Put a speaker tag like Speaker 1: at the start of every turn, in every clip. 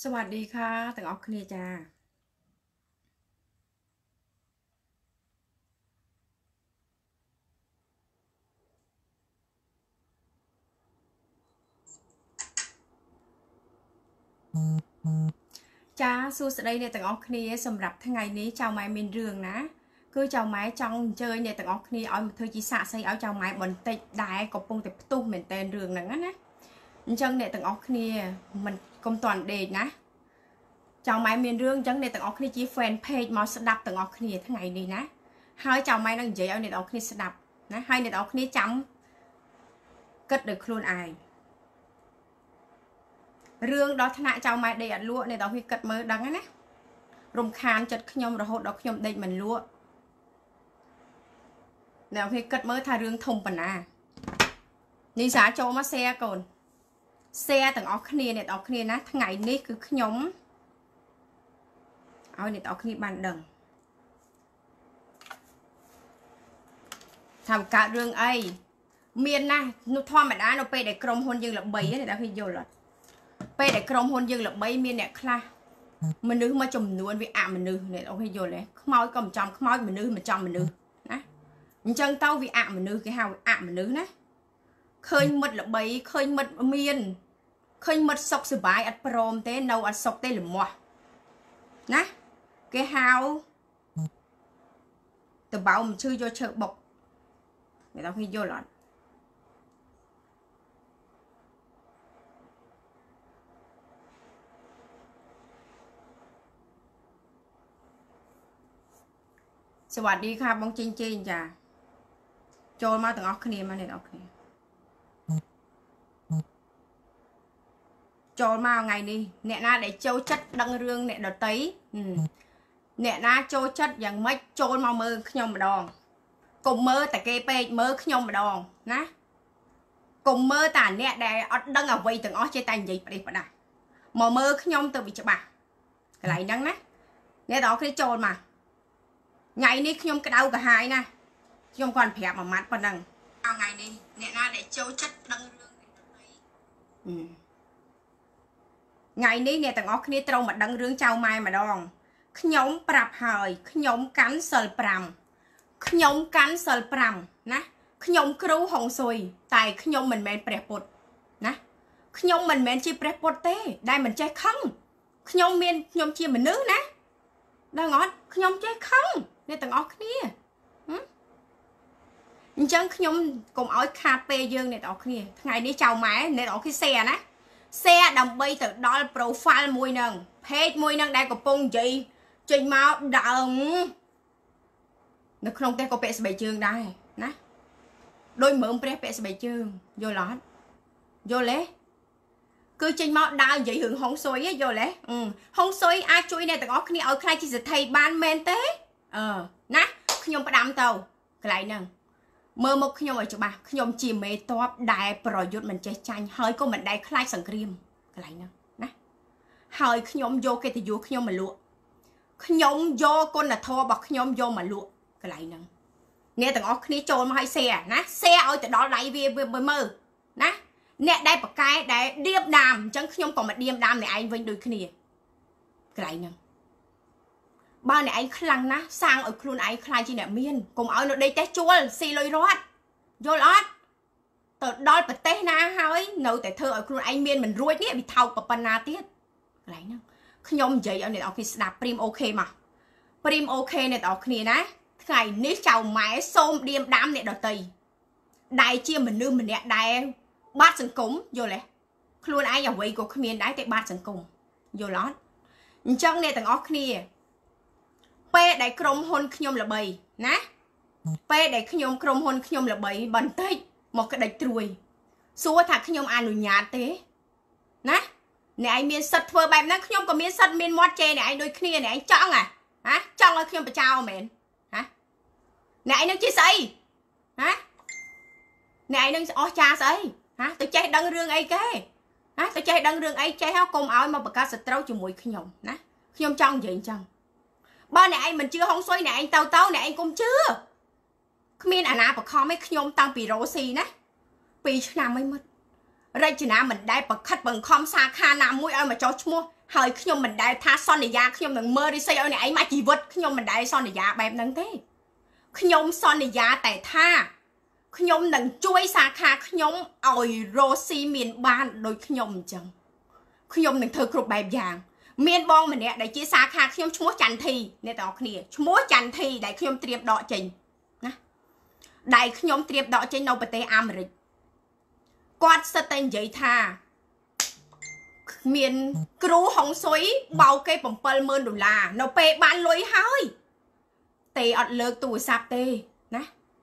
Speaker 1: สวัสดีค่ะแต่งออกคเนียจ้าจ้าสู้สดเนี่ยแต่งออกคเนียสำหรับทั้งไงนี้เจ้าไม้เมนเรืองนะคือเจ้าไม้จังเจอเนี่ยแต่งออกคเนียเอาเธอจีสะใส่เอาเจ้าไม้บนติดได้ก็ปงแต่ตุ้มเหมือนเตนเรืองนั่นนะจังเนี่ยแต่งออกคเนียมันกลมตอนเด็กนะเจ้าไม้เมนเรื่องจังเนี่ยแต่งออกคเนียจีแฟนเพจมาสดับแต่งออกคเนียทั้งไงนี้นะให้เจ้าไม้นั่งเจอเอาเนี่ยแต่งออกคเนียสดับนะให้เนี่ยแต่งออกคเนียจำก็được luôn ai rương đó thằng chào mày để ăn lúa này đó khi cất mơ đắng á rồng khan chật nhom rồi hốt đó nhom đây mình lúa nào khi cất mơ thay rương thùng bẩn à ní giá cho mà xe còn xe tầng óc kia này óc kia ná thằng ngày ní cứ nhom ao này óc kia bàn đằng thằng cả rương ấy miền na nó thoa mà đá nó pe để crom hôn dương là bầy này đã khi vô rồi pe để crom hôn dương là bầy miền này kha mình nữ mà chồng nuôi vì mình nữ này ông khi vô này máu cầm trong máu mình nữ mà trong mình nữ nè chân tao vì mình nữ cái hào mình nữ nè khơi mật là bầy khơi mật miền khơi mật sọc sờ bài ăn prom thế nấu ăn sọc thế là mò nè cái hào từ bảo mình chưa cho chợ bọc người ta khi vô rồiสวัสดีค่ะบองจริงๆจ้ะโจมาถึงออกคเนียมาเนี่ยออกคเนียโจมาไงนี่เนี่ยนะđể châu chất đăng rươngเนี่ยđợt tíเนี่ยนะโจchấtอย่างไม่โจมามือขยมมาดองกลมมือแต่เกเปมือขยมมาดองนะกลมมือแต่เนี่ยได้อดดังเอาไว้ถึงออกใจแต่ยังไปปะนะมอมือขยมตัวบิจบะcái này đắngนะเนี่ยต่อคือโจมาngày ní nhom cái đau cả hai nè nhom còn phẹp mà mắt còn đằng ngày ní nè na để châu chất đằng rương ngày ní nè tầng óc ní trâu mà đằng rương trâu mai mà đòn nhom prap hơi nhom cắn sờ pram nè nhom kêu hồng sôi tại nhom mình men prep bột nè nhom mình men chi prep bột té đây mình chơi không nhom miên nhom chia mình nước nè đang ngót nhom chơi không nên tầng óc kia chẳng nhom cùng ở cà phê dương này óc kia ngày đi chào máy này óc cái xe nè xe đầm bay từ đó profile mùi nâng page mùi nâng đây có pung gì trình máu đậm nó không té có pet bảy chương đây nè đôi mượn pet bảy chương vô lót vô lé cứ trình máu đau vậy hưởng hông xôi á vô lé hông xôi ai chui này tầng óc kia ở khai chỉ sẽ thầy ban men té nè nhomประดำtàu cái này nè mơ một nhom ở chỗ bà nhom chỉ mê top đạiประยุทธ์mình chơi tranh hơi có mình đại khai sẵn cream cái này nè hơi nhom vô cái thì vô nhom mà lụa nhom vô con là thua bọc nhom vô mà lụa cái này nè nghe tầng óc ní trôi mà hay xe nè xe ở từ đó lại về mơ nè nè đây bọc cái để điệp đàm chẳng nhom còn mà điệp đàm này anh vinh đôi kia cái này nè ba này anh khăng ná sang ở khuôn anh khai chi nè miên cùng ở nơi đây té chua xì lôi rót vô lót từ đó bật té na hơi nấu tại thơ ở khuôn anh miên mình ruồi nhé bị thâu bập na tiết lại nè nhom vậy ở này ở khi đạp prim ok mà prim ok này ở kia ná ngày nít chào máy xôm điềm đám này đợt tì đại chia mình nương mình nè đại bát sừng cúng vô lẽ khuôn anh ở vậy của miên đái tại bát sừng cúng vô lót trong này tầng ở kia pe đại crom hôn nhom là bầy nè pe đại nhom crom hôn nhom là bầy bẩn tê một cái đạch trùi xua thằng nhom ăn nồi nhạt thế nè nè anh miên sật vừa bài nè nhom có miên sật miên mót chê này anh đôi kia này anh chọn à hả chọn là nhom phải trao mền hả nè anh đang chia sẻ hả nè anh đang cha sấy hả tôi chơi đăng rương ấy cái hả tôi chơi đăng rương ấy chơi háo cùng áo mà bạc cá sật trâu cho mùi nhom nè nhom trong vậy chăng ba này anh mình chưa không xoay này anh tao này anh cũng chưa miên à nà bạc kho mấy nhom tăng bị rô xì nè bị nào mới mất rồi chỉ nào mình đây bạc khách bằng khom xa kha nam mũi ơi mà cho mua ហើយខ្ញុំមិនដែលថាសន្យាខ្ញុំនឹងមើលរិស័យឲ្យអ្នកឯងមកជីវិតខ្ញុំមិនដែលសន្យាបែបហ្នឹងទេខ្ញុំសន្យាតែថាខ្ញុំនឹងជួយសាខាខ្ញុំឲ្យរស់ស៊ីមានបានដូចខ្ញុំអញ្ចឹងខ្ញុំនឹងធ្វើគ្រប់បែបយ៉ាងមានបងម្នាក់ដែលជាសាខាខ្ញុំឈ្មោះចន្ទធីអ្នកទាំងអស់គ្នាឈ្មោះចន្ទធីដែលខ្ញុំត្រៀមដកចេញណាដែលខ្ញុំត្រៀមដកចេញនៅប្រទេសអាមេរិកគាត់សិតតែនិយាយថាមានគ្រូហុងស៊ុយបោកគេ$70000នៅពេលបានលុយហើយទេអត់លើកទូរស័ព្ទទេណា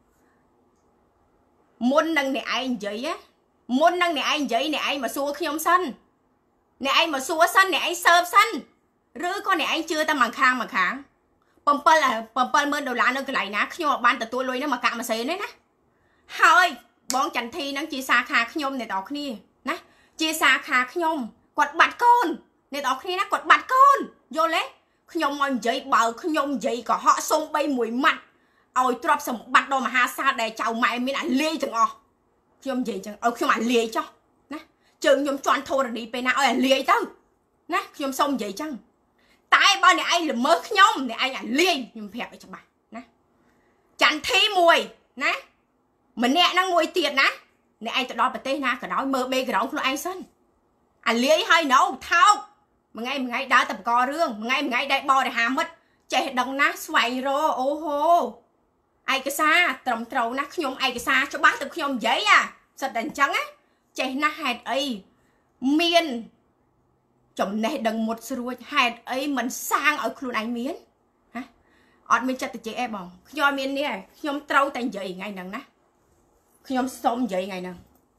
Speaker 1: មុននឹងអ្នកឯងនិយាយមុននឹងអ្នកឯងនិយាយអ្នកឯងមកសួរខ្ញុំសិនអ្នកឯងមកសួរសិនអ្នកឯងសើបសិនឬក៏អ្នកឯងជឿតែមួយខាង$70000នៅកន្លែងណាខ្ញុំអត់បានទទួលលុយហ្នឹងមកកាក់មួយសេនទេណាហើយបងចន្ទធីហ្នឹងជាសាខាខ្ញុំអ្នកនរគ្នាណាជាសាខាខ្ញុំគាត់បាត់កូនអ្នកនរគ្នាណាគាត់បាត់កូនយល់ទេខ្ញុំមកនិយាយបើខ្ញុំនិយាយកុហកសុំ3មួយម៉ាត់ឲ្យទ្រព្យសម្បត្តិដ៏មហាសាលដែលចៅម៉ែមានអាលាយទាំងអស់ខ្ញុំនិយាយចឹងឲ្យខ្ញុំអាលាយចុះណាជើងខ្ញុំជន់ធរណីពេលណាឲ្យអាលាយទៅណាខ្ញុំសុំនិយាយចឹងតែបើអ្នកឯងល្មើសខ្ញុំអ្នកឯងអាលាយខ្ញុំប្រាប់ឲ្យច្បាស់ណាចន្ទធីមួយណាម្នាក់ហ្នឹងមួយទៀតណាអ្នកឯងទៅដល់ប្រទេសណាក៏ដោយមើល background ខ្លួនឯងសិនអាលាយហើយនៅថោកមួយថ្ងៃដើរតែបង្ករឿងមួយថ្ងៃដែលបរិហាមិត្តចេះដឹងណាស្វែងរកអូហូឯកសារត្រឹមត្រូវណាខ្ញុំឯកសារច្បាស់ទៅខ្ញុំនិយាយសិតតែអញ្ចឹងណាចេះណាហេតុអីមានចំណេះដឹងមុតស្រួចហេតុអីមិនសាងឲ្យខ្លួនឯងមានណាអត់មានចិត្តតិចអីបងខ្ញុំមាននេះខ្ញុំត្រូវតែនិយាយថ្ងៃហ្នឹងណាខ្ញុំសុំនិយាយថ្ងៃហ្នឹង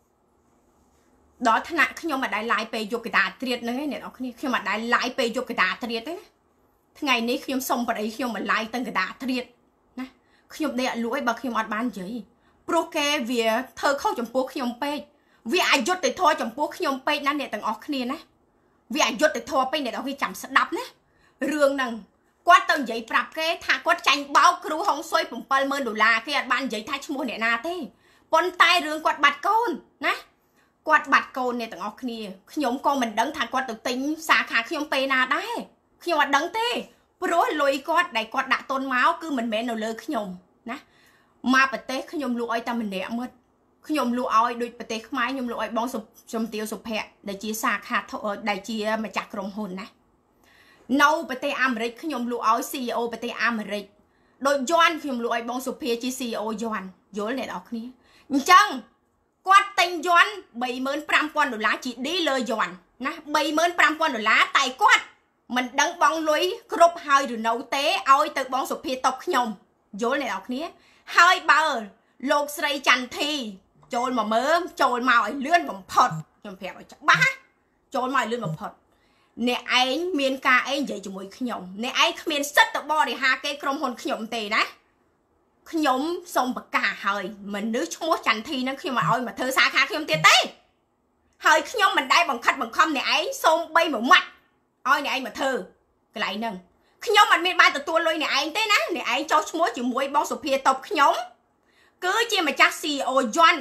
Speaker 1: ដល់ថ្នាក់ខ្ញុំមិនដែលឡាយពេលយកកតាត្រៀតហ្នឹងឯងអ្នកនរគ្នាខ្ញុំមិនដែលឡាយពេលយកកតាត្រៀតទេណាថ្ងៃនេះខ្ញុំសុំប្តីខ្ញុំមិនឡាយទាំងកតាត្រៀតណាខ្ញុំដេកអត់លក់ឯងបើខ្ញុំអត់បាននិយាយព្រោះគេវាធ្វើខុសចំពោះខ្ញុំពេកវាអយុត្តិធម៌ចំពោះខ្ញុំពេកណាអ្នកទាំងអស់គ្នាណាវាអយុត្តិធម៌ពេកអ្នកនរគ្នាចាំស្ដាប់ណារឿងហ្នឹងគាត់ទៅនិយាយប្រាប់គេថាគាត់ចាញ់បោកគ្រូហុងស៊ុយ$70000គេអត់បាននិយាយថាឈ្មោះអ្នកណាទេប៉ុន្តែរឿងគាត់បាត់កូនណាគាត់បាត់កូនអ្នកទាំងអស់គ្នាខ្ញុំក៏មិនដឹងថាគាត់ទៅទិញសាខាខ្ញុំពេលណាដែរខ្ញុំអត់ដឹងទេព្រោះលុយគាត់ដែលគាត់ដាក់ទុនមកគឺមិនមែននៅលើខ្ញុំណាមកប្រទេសខ្ញុំលក់ឲ្យតែម្នាក់មើលខ្ញុំលក់ឲ្យដូចប្រទេសខ្មែរខ្ញុំលក់ឲ្យបងសំទាវសុភ័ក្រដែលជាសាខាដែលជាម្ចាស់ក្រុមហ៊ុនណានៅប្រទេសអាមេរិកខ្ញុំលក់ឲ្យ CEO ប្រទេសអាមេរិកដូចយន់ខ្ញុំលក់ឲ្យបងសុភាជា CEO យន់យល់អ្នកនរគ្នាអញ្ចឹងគាត់ទិញយន់$35000ជា dealer យន់ណា$35000តែគាត់មិនដឹងបងលុយគ្រប់ហើយឬនៅទេឲ្យទៅបងសុភាតុបខ្ញុំយល់អ្នកនរគ្នាហើយបើលោកស្រីចន្ទធីចូលមកមើលចូលមកឲ្យលឿនបំផុតខ្ញុំប្រាប់ឲ្យច្បាស់ចូលមកឲ្យលឿនបំផុតអ្នកឯងមានការអីនិយាយជាមួយខ្ញុំអ្នកឯងគ្មានសិទ្ធិទៅបរិហាគេក្រុមហ៊ុនខ្ញុំទេណាខ្ញុំសូមប្រកាសហើយមនុស្សឈ្មោះចន្ទធីនឹងខ្ញុំឲ្យមកធ្វើសាខាខ្ញុំទៀតទេហើយខ្ញុំមិនដែលបង្ខិតបង្ខំអ្នកឯងសូម3មួយម៉ាត់ឲ្យអ្នកឯងមកធ្វើកន្លែងហ្នឹងខ្ញុំមិនមានបានទទួលលុយអ្នកឯងទេណាអ្នកឯងចោះឈ្មោះជាមួយបងសុភាតុបខ្ញុំគឺជាម្ចាស់ CEO យន់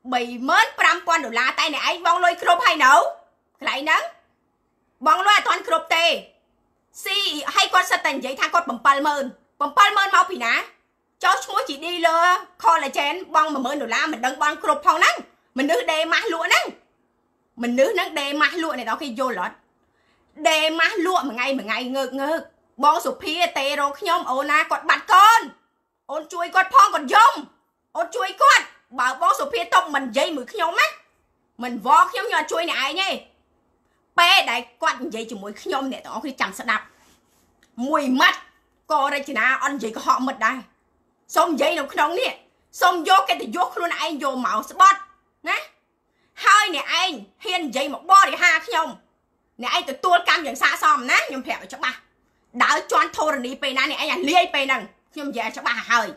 Speaker 1: $35000តែអ្នកឯងបងលុយគ្រប់ហើយនៅកន្លែងហ្នឹងបងលុយអត់ទាន់គ្រប់ទេហើយគាត់សិតតែនិយាយថាគាត់$70000មកពីណាចោះឈ្មោះជា dealer collagen បង$10000មិនដឹងបងគ្រប់ផងហ្នឹងមនុស្សដេម៉ាស់លក់ហ្នឹងមនុស្សហ្នឹងដេម៉ាស់លក់អ្នកនរគេយល់អត់ដេម៉ាស់លក់មួយថ្ងៃងើកបងសុភាទេរកខ្ញុំអូនណាគាត់បាត់កូនអូនជួយគាត់ផងគាត់យំអូនជួយគាត់បើបងសុភាតុបមិននិយាយមួយខ្ញុំណាមិនវល់ខ្ញុំអត់ជួយអ្នកឯងទេពេលដែលគាត់និយាយជាមួយខ្ញុំអ្នកទាំងអស់គ្នាចាំស្ដាប់មួយម៉ាត់ក៏រចនាអត់និយាយកុហកមិត្តដែរសូមនិយាយនៅក្នុងនេះសូមយកកិត្តិយសខ្លួនឯងយកមកស្បត់ណាហើយអ្នកឯងហ៊ាននិយាយមកបរិហាខ្ញុំអ្នកឯងទទួលកម្មយ៉ាងស័ក្តិសមណាខ្ញុំប្រាប់ឲ្យច្បាស់ដើរជន់ធរណីពេលណាអ្នកឯងអាលាយពេលហ្នឹងខ្ញុំនិយាយឲ្យច្បាស់ហើយ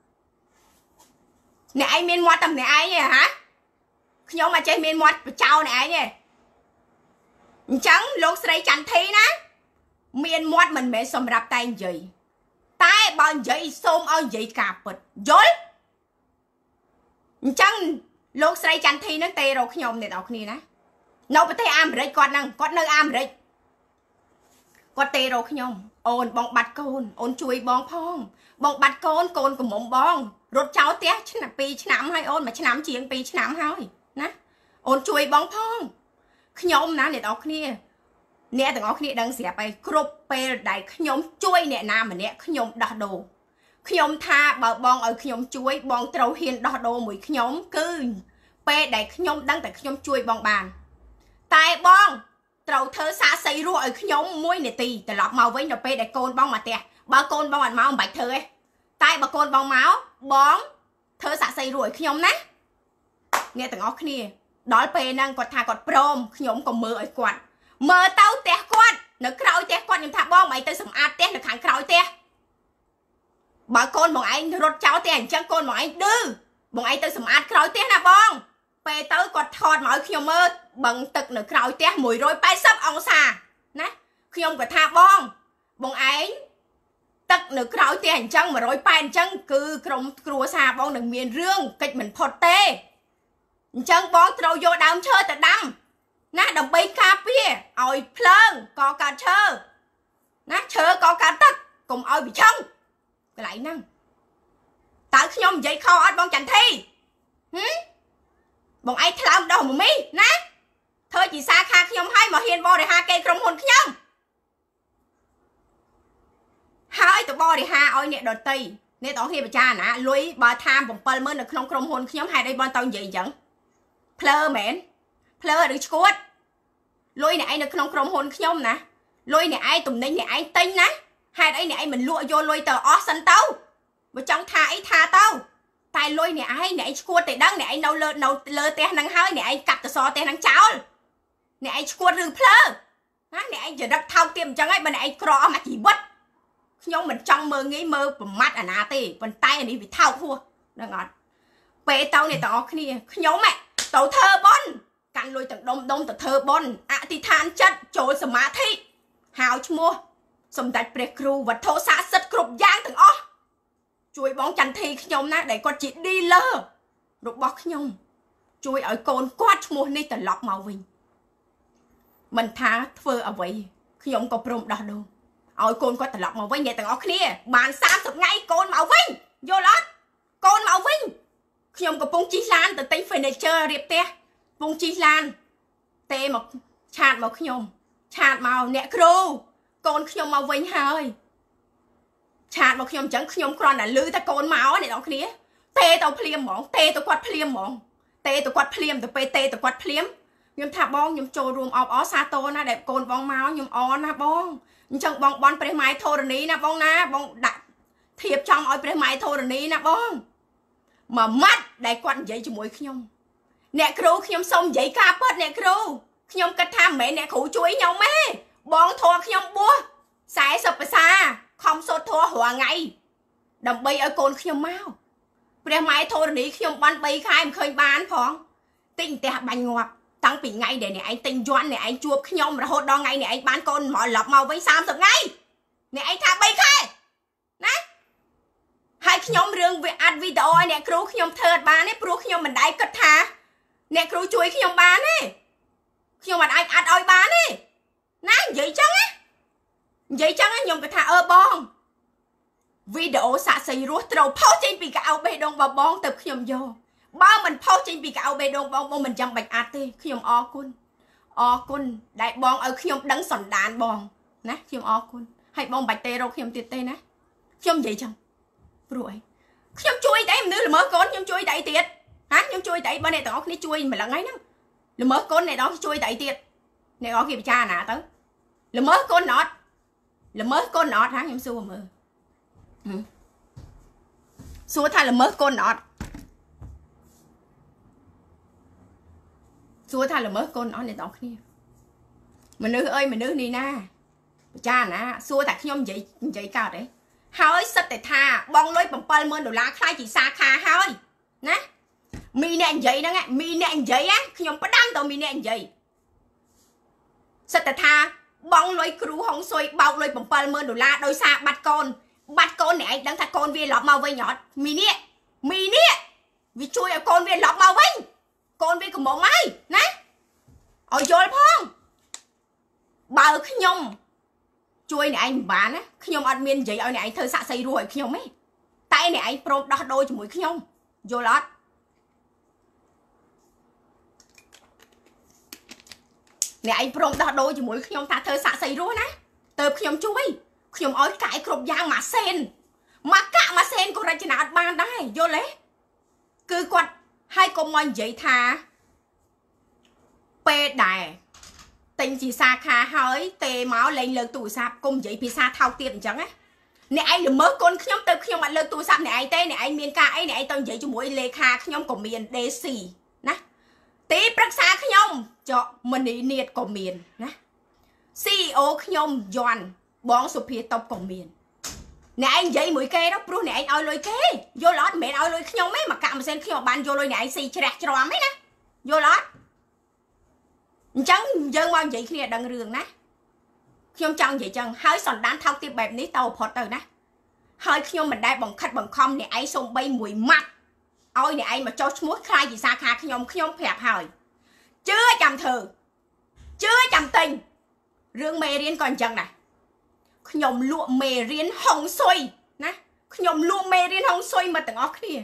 Speaker 1: អ្នកឯងមានមាត់តែម្នាក់ឯងទេហ៎ខ្ញុំអត់ចេះមានមាត់បចោអ្នកឯងទេអញ្ចឹងលោកស្រីចន្ទធីណាមានមាត់មិនមែនសម្រាប់តែនិយាយតែបើនិយាយសូមឲ្យនិយាយការពិតយល់អញ្ចឹងលោកស្រីចន្ទធីនឹងទេរកខ្ញុំអ្នកនរគ្នាណានៅប្រទេសអាមេរិកគាត់នៅអាមេរិកគាត់ទេរកខ្ញុំអូនបងបាត់កូនអូនជួយបងផងបងបាត់កូនកូនកំមុំបងរត់ចោលផ្ទះឆ្នាំ2ឆ្នាំហើយអូនមួយឆ្នាំជាង2ឆ្នាំហើយណាអូនជួយបងផងខ្ញុំណាអ្នកនរគ្នាអ្នកទាំងអស់គ្នាដឹងស្រាប់ហើយគ្រប់ពេលដែលខ្ញុំជួយអ្នកណាម្នាក់ខ្ញុំដោះដូរខ្ញុំថាបើបងឲ្យខ្ញុំជួយបងត្រូវហ៊ានដោះដូរមួយខ្ញុំគឺពេលដែលខ្ញុំដឹងតែខ្ញុំជួយបងបានតែបងត្រូវធ្វើសាកសីរស់ឲ្យខ្ញុំ1នាទីត្រឡប់មកវិញដល់ពេលដែលកូនបងមកផ្ទះបើកូនបងអត់មកមិនបាច់ធ្វើទេតែបើកូនបងមកបងធ្វើសាកសីរស់ឲ្យខ្ញុំណាអ្នកទាំងអស់គ្នាដល់ពេលហ្នឹងគាត់ថាគាត់ព្រមខ្ញុំក៏មើលឲ្យគាត់មើលទៅផ្ទះគាត់នៅក្រោយផ្ទះគាត់ខ្ញុំថាបងមិនទៅសម្អាតផ្ទះនៅខាងក្រោយផ្ទះបើកូនបងឯងរត់ចោលផ្ទះអញ្ចឹងកូនបងឯងឌឺបងឯងទៅសម្អាតក្រោយផ្ទះណាបងពេលទៅគាត់ថតមកឲ្យខ្ញុំមើលបឹងទឹកនៅក្រោយផ្ទះ180អង្សាណាខ្ញុំក៏ថាបងឯងទឹកនៅក្រោយផ្ទះអញ្ចឹង180អញ្ចឹងគឺក្រុមគ្រួសារបងនឹងមានរឿងកិច្ចមិនផុតទេអញ្ចឹងបងត្រូវយកដើមឈើទៅដាំណាដើម្បីការពារឲ្យភ្លើងក៏កាត់ឈើណាឈើក៏កាត់ទឹកកុំឲ្យវាឆឹងកន្លែងហ្នឹងតើខ្ញុំនិយាយខុសអត់បងចន្ទធីបងឯងថ្លើមដោះមួយមីណាធ្វើជាសាខាខ្ញុំឲ្យមកហ៊ានបរិហាគេក្រុមហ៊ុនខ្ញុំហើយទៅបរិហាឲ្យអ្នកដតីអ្នកទាំងគ្នាពិចារណាលុយបើថា70000នៅក្នុងក្រុមហ៊ុនខ្ញុំហេតុអីបងទៅនិយាយអញ្ចឹងភ្លើមែនភ្លើឬឈួតលុយអ្នកឯងនៅក្នុងក្រុមហ៊ុនខ្ញុំណាលុយអ្នកឯងទំនិញអ្នកឯងទិញណាហេតុអីអ្នកឯងមិនលក់យកលុយទៅអស់សិនទៅបើចង់ថាអីថាទៅតែលុយអ្នកឯងឈួតតែដឹងអ្នកឯងនៅលើផ្ទះហ្នឹងហើយអ្នកឯងកាត់កសរផ្ទះហ្នឹងចោលអ្នកឯងឈួតឬភ្លើណាអ្នកឯងចរិតថោកទាបអញ្ចឹងហើយបើអ្នកឯងក្រអស់មួយជីវិតខ្ញុំមិនចង់មើងងាយមើលប្រមាថអាណាទេប៉ុន្តែអានេះវាថោកហួសដឹងអត់ពេលទៅអ្នកទាំងអស់គ្នាខ្ញុំទៅធ្វើបុណ្យកាន់លុយទាំងដុំទៅធ្វើបុណ្យអធិដ្ឋានចិត្តចូលសមាធិហៅឈ្មោះសម្ដេចព្រះគ្រូវត្ថុស័ក្តិសិទ្ធិគ្រប់យ៉ាងទាំងអស់ជួយបងចន្ទធីខ្ញុំណាដែលគាត់ជា dealer របស់ខ្ញុំជួយឲ្យកូនគាត់ឈ្មោះនេះត្រឡប់មកវិញមិនថាធ្វើអ្វីខ្ញុំក៏ព្រមដោះដូរឲ្យកូនគាត់ត្រឡប់មកវិញអ្នកទាំងអស់គ្នាបាន30ថ្ងៃកូនមកវិញយល់អត់កូនមកវិញខ្ញុំកំពុងជិះឡានទៅទិញ furniture រៀបផ្ទះកំពុងជិះឡានទេមកឆាតមកខ្ញុំឆាតមកអ្នកគ្រូកូនខ្ញុំមកវិញហើយឆាតមកខ្ញុំអញ្ចឹងខ្ញុំគ្រាន់តែលឺតែកូនមកអ្នកនរគ្នាទេទៅភ្លាមហ្មងទេទៅគាត់ភ្លាមហ្មងទេទៅគាត់ភ្លាមទៅពេលទេទៅគាត់ភ្លាមខ្ញុំថាបងខ្ញុំចូលរួមអបអរសាទរណាដែលកូនបងមកខ្ញុំអរណាបងអញ្ចឹងបងបនព្រះម៉ែធរណីណាបងណាបងដាក់ធៀបចំឲ្យព្រះម៉ែធរណីណាបងមួយម៉ាត់ដែលគាត់និយាយជាមួយខ្ញុំអ្នកគ្រូខ្ញុំសូមនិយាយការពិតអ្នកគ្រូខ្ញុំគិតថាមិនមែនអ្នកគ្រូជួយខ្ញុំទេបងធរខ្ញុំបួស40ភាសាខំសូត្រធម៌រាល់ថ្ងៃដើម្បីឲ្យកូនខ្ញុំមកព្រះម៉ែធរណីខ្ញុំបាន3ខែមិនឃើញបានផងទិញផ្ទះបាញ់ងាប់តាំងពីថ្ងៃដែលអ្នកឯងទិញយន់អ្នកឯងជួបខ្ញុំរហូតដល់ថ្ងៃអ្នកឯងបានកូនមកឡប់មកវិញ30ថ្ងៃអ្នកឯងថា3ខែណាហើយខ្ញុំរឿងវាអាត់វីដេអូឲ្យអ្នកគ្រូខ្ញុំធ្វើអត់បានទេព្រោះខ្ញុំមិនដែលគិតថាអ្នកគ្រូជួយខ្ញុំបានទេខ្ញុំមិនអាចអាត់ឲ្យបានទេណានិយាយចឹងណានិយាយចឹងខ្ញុំក៏ថាបងវីដេអូសាក់សីរស់ត្រូវផុសចេញពីកៅអៅបេះដូងបងទៅខ្ញុំយកបើមិនផុសចេញពីកៅអៅបេះដូងបងមិនចាំបាច់អាចទេខ្ញុំអរគុណដែលបងឲ្យខ្ញុំដឹងសន្តានបងណាខ្ញុំអរគុណហើយបងមិនបាច់ទេរកខ្ញុំទៀតទេណាខ្ញុំនិយាយចឹងព្រោះអីខ្ញុំជួយតែមនុស្សល្មើសកូនខ្ញុំជួយតែទៀតហាខ្ញុំជួយតែបើអ្នកទាំងអស់គ្នាជួយម្លឹងហើយហ្នឹងល្មើសកូនអ្នកទាំងអស់ជួយតែទៀតអ្នកទាំងអស់គ្នាពិចារណាទៅល្មើសកូនអត់ល្មើសកូនអត់ហាខ្ញុំសួរមើលសួរថាល្មើសកូនអត់សួរថាល្មើសកូនអត់អ្នកទាំងអស់គ្នាមនុស្សអើយមនុស្សនេះណាពិចារណាសួរតែខ្ញុំនិយាយកើតទេហើយសិតតែថាបងលុយ$70000ខ្លាយជាសាខាហើយណាមីអ្នកនិយាយហ្នឹងមីអ្នកនិយាយខ្ញុំផ្ដាំទៅមីអ្នកនិយាយសិតតែថាបងលុយគ្រូហុងស៊ុយបោកលុយ$70000ដោយសារបាត់កូនអ្នកឯងដឹងថាកូនវាឡប់មកវិញអត់មីនេះវាជួយឲ្យកូនវាឡប់មកវិញកូនវាកំមុំហើយណាឲ្យយល់ផងបើខ្ញុំជួយអ្នកឯងបានណាខ្ញុំអត់មាននិយាយឲ្យអ្នកឯងធ្វើសាក់សីរស់ឲ្យខ្ញុំទេតែអ្នកឯងព្រមដោះដូរជាមួយខ្ញុំយល់អត់អ្នកឯងព្រមដោះដូរជាមួយខ្ញុំថាធ្វើសាក់សីរស់ណាទៅខ្ញុំជួយខ្ញុំឲ្យកាយគ្រប់យ៉ាងម៉ាសេនមកកាក់ម៉ាសេនក៏រចនាអត់បានដែរយល់ទេគឺគាត់ហើយកុំមកនិយាយថាពេលដែរទិញជាសាខាហើយទេមកលេងលើកទូរស័ព្ទកុំនិយាយភាសាថោកទៀតអញ្ចឹងណាអ្នកឯងល្មើសកូនខ្ញុំទៅខ្ញុំអត់លើកទូរស័ព្ទអ្នកឯងទេអ្នកឯងមានការអីអ្នកឯងទៅនិយាយជាមួយលេខាខ្ញុំក៏មាន DC ណាទីប្រឹក្សាខ្ញុំចកមនីនាតក៏មានណា CEO ខ្ញុំយន់បងសុភាតបក៏មានអ្នកឯងនិយាយមួយគេទៅព្រោះអ្នកឯងឲ្យលុយគេយល់អត់មិនមែនឲ្យលុយខ្ញុំទេមកកាក់ម៉ាស៊ីនខ្ញុំបានយកលុយអ្នកឯងស៊ីជ្រះច្រាំទេណាយល់អត់អញ្ចឹងយើងមកនិយាយគ្នាដឹងរឿងណាខ្ញុំចង់និយាយចឹងហើយសន្តានថោកទាបបែបនេះទៅផុតទៅណាហើយខ្ញុំមិនដែលបង្ខិតបង្ខំអ្នកឯងសូម្បីមួយម៉ាត់ឲ្យអ្នកឯងមកចោះឈ្មោះខ្លាយជាសាខាខ្ញុំប្រាប់ហើយជឿចាំធ្វើជឿចាំទិញរឿងមេរៀនក៏អញ្ចឹងដែរខ្ញុំលក់មេរៀនហុងស៊ុយណាខ្ញុំលក់មេរៀនហុងស៊ុយមកទាំងអស់គ្នា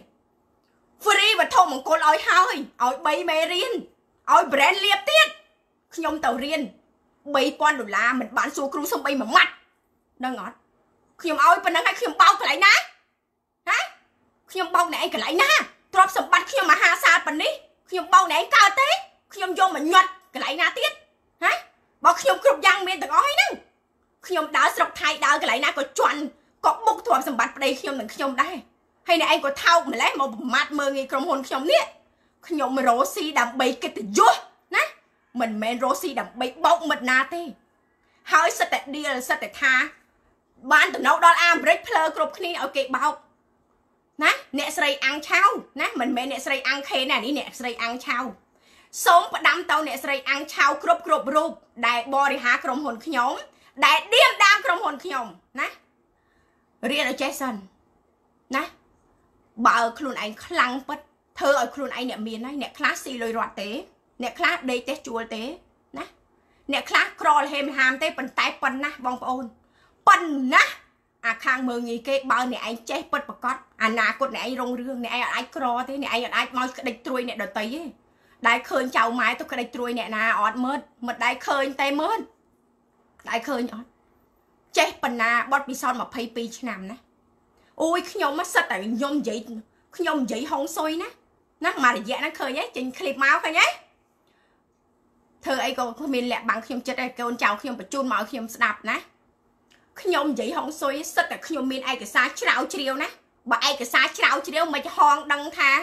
Speaker 1: free វត្ថុមង្គលឲ្យហើយឲ្យ3មេរៀនឲ្យ brand លៀបទៀតខ្ញុំទៅរៀន$3,000មិនបានសួរគ្រូសំបីមួយម៉ាត់ដឹងអត់ខ្ញុំឲ្យប៉ុណ្ណឹងហើយខ្ញុំបោកកន្លែងណាហ៎ខ្ញុំបោកអ្នកឯងកន្លែងណាទ្រព្យសម្បត្តិខ្ញុំមហាសាលប៉ុណ្នេះខ្ញុំបោកអ្នកឯងកើតទេខ្ញុំយកមកញាត់កន្លែងណាទៀតហ៎បើខ្ញុំគ្រប់យ៉ាងមានទាំងអស់ហើយហ្នឹងខ្ញុំដើរស្រុកថៃដើរកន្លែងណាក៏ជន់ក៏បុកទ្រព្យសម្បត្តិប្តីខ្ញុំនឹងខ្ញុំដែរហើយអ្នកឯងក៏ថោកម្លេះមកប្រមាថមើងងាយក្រុមហ៊ុនខ្ញុំនេះខ្ញុំរស់ស៊ីដើម្បីកិត្តិយសណាមិនមែនរស់ស៊ីដើម្បីបោកមិត្តណាទេហើយសិតតែឌីលសិតតែថាបានតំណៅដល់អាមេរិកភ្លើគ្រប់គ្នាឲ្យគេបោកណាអ្នកស្រីអាំងឆៅណាមិនមែនអ្នកស្រីអាំងខេណានេះអ្នកស្រីអាំងឆៅសូមផ្ដាំទៅអ្នកស្រីអាំងឆៅគ្រប់រូបដែលបរិហារក្រុមហ៊ុនខ្ញុំដែលដៀមដាមក្រុមហ៊ុនខ្ញុំណារៀនឲ្យចេះសិនណាបើខ្លួនឯងខ្លាំងពិតធ្វើឲ្យខ្លួនឯងអ្នកមានហើយអ្នកខ្លះស៊ីលុយរត់ទេអ្នកខ្លះដេកទេជួលទេណាអ្នកខ្លះក្រលហេមហាមទេប៉ុន្តែប៉ុណ្ណាបងប្អូនប៉ុណ្ណាអាខាងមើងងាយគេបើអ្នកឯងចេះពិតប្រកបអនាគតអ្នកឯងរុងរឿងអ្នកឯងអាចក្រទេអ្នកឯងអាចមកក្តិចត្រួយអ្នកដតីទេដែលឃើញចៅម៉ែទៅក្តិចត្រួយអ្នកណាអត់មើលមិនដែលឃើញទេមើលដែលឃើញអត់ចេះប៉ុណ្ណាបត់ពិសោធន៍22ឆ្នាំណាអូយខ្ញុំសិតតែខ្ញុំនិយាយហុងស៊ុយណាមករយៈហ្នឹងឃើញហ៎ចេញឃ្លីបមកឃើញហ៎ធ្វើអីក៏គ្មានលាក់បាំងខ្ញុំចិត្តឲ្យកូនចៅខ្ញុំបញ្ជូនមកឲ្យខ្ញុំស្ដាប់ណាខ្ញុំនិយាយហុងស៊ុយសិតតែខ្ញុំមានឯកសារច្រាវជ្រាវណាបើឯកសារច្រាវជ្រាវមិនហងដឹងថា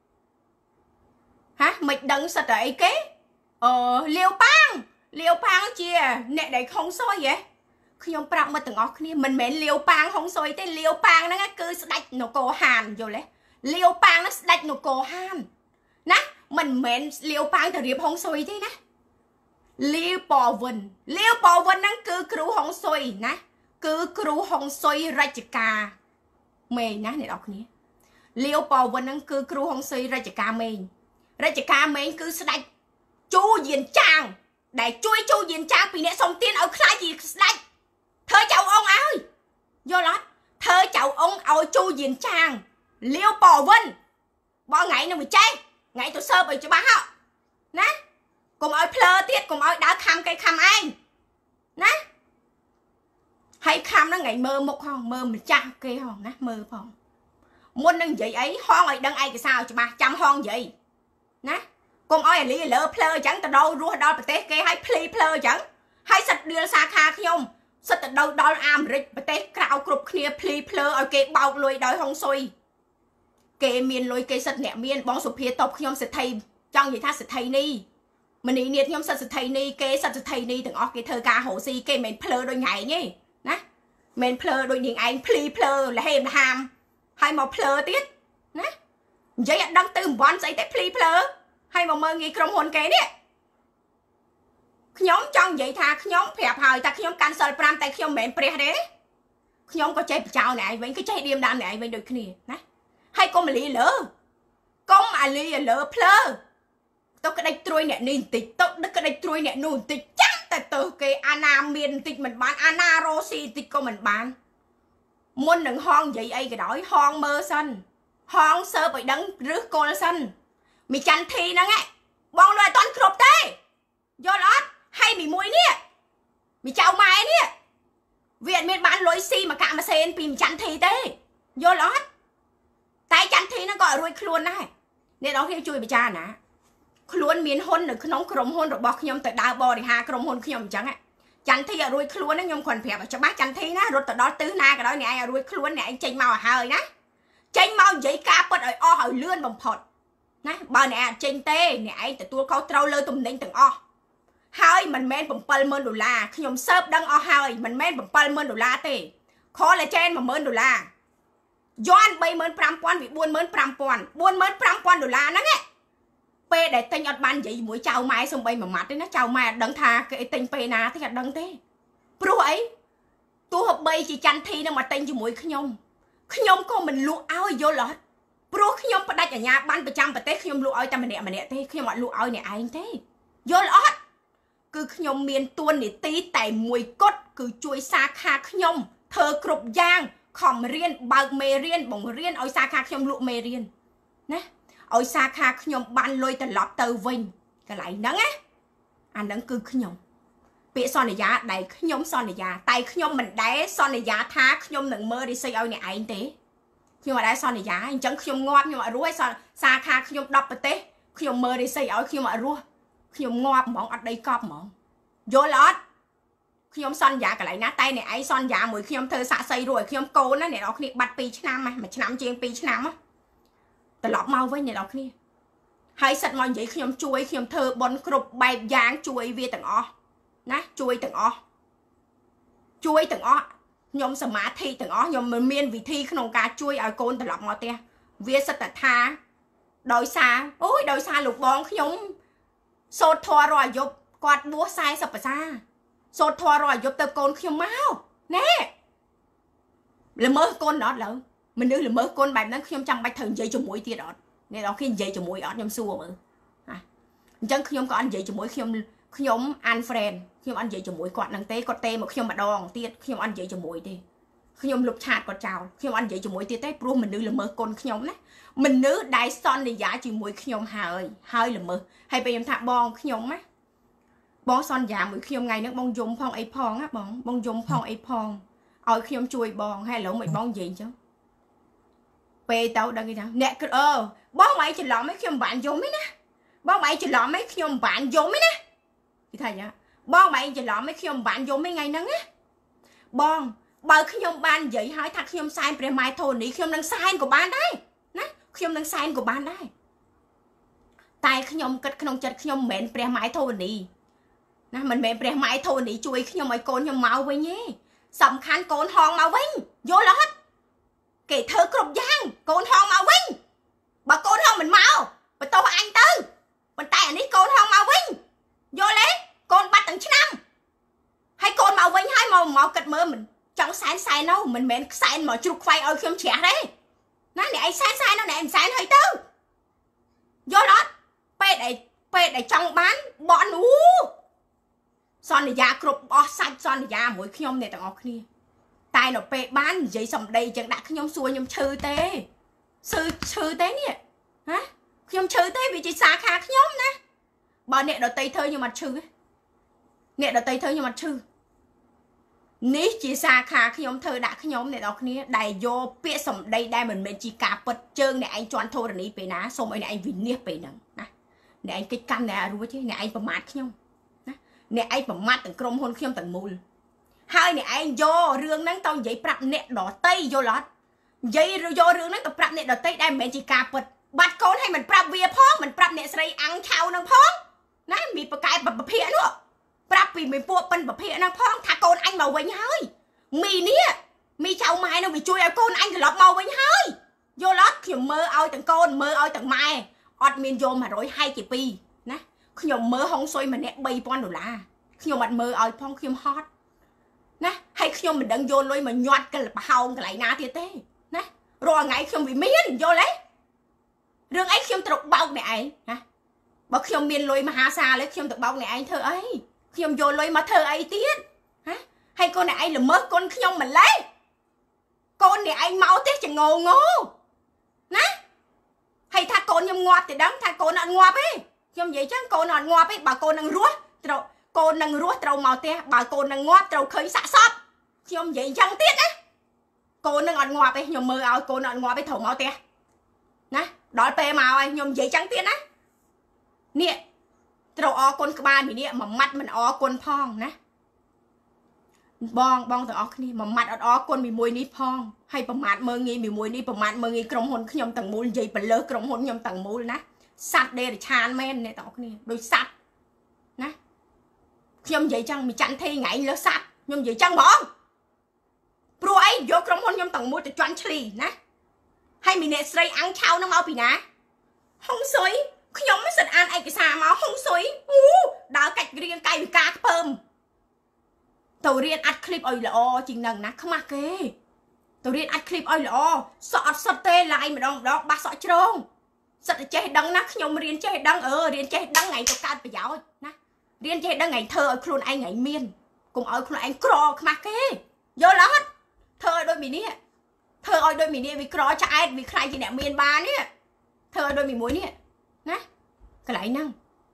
Speaker 1: ហ៎មិនដឹងសិតតែអីគេលាវប៉ាងជាអ្នកដែលហុងស៊ុយហ៎ខ្ញុំប្រាប់មកទាំងអស់គ្នាមិនមែនលាវប៉ាងហុងស៊ុយទេលាវប៉ាងហ្នឹងគឺស្ដេចនគរហានយល់ទេលាវប៉ាងហ្នឹងស្ដេចនគរហានណាមិនមែនលាវប៉ាងទៅរៀបហុងស៊ុយទេណាលាវប៉វិនហ្នឹងគឺគ្រូហុងស៊ុយណាគឺគ្រូហុងស៊ុយរជ្ជការមេងណាអ្នកនរគ្នាលាវប៉វិនហ្នឹងគឺគ្រូហុងស៊ុយរជ្ជការមេងគឺស្ដេចជូយៀនចាងដែលជួយជូយៀនចាងពីអ្នកសុំទានឲ្យខ្លាចជាស្ដេចធ្វើចៅអង្គឲ្យយល់អត់ធ្វើចៅអង្គឲ្យជូយៀនចាងលាវប៉វិនបងថ្ងៃនឹងមិនចេះថ្ងៃទៅសើបឲ្យច្បាស់ហ៎ណាកុំឲ្យភ្លើទៀតកុំឲ្យដើរខំគេខំឯងណាហើយខំហ្នឹងថ្ងៃមើលមុខហងមើលម្ចាស់គេហងណាមើលផងមុននឹងនិយាយអីហងឲ្យដឹងឯកសារឲ្យច្បាស់ចាំហងនិយាយណាកុំឲ្យអាលីលើភ្លើអញ្ចឹងទៅដល់រស់ដល់ប្រទេសគេឲ្យភ្លីភ្លើអញ្ចឹងហើយសិតឌីលសាខាខ្ញុំសិតទៅដល់អាមេរិកប្រទេសក្រៅគ្រប់គ្នាភ្លីភ្លើឲ្យគេបោកលុយដោយហុងស៊ុយគេមានលុយគេសិតអ្នកមានបងសុភាតបខ្ញុំសិទ្ធិចង់និយាយថាសិទ្ធិនេះមនីនាតខ្ញុំសិតសិទ្ធិនេះគេសិតសិទ្ធិនេះទាំងអស់គេធ្វើការហៅស៊ីគេមិនភ្លើដូចថ្ងៃទេណាមិនភ្លើដូចនាងឯងភ្លីភ្លើលហេមលហាមហើយមកភ្លើទៀតណានិយាយអត់ដឹងទៅអំបន់ស្អីទេភ្លីភ្លើហើយមកមើងងាយក្រុមហ៊ុនគេនេះខ្ញុំចង់និយាយថាខ្ញុំប្រាប់ហើយតែខ្ញុំកាន់សិល5តែខ្ញុំមិនមែនព្រះទេខ្ញុំក៏ចេះបចោលអ្នកឯងវិញក៏ចេះឌៀមដានអ្នកឯងវិញដូចគ្នាណាហើយកុំអាលីលើភ្លើទៅក្តិចត្រួយអ្នកនេះបន្តិចទៅដឹកក្តិចត្រួយអ្នកនោះបន្តិចចាំតែតែទៅគេអាណាមានតិចមិនបានអាណារ៉ូស៊ីតិចក៏មិនបានមុននឹងហងនិយាយអីក៏ដោយហងមើលសិនហងសើបឲ្យដឹងរឹសគល់សិនមីច័ន្ទធីហ្នឹងបងលុយអត់តន់គ្រប់ទេយល់អត់ហើយមីមួយនេះមីចៅម៉ែនេះវាអត់មានបានលុយស៊ីមកកាក់ម៉ាសេនពីមីច័ន្ទធីទេយល់អត់តែច័ន្ទធីហ្នឹងក៏រួចខ្លួនដែរអ្នកនរគ្នាជួយពិចារណាខ្លួនមានហ៊ុននៅក្នុងក្រុមហ៊ុនរបស់ខ្ញុំទៅដើរបរិហារក្រុមហ៊ុនខ្ញុំអញ្ចឹងច័ន្ទធីឲ្យរួចខ្លួនហ្នឹងខ្ញុំគ្រាន់ប្រាប់ឲ្យច្បាស់ច័ន្ទធីណារត់ទៅដល់ទិសណាក៏ដោយអ្នកឯងឲ្យរួចខ្លួនអ្នកឯងចេញមកឲ្យហើយណាចេញមកនិយាយការពិតឲ្យអស់ឲ្យលឿនបំផុតណាបើអ្នកឯងអត់ចេញទេអ្នកឯងទទួលខុសត្រូវលើទំនិញទាំងអស់ហើយមិនមែន$70000ខ្ញុំសើបដឹងអស់ហើយមិនមែន$70000ទេ collagen $10000 យន់$35000វា$45000 $45000ហ្នឹងពេលដែលទិញអត់បាននិយាយជាមួយចៅម៉ែសំបីមួយម៉ាត់ទេណាចៅម៉ែអត់ដឹងថាគេទិញពេលណាទេអត់ដឹងទេព្រោះអីទោះបីជាច័ន្ទធីនឹងមកទិញជាមួយខ្ញុំក៏មិនលក់ឲ្យយល់អត់ព្រោះខ្ញុំផ្ដាច់អាជ្ញាប័ណ្ណប្រចាំប្រទេសខ្ញុំលក់ឲ្យតែម្នាក់ទេខ្ញុំអត់លក់ឲ្យអ្នកឯងទេយល់អត់គឺខ្ញុំមានទួនាទីតែមួយគត់គឺជួយសាខាខ្ញុំធ្វើគ្រប់យ៉ាងខំរៀនបើកមេរៀនបង្រៀនឲ្យសាខាខ្ញុំលក់មេរៀនណាឲ្យសាខាខ្ញុំបានលុយត្រឡប់ទៅវិញកន្លែងហ្នឹងណាអាហ្នឹងគឺខ្ញុំពាក្យសន្យាដែលខ្ញុំសន្យាតែខ្ញុំមិនដែលសន្យាថាខ្ញុំនឹងមើលរិស័យឲ្យអ្នកឯងទេខ្ញុំអត់ដែលសន្យាអញ្ចឹងខ្ញុំងាប់ខ្ញុំអត់រស់ឲ្យសាខាខ្ញុំ10ប្រទេសខ្ញុំមើលរិស័យឲ្យខ្ញុំអត់រស់ខ្ញុំងាប់ហ្មងអត់ដីកប់ហ្មងយល់អត់ខ្ញុំសន្យាកន្លែងណាតែអ្នកឯងសន្យាមួយខ្ញុំធ្វើសាក់សីរួចឲ្យខ្ញុំកូនណាអ្នកនរគ្នាបាត់2ឆ្នាំមួយឆ្នាំជាង2ឆ្នាំត្រឡប់មកវិញអ្នកនរគ្នាហើយសិតមកនិយាយខ្ញុំជួយខ្ញុំធ្វើបន់គ្រប់បែបយ៉ាងជួយវាទាំងអស់ណាជួយទាំងអស់ខ្ញុំសមាធិទាំងអស់ខ្ញុំមានវិធីក្នុងការជួយឲ្យកូនត្រឡប់មកផ្ទះវាសិតតែថាដោយសារលោកបងខ្ញុំសូត្រធម៌រាល់អាយុគាត់បួស40ភាសាសូត្រធម៌រាល់អាយុទៅកូនខ្ញុំមកណែល្មើសកូនអត់ឡើយមនុស្សល្មើសកូនបែបហ្នឹងខ្ញុំចាំបាច់ត្រូវនិយាយជាមួយទៀតអត់អ្នកនរគ្នានិយាយជាមួយអត់ខ្ញុំសួរមើលអញ្ចឹងខ្ញុំក៏អត់និយាយជាមួយខ្ញុំunfriend ខ្ញុំអត់និយាយជាមួយគាត់នឹងទេគាត់ទេមកខ្ញុំម្ដងទៀតខ្ញុំអត់និយាយជាមួយទេខ្ញុំលុបឆាតគាត់ចោលខ្ញុំអត់និយាយជាមួយទៀតទេព្រោះមនុស្សល្មើសកូនខ្ញុំណាមនុស្សដែលសន្យាជាមួយខ្ញុំហើយល្មើសហើយពេលខ្ញុំថាបងខ្ញុំណាបងសន្យាមួយខ្ញុំថ្ងៃហ្នឹងបងយំផងអីផងណាបងយំផងអីផងឲ្យខ្ញុំជួយបងហើយឥឡូវមិនបងនិយាយអញ្ចឹងពេលទៅដឹងគេថាអ្នកបងមិនច្រឡំឯងខ្ញុំមិនបានយំទេណាបងមិនច្រឡំឯងខ្ញុំមិនបានយំទេណាគេថាយ៉ាងបងមិនច្រឡំឯងខ្ញុំមិនបានយំទេថ្ងៃហ្នឹងណាបងបើខ្ញុំបាននិយាយឲ្យថាខ្ញុំសែនព្រះម៉ែធរណីខ្ញុំនឹងសែនក៏បានដែរណាខ្ញុំនឹងសែនក៏បានដែរតែខ្ញុំគិតក្នុងចិត្តខ្ញុំមិនមែនព្រះម៉ែធរណីណាមិនមែនព្រះម៉ែធរណីជួយខ្ញុំឲ្យកូនខ្ញុំមកវិញទេសំខាន់កូនហងមកវិញយល់អត់គេធ្វើគ្រប់យ៉ាងកូនហងមកវិញបើកូនហងមិនមកបន្ទោសអញទៅប៉ុន្តែអានេះកូនហងមកវិញយល់ទេកូនបាត់ទាំងឆ្នាំហើយកូនមកវិញហើយមកគិតមើលមិនចង់សែននៅមិនមែនសែនមកជ្រុកខ្វាយឲ្យខ្ញុំជ្រះទេណាអ្នកឯងសែននៅអ្នកឯងសែនហើយទៅយល់អត់ពេលដែលចង់បានបនសន្យាគ្រប់អស់សាច់សន្យាមួយខ្ញុំអ្នកទាំងអស់គ្នាតែនៅពេលបាននិយាយសំដីចឹងដាក់ខ្ញុំសួរខ្ញុំឈឺទេឈឺទេនេះហ៎ខ្ញុំឈឺទេវាជាសាខាខ្ញុំណាបើអ្នកដតីធ្វើខ្ញុំអត់ឈឺអ្នកដតីធ្វើខ្ញុំអត់ឈឺនេះជាសាខាខ្ញុំធ្វើដាក់ខ្ញុំអ្នកនរគ្នាដែលយកពាក្យសំដីដែលមិនមែនជាការពិតជើងអ្នកឯងជន់ធរណីពេលណាសូមឲ្យអ្នកឯងវិនិច្ឆ័យពេលហ្នឹងណាអ្នកឯងកិច្ចកម្មអ្នករួចទេអ្នកឯងប្រមាថខ្ញុំណាអ្នកឯងប្រមាថទាំងក្រុមហ៊ុនខ្ញុំទាំងមូលហើយអ្នកឯងយករឿងហ្នឹងទៅនិយាយប្រាប់អ្នកដតីយល់អត់និយាយយករឿងហ្នឹងទៅប្រាប់អ្នកដតីដែលមិនមែនជាការពិតបាត់កូនឲ្យមិនប្រាប់វាផងមិនប្រាប់អ្នកស្រីអាំងឆៅហ្នឹងផងណាមីប្រកែបភិកនោះប្រាប់ពីមីពួកប៉ិនបភិកហ្នឹងផងថាកូនអញមកវិញហើយមីនេះមីចៅម៉ែនោះវាជួយឲ្យកូនអញត្រឡប់មកវិញហើយយល់អត់ខ្ញុំមើលឲ្យទាំងកូនមើលឲ្យទាំងម៉ែអត់មានយក100ហើយជា2ណាខ្ញុំមើលហុងស៊ុយម្នាក់$3000ខ្ញុំអត់មើលឲ្យផងខ្ញុំហត់ណាហើយខ្ញុំមិនដឹងយកលុយមកញាត់កលប្រហោងកន្លែងណាទៀតទេណារាល់ថ្ងៃខ្ញុំវាមានយល់ទេរឿងអីខ្ញុំត្រូវបោកអ្នកឯងណាបើខ្ញុំមានលុយមហាសាលទេខ្ញុំទៅបោកអ្នកឯងធ្វើអីខ្ញុំយកលុយមកធ្វើអីទៀតហ៎ហើយកូនឯងល្មើសកូនខ្ញុំម្លេះកូននេះឯងមកទេចងងណាហើយថាកូនខ្ញុំងាប់ទៅដឹងថាកូនអត់ងាប់ទេខ្ញុំនិយាយចឹងកូនអត់ងាប់ទេបើកូននឹងរស់ត្រូវកូននឹងរស់ត្រូវមកទេបើកូននឹងងាប់ត្រូវឃើញសាក់សពខ្ញុំនិយាយអញ្ចឹងទៀតណាកូននឹងអត់ងាប់ទេខ្ញុំមើលឲ្យកូនអត់ងាប់ទេត្រូវមកទេណាដល់ពេលមកហើយខ្ញុំនិយាយចឹងទៀតណានេះត្រូវអរគុណក្បាលមីនេះមួយម៉ាត់មិនអរគុណផងណាបងទាំងអស់គ្នាមួយម៉ាត់អត់អរគុណមួយនេះផងហើយប្រមាថមើងងាយមួយនេះប្រមាថមើងងាយក្រុមហ៊ុនខ្ញុំទាំងមូលនិយាយបលើក្រុមហ៊ុនខ្ញុំទាំងមូលណាសัตว์ដេរឆានមែនអ្នកទាំងអស់គ្នាដូចសัตว์ណាខ្ញុំនិយាយចឹងមួយច័ន្ទធីថ្ងៃលើសัตว์ខ្ញុំនិយាយចឹងហ្មងព្រោះអីយកក្រុមហ៊ុនខ្ញុំទាំងមូលទៅជន់ឈ្លីណាហើយមីអ្នកស្រីអាំងឆៅនឹងមកពីណាហុងស៊ុយខ្ញុំមិនសិនអានឯកសារមកហុងស៊ុយដើរកាច់រៀងកាយវិការខ្ពើមទៅរៀនអាត់ឃ្លីបឲ្យល្អជាងនឹងណាខ្មាស់គេទៅរៀនអាត់ឃ្លីបឲ្យល្អសក់អត់សុទ្ធទេឡាយម្ដងបាសសក់ជ្រងសិតតែចេះដឹងណាខ្ញុំរៀនចេះដឹងរៀនចេះដឹងថ្ងៃទៅកើតប្រយោជន៍ណារៀនចេះដឹងថ្ងៃធ្វើឲ្យខ្លួនឯងថ្ងៃមានកុំឲ្យខ្លួនឯងក្រខ្មាស់គេយល់អត់ធ្វើឲ្យដូចមីនេះធ្វើឲ្យដូចមីនេះវាក្រឆ្អែតវាខ្លាចជាអ្នកមានបាននេះធ្វើឲ្យដូចមីមួយនេះណាកន្លែងហ្នឹង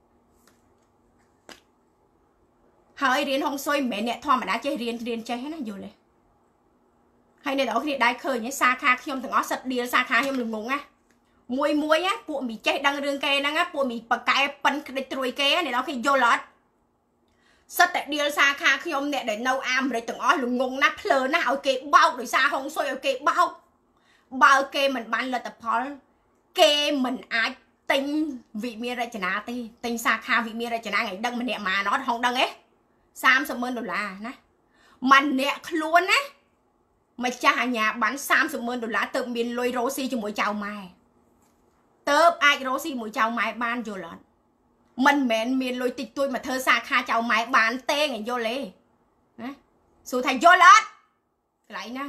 Speaker 1: ហើយរៀនហុងស៊ុយមិនមែនអ្នកធម្មតាចេះរៀនចេះណាយល់ទេហើយអ្នកទាំងអស់គ្នាដែរឃើញសាខាខ្ញុំទាំងអស់សិតឌីលសាខាខ្ញុំល្ងងណាមួយណាពួកមីចេះដឹងរឿងគេហ្នឹងណាពួកមីបកែប៉ិនក្តិចត្រួយគេអ្នកទាំងអស់គ្នាយល់អត់សិតតែឌីលសាខាខ្ញុំអ្នកដែលនៅអាមេរិកទាំងអស់ល្ងងណាស់ភ្លើណាស់ឲ្យគេបោកដោយសារហុងស៊ុយឲ្យគេបោកបើគេមិនបានលទ្ធផលគេមិនអាចទិញវិមានរចនាទេទិញសាខាវិមានរចនាថ្ងៃដឹងម្នាក់ម៉ានអត់ហងដឹងទេ$30,000ណាម្នាក់ខ្លួនណាម្ចាស់អាញាបាន$30,000ទៅមានលុយរ៉ូស៊ីជាមួយចៅម៉ែទៅអាចរ៉ូស៊ីជាមួយចៅម៉ែបានយល់អត់មិនមែនមានលុយតិចតួចមកធ្វើសាខាចៅម៉ែបានទេយល់ទេណាសួរថាយល់អត់កន្លែងហ្នឹង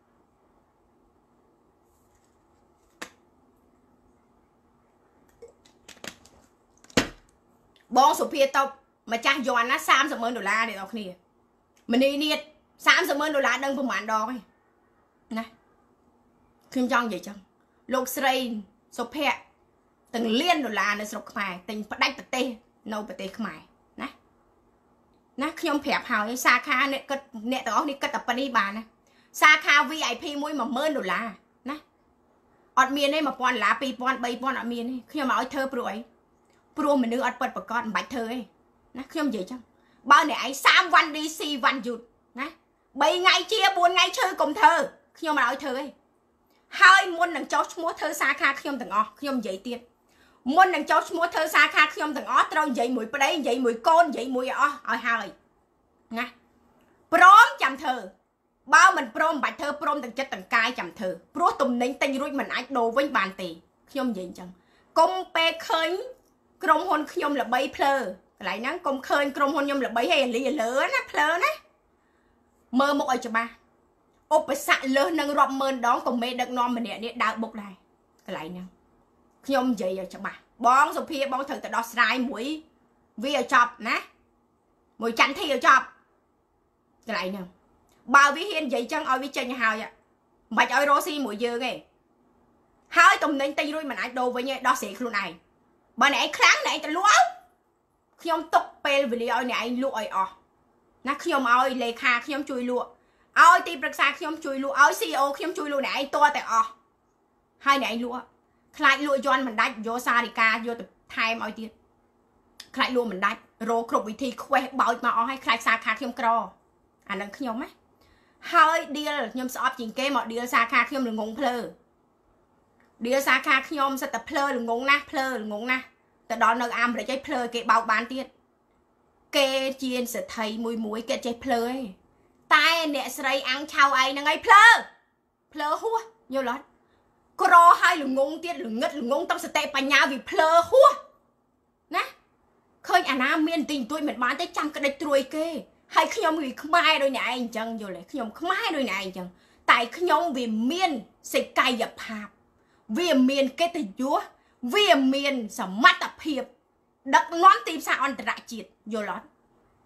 Speaker 1: បងសុភាតបម្ចាស់យន់ណា$30,000អ្នកនរគ្នាមនីនេះ$30,000ដឹងប្រហែលដងឯណាខ្ញុំចង់និយាយចឹងលោកស្រីសុភ័ក្រទាំងលាន$នៅស្រុកខ្មែរទិញផ្ដាច់ប្រទេសនៅប្រទេសខ្មែរណាខ្ញុំប្រាប់ហើយសាខាអ្នកគិតអ្នកទាំងអស់នេះគិតតែប៉ុណ្នេះបានណាសាខា VIP មួយ$10,000ណាអត់មានទេ$1,000 $2,000 $3,000 អត់មានទេខ្ញុំមកឲ្យធ្វើព្រោះអីព្រោះមនុស្សអត់ពិតប្រកបមិនបាច់ធ្វើទេណាខ្ញុំនិយាយចឹងបើអ្នកឯង3វ៉ាន់ DC វ៉ាន់យូតណា3ថ្ងៃជា4ថ្ងៃឈឺកុំធ្វើខ្ញុំមិនឲ្យធ្វើទេហើយមុននឹងចោះឈ្មោះធ្វើសាខាខ្ញុំទាំងអស់ខ្ញុំនិយាយទៀតមុននឹងចោះឈ្មោះធ្វើសាខាខ្ញុំទាំងអស់ត្រូវនិយាយមួយប្តីនិយាយមួយកូននិយាយមួយអស់ឲ្យហើយណាព្រមចាំធ្វើបើមិនព្រមមិនបាច់ធ្វើព្រមទាំងចិត្តទាំងកាយចាំធ្វើព្រោះទំនិញទិញរួចមិនអាចដូរវិញបានទេខ្ញុំនិយាយអញ្ចឹងកុំពេលឃើញក្រុមហ៊ុនខ្ញុំល្បីភ្លើកន្លែងហ្នឹងកុំឃើញក្រុមហ៊ុនខ្ញុំល្បីហើយលីលើណាភ្លើណាមើលមុខឲ្យច្បាស់ឧបសគ្គលើសនឹងរាប់ម៉ឺនដងក៏មេដឹកនាំម្នាក់នេះដើរបុកដែរកន្លែងហ្នឹងខ្ញុំនិយាយឲ្យច្បាស់បងសុភាបងត្រូវទៅដោះស្រាយមួយវាឲ្យចប់ណាមួយច័ន្ទធីឲ្យចប់កន្លែងហ្នឹងបើវាហ៊ាននិយាយចឹងឲ្យវាចេញហើយមិនបាច់ឲ្យរស់ស៊ីមួយយើងទេហើយតំណែងទិញរួចមិនអាចដូរវិញទេដោះស្រាយខ្លួនឯងបើអ្នកឯងខ្លាំងអ្នកឯងទៅលក់ខ្ញុំទុកពេលវេលាឲ្យអ្នកឯងលក់ឲ្យអស់ណាខ្ញុំឲ្យលេខាខ្ញុំជួយលក់ឲ្យទីប្រឹក្សាខ្ញុំជួយលក់ឲ្យ CEO ខ្ញុំជួយលក់អ្នកឯងតតែអស់ហើយអ្នកឯងលក់ខ្លាចលក់យន់មិនដាច់យកសារិកាយកទៅថែមឲ្យទៀតខ្លាចលក់មិនដាច់រោគ្រប់វិធីខ្វេះបោចមកអស់ហើយខ្លាចសាខាខ្ញុំក្រអានឹងខ្ញុំណាហើយឌីលខ្ញុំស្អប់ជាងគេមកឌីលសាខាខ្ញុំល្ងងភ្លើឌីលសាខាខ្ញុំសិតតែភ្លើល្ងងណាស់ភ្លើល្ងងណាស់ទៅដល់នៅអាមេរិកឯងភ្លើគេបោកបានទៀតគេជាសេដ្ឋីមួយគេចេះភ្លើឯងតែអ្នកស្រីអាំងឆៅឯងហ្នឹងឯងភ្លើហួសយល់អត់ក្រហើយល្ងងទៀតល្ងឹតល្ងងតាមសតិបញ្ញាវាភ្លើហួសណាឃើញអាណាមានទីទួយមិនបានទេចាំក្តិចត្រួយគេហើយខ្ញុំវាខ្មែរដូចអ្នកឯងអញ្ចឹងយល់ទេខ្ញុំខ្មែរដូចអ្នកឯងអញ្ចឹងតែខ្ញុំវាមានសេចក្ដីភាពវាមានកិត្តិយសវាមានសមត្ថភាពដឹកនាំទីផ្សារអន្តរជាតិយល់អត់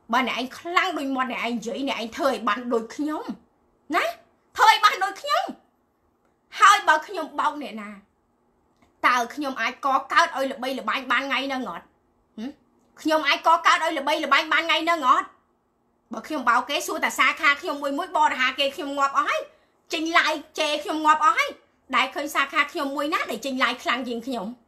Speaker 1: bà này anh khăng đôi mọt này anh dễ này anh thời bạn đôi nhóm ná thời bạn đôi nhóm hai bà nhóm bao này nè tao nhóm ai có cao ơi là bây là ban ngay nó ngọt nhóm ai có cao ơi là bây là ban ngay nó ngọt bà nhóm bao kế xua ta xa kha nhóm mùi mũi bò hà kê nhóm ngọt ói trình lại chê nhóm ngọt ói đại khơi xa kha nhóm mùi nát để trình lại khăn gì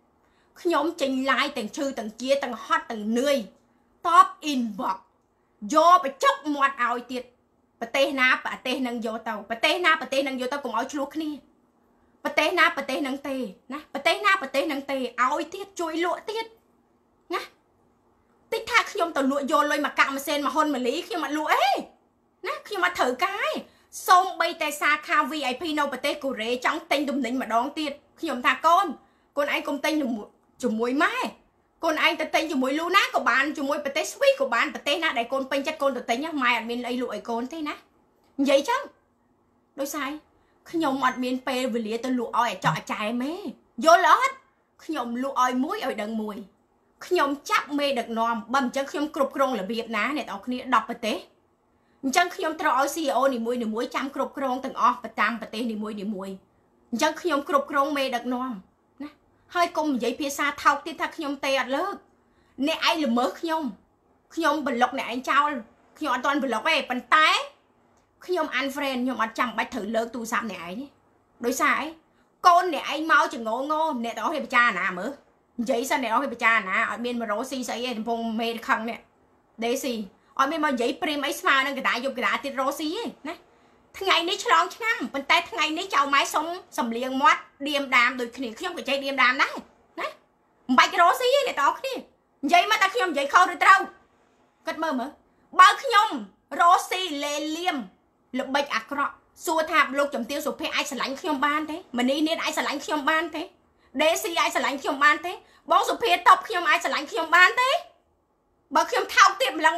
Speaker 1: nhóm trình lại từng chư từng chia từng hot từng nơi top inbox vô bà chốc mọt áo tiệt bà tê nâng vô tàu bà tê nâng vô tàu cùng áo chuốc nè bà tê nâng tê nè bà tê nâng tê áo tiết chui lụa tiết nè tích tha khi nhóm tàu lụa vô lôi mà cạo mà sen mà hôn mà lý khi mà lụa ấy nè khi mà thử cái xong bây tay xa kha VIP nâu bà tê cổ rế trong tên đùm nính mà đón tiết khi nhóm thà con anh cùng tên đùm chùm muối mai con anh ta tên chùm muối lưu nát của bạn chùm muối bà tê sweet của bạn bà tê nát để con pênh chất con tự tính nhá mai admin lấy lụa con thế nè vậy chăng đôi sai khi nhóm admin pê vì lý tôi lụa oi chọ trái mê vô lót khi nhóm lụa oi muối oi đằng mùi khi nhóm chắc mê được nòm bầm chân khi nhóm cục krong là việc ná này tao khi đọc bà tê chân khi nhóm trao oi CEO này muối chăm cục krong từng off bà tam bà tê này muối chân khi nhóm cục krong mê được nòm hơi cùng vậy phía xa thao tiết thác nhóm tê lớp nè ai là mớ nhóm bình lộc này anh trao nhóm an toàn bình lộc ấy bàn tay nhóm ăn friend nhóm ăn chẳng bách thử lớn tu sạp này ấy đối sai con này anh mau chừng ngô nè đó hay cha nà mớ giấy sao nè đó hay cha nà ở bên mà rô xì xấy ấy vùng mê khăn nè đấy gì ở bên mà giấy prim ấy mà nâng cái đá dùng cái đá tiết rô xì ấy nè thằng ngày ní chlong chăng bàn tay thằng ngày ní chào máy sống sầm liền mót điềm đàm đôi khi không phải chơi điềm đàm đấy nè bài cái rô xì ấy này đó khi giấy mà ta khi giấy khâu rồi trâu cất mơ mơ bao khi nhom rô xì lê liêm lục bạch ác rọ xua thạp lục chấm tiêu số phê ai sẽ lánh khi ban thế mà ní nên ai sẽ lánh khi ban thế đế xì ai sẽ lánh khi ban thế bóng số phê tộc khi ai sẽ lánh khi ban thế bao khi thao tiệm lần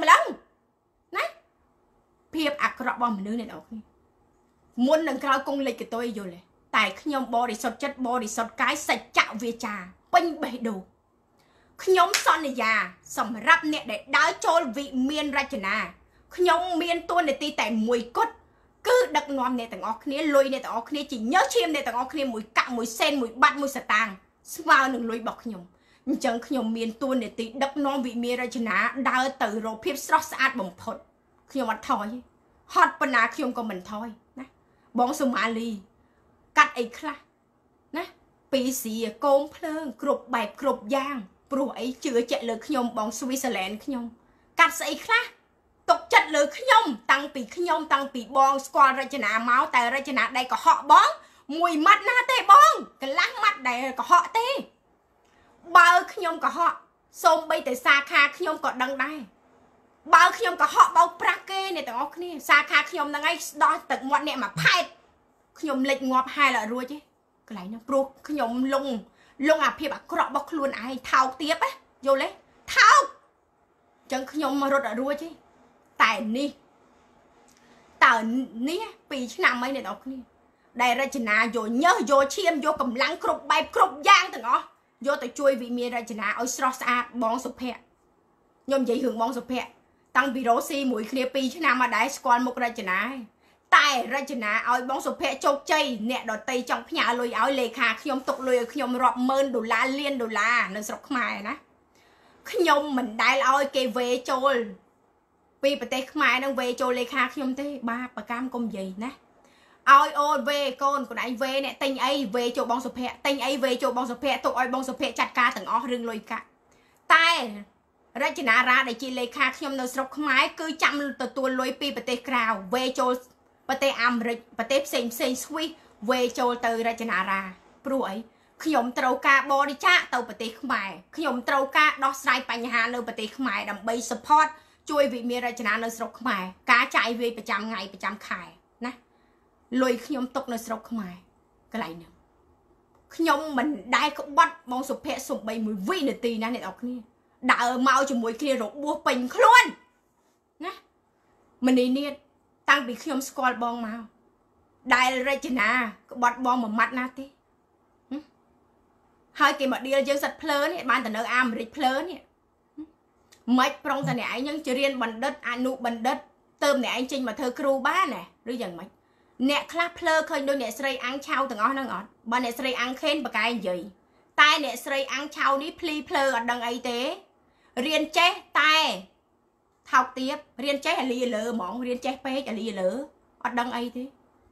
Speaker 1: nè phê ác rọ bom mình này đó muốn nâng cao công lịch của tôi rồi này tại nhóm body sọt chất body sọt cái sạch chạo về trà bênh bể đồ nhóm son này già sầm rắp nè để đá cho vị miên ra chừng à nhóm miên tuôn để ti tại mùi cốt cứ đặc nòm này tầng óc kia lôi này tầng óc kia chỉ nhớ chim này tầng óc kia mùi cạo mùi sen mùi bát mùi sả tàng vào đừng lôi bọc nhóm chẳng nhóm miên tuôn để ti đặc nòm vị miên ra chừng à đá từ rồi phép sọt sát bồng phật nhóm mặt thoi hot bần à nhóm có mình thôi bóng Somali cắt ấy khá nè bị xì côn phơn cục bẹp cục giang bùa ấy chưa chạy lực nhom bóng Switzerland nhom cắt ấy khá tục chặt lực nhom tăng bị bong squad ra chân máu tại ra chân đây có họ bóng mùi mắt na tê bong cái láng mắt đây có họ tê bao nhom có họ xôm bây tới xa kha nhom có đăng đây bao nhom có họ bao prake này tao kia xa kha nhom đang ngay đó tận mọi nè mà phai nhom lệch ngọt hai là ruồi chứ cái này nó pro nhom lông à phía bạc cọ bọc luôn ai thao tiếp á vô lấy thao chẳng nhom mà rốt ở ruồi chứ tại ni tao ni bị nằm mấy này tao kia đây ra chân à vô nhớ vô chiêm vô cầm lăng cục bài cục giang từng ó vô tao chui vị miền ra chân à ôi srosa bong sụp hẹ nhom vậy hưởng bong sụp hẹ tăng bị rô xi mũi kia pi chứ nào mà đáy squad một ra chân à tại ra chân à ôi bong sụp hẹ chọc chay nè đọt tây trong nhà lôi áo lê khà nhom tục lôi nhom rọp mơn đô la liên đô la nơi sọc mai nè nhom mình đáy ôi kê về trôi vì bà tê mai đang về trôi lê khà nhom tê ba bà cam công gì nè ôi về con anh về nè tinh ấy về chỗ bong sụp hẹ tinh ấy về chỗ bong sụp hẹ tụi ôi bong sụp hẹ chặt ca từng ó rừng lôi cả tai ra chân à ra để chị lê khà nhom nơi sọc mai cứ chăm từ tua lôi pi bà tê crowd về chỗ bà tê bà tê xem sweet về chỗ từ ra chân à ra rồi nhom trâu ca bò đi cha tàu bà tê mai nhom trâu ca đó sai bánh hà nơi bà tê mai đầm bay support chui vị miền ra chân à nơi sọc mai cá chạy về ประจำ ngày ประจำ ខែ ណា លុយ ខ្ញុំ ទុក នៅ ស្រុក ខ្មែរ កន្លែង ហ្នឹង ខ្ញុំ មិន ដែល ក្បត់ បង សុភ័ក្រ សំបី 1 វិនាទី ណា អ្នក នរ គ្នា ដើរ មក ជាមួយ គ្នា របួស ពេញ ខ្លួន ណា ម្នេះ នេះ តាំង ពី ខ្ញុំ ស្គាល់ បង មក ដែល រចនា ក្បត់ បង មួយ ម៉ាត់ ណា ទេ ហើយ គេ មក ដៀល យើង សិត ភ្លើ នេះ បាន ទៅ នៅ អាមេរិក ភ្លើ នេះ mấy prong ta này nhưng chỉ riêng bằng đất anu bằng đất tôm này anh chinh mà thơ kêu ba nè rồi chẳng mấy nè clap plơ khơi đôi nè sợi ăn chao từng ngón nó ngọt bà nè sợi ăn khen bà cái gì tai nè sợi ăn chao ní pli plơ ở đằng ấy thế riêng chế tai thọc tiếp riêng chế là lìa lỡ mỏng riêng chế pê là lìa lỡ ở đằng ấy thế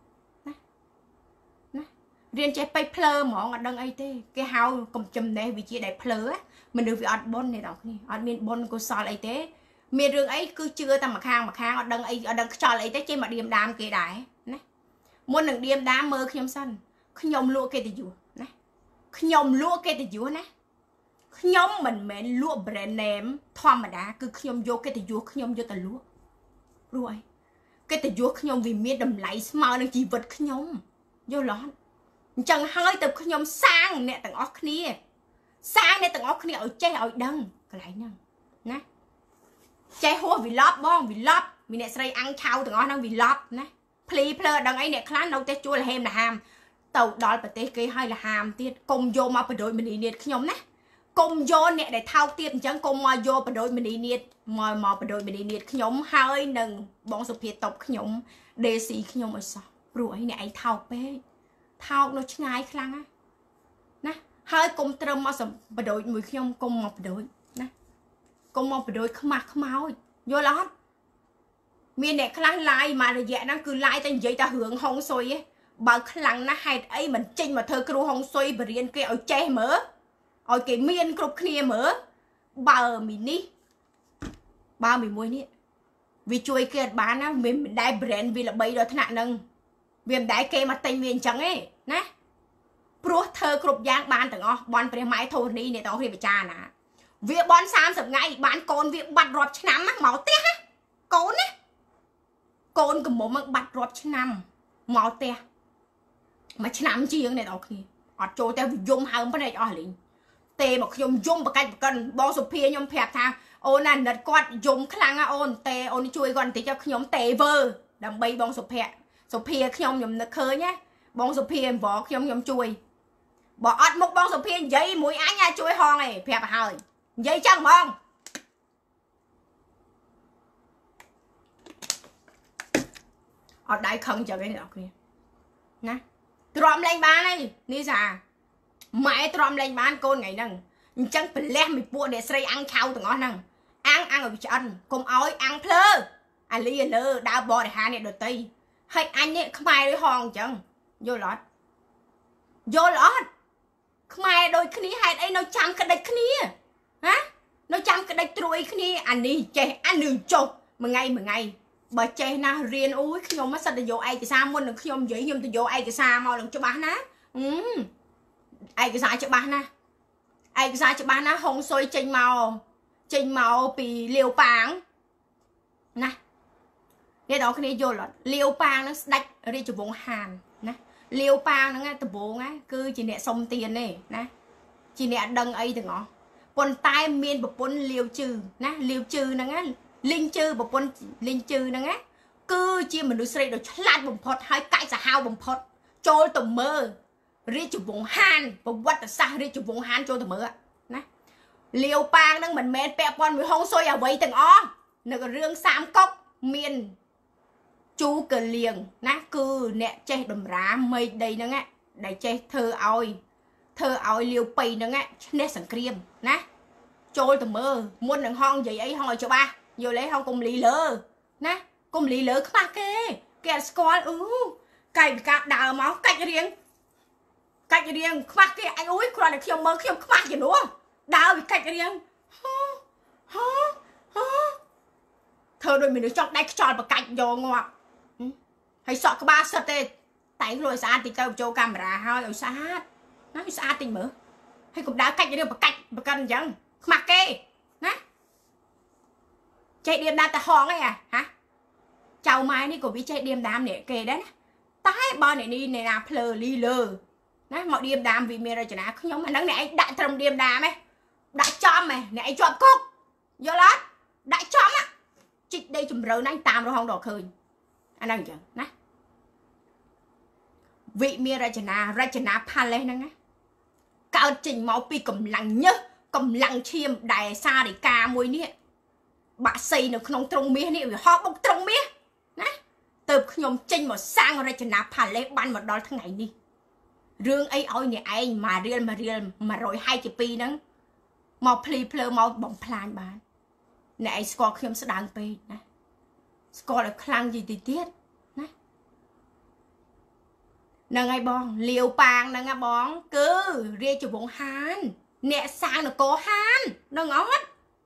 Speaker 1: riêng chế pê plơ mỏng ở đằng ấy thế cái hao cầm chùm này vì chỉ để plơ á mình được vì ọt bon này đọc nè ọt miền bon của sao ấy thế miền rừng ấy cứ chưa ta mà khang ở đằng ấy ở đằng cho ấy thế trên mặt điểm đam kia đái nè muốn đằng điểm đam mơ khi sân nhom lụa kia thì dùa nè nhom lụa kia thì dùa nè nhom mình mẹ lụa brand name thoa mà đá cứ nhom vô kia thì dùa nhom vô tờ lụa rồi cái thì dùa nhom vì miền đầm lấy màu đang chỉ vật nhom vô lót chẳng hơi từ nhom sang nè tầng óc kia sang này tầng óc kia ở chơi ở đằng cái lại nhá nè chơi hoa vì lóp vì nè say ăn chao tầng óc đang vì lóp nè play play đằng ấy nè khá đâu té chua là hem là ham tàu đòi bật té kia hay là ham tiết cùng vô mà bật đội mình đi nhiệt nhom nè cùng vô nè để thao tiết chẳng cùng mà vô bật đội mình đi nhiệt mà bật đội mình đi nhiệt nhom hơi nừng bọn sụp hiệt tộc nhom đề sĩ nhom ở sao rồi nè ấy thao pe thao nó ngay khăng á nè hơi cùng trâm mà sầm bật đội mùi nhom cùng một đội nè cùng một đội khăm máu vô lót miền này khăng lại mà là dạ nó cứ lại tên vậy ta hưởng hông xôi ấy bà khăng nó hay ấy mình chinh mà thơ kêu hông xôi bà riêng kia ở che mở ở cái miền cục kia mở bà mình đi ba mình mua nè vì chui kia bán á mình đai brand vì là bây giờ thế nạn nâng vì mình đai kia mà tên miền chẳng ấy nè pro thơ cục giang bán từng ó bọn phải máy thôi đi này tao thì bị cha nè việc bọn sam sập ngay bán con việc bật rọt nắm máu tiếc á con á con cầm một bật rọt nắm máu tiếc mà nắm chiêng này tao khi ở chỗ tao dùng hàng bên này ở liền tê mà dùng một cái cần bao số pia nhom phẹp thang ôn là nật quạt dùng khăng á ôn tê ôn chui còn tí cho nhóm tê vơ đầm bay bao số pia nhom nật khơi nhá bao số pia vỏ nhom chui bỏ ớt một bao số pia giấy mũi á nha chui hòn này phẹp hơi giấy chẳng không ở đây không chờ cái nào kia nè trộm lên bán này ní già mẹ trộm lên bán con ngày nâng chẳng phải lem mình mua để xây ăn khao từng ngon nâng ăn ở vị chân cùng ói ăn plơ à lìa lơ đã bỏ để hà này đồ tây hay anh ấy không ai đối hòn chẳng vô lót không ai đôi khi hay đây nó chẳng cái đạch kia hả nó chẳng cái đạch trôi kia anh đi chơi ăn đường chục một ngày bà chơi na riêng úi khi nhom mắt sao để vô ai cái sao muốn được khi nhom dễ nhom tôi vô ai cái sao mau đừng cho bán á ai cái sao cho bán á hồng xôi chênh màu bị liều pàng nè cái đó cái này vô là liều pàng nó đạch ở đây cho vùng Hàn nè liều pàng nó nghe từ bố á cứ chỉ nè sông tiền này nè chỉ nè đằng ấy từ ngõ còn tai miên bột bún liều trừ nè liều trừ nó nghe linh chư bột bún linh chư nó nghe cứ chia mình đối xây được lát bùng phật hai cái sẽ hao bùng phật trôi tầm mơ riêng chủ vùng Hàn và quật ở xa riêng chủ vùng Hàn trôi tầm mơ nè liều pang đang mình men pẹp con mình không xôi ở vậy từng ó nó có riêng sam cốc miền chú cờ liền nè cứ nè chơi đầm rá mây đây nó nghe để chơi thơ oi liều pì nó nghe nè sẵn kriêm nè trôi tầm mơ muốn đằng hong vậy ấy hong cho ba vô lấy hong cùng lì lơ nè cùng lì lơ các bạn kê squad cày cả đào máu cạch riêng các bạn kia anh úi còn là khi mơ khi các bạn gì nữa đào bị cạch riêng thơ đôi mình được trong đây tròn và cạch vô ngọt hay sợ các ba sợ tê tay rồi xa thì tao cho camera hơi rồi sát nó xa tình mở hay cũng đã cạch riêng và cạch và cần chẳng mặc kê nè chạy điểm đam ta hòn ấy à hả chào mai đi của vị chạy điểm đam nè kê đấy tái bao này đi này là plơ li lơ nè mọi điểm đam vì mẹ rồi cho nó không giống mà nắng này đã trồng điểm đam ấy đã chom mày này chọn cúc vô lát đã chom á chị đây chùm rơ anh tam rồi không đỏ khơi anh đang chờ nè vị mẹ rồi cho nó pha lên nè cao trình máu pi cầm lặng nhớ cầm lặng chiêm đại xa để ca môi nè បាក់សៃនៅក្នុងត្រង់មាសនេះវាហោបុកត្រង់មាសណាទៅខ្ញុំចេញមកសាងរចនាផាឡេបានមកដល់ថ្ងៃនេះរឿងអីឲ្យអ្នកឯងមករៀល100ហើយជា2ហ្នឹងមកភ្លីភ្លើមកបំផ្លាញបានអ្នកឯងស្គាល់ខ្ញុំស្ដាងពេកណាស្គាល់ឲ្យខ្លាំងយីទីទៀតណាហ្នឹងហើយបងលាវប៉ាងហ្នឹងហ៎បងគឺរាជវង្សហានអ្នកសាងនគរហាននឹងអត់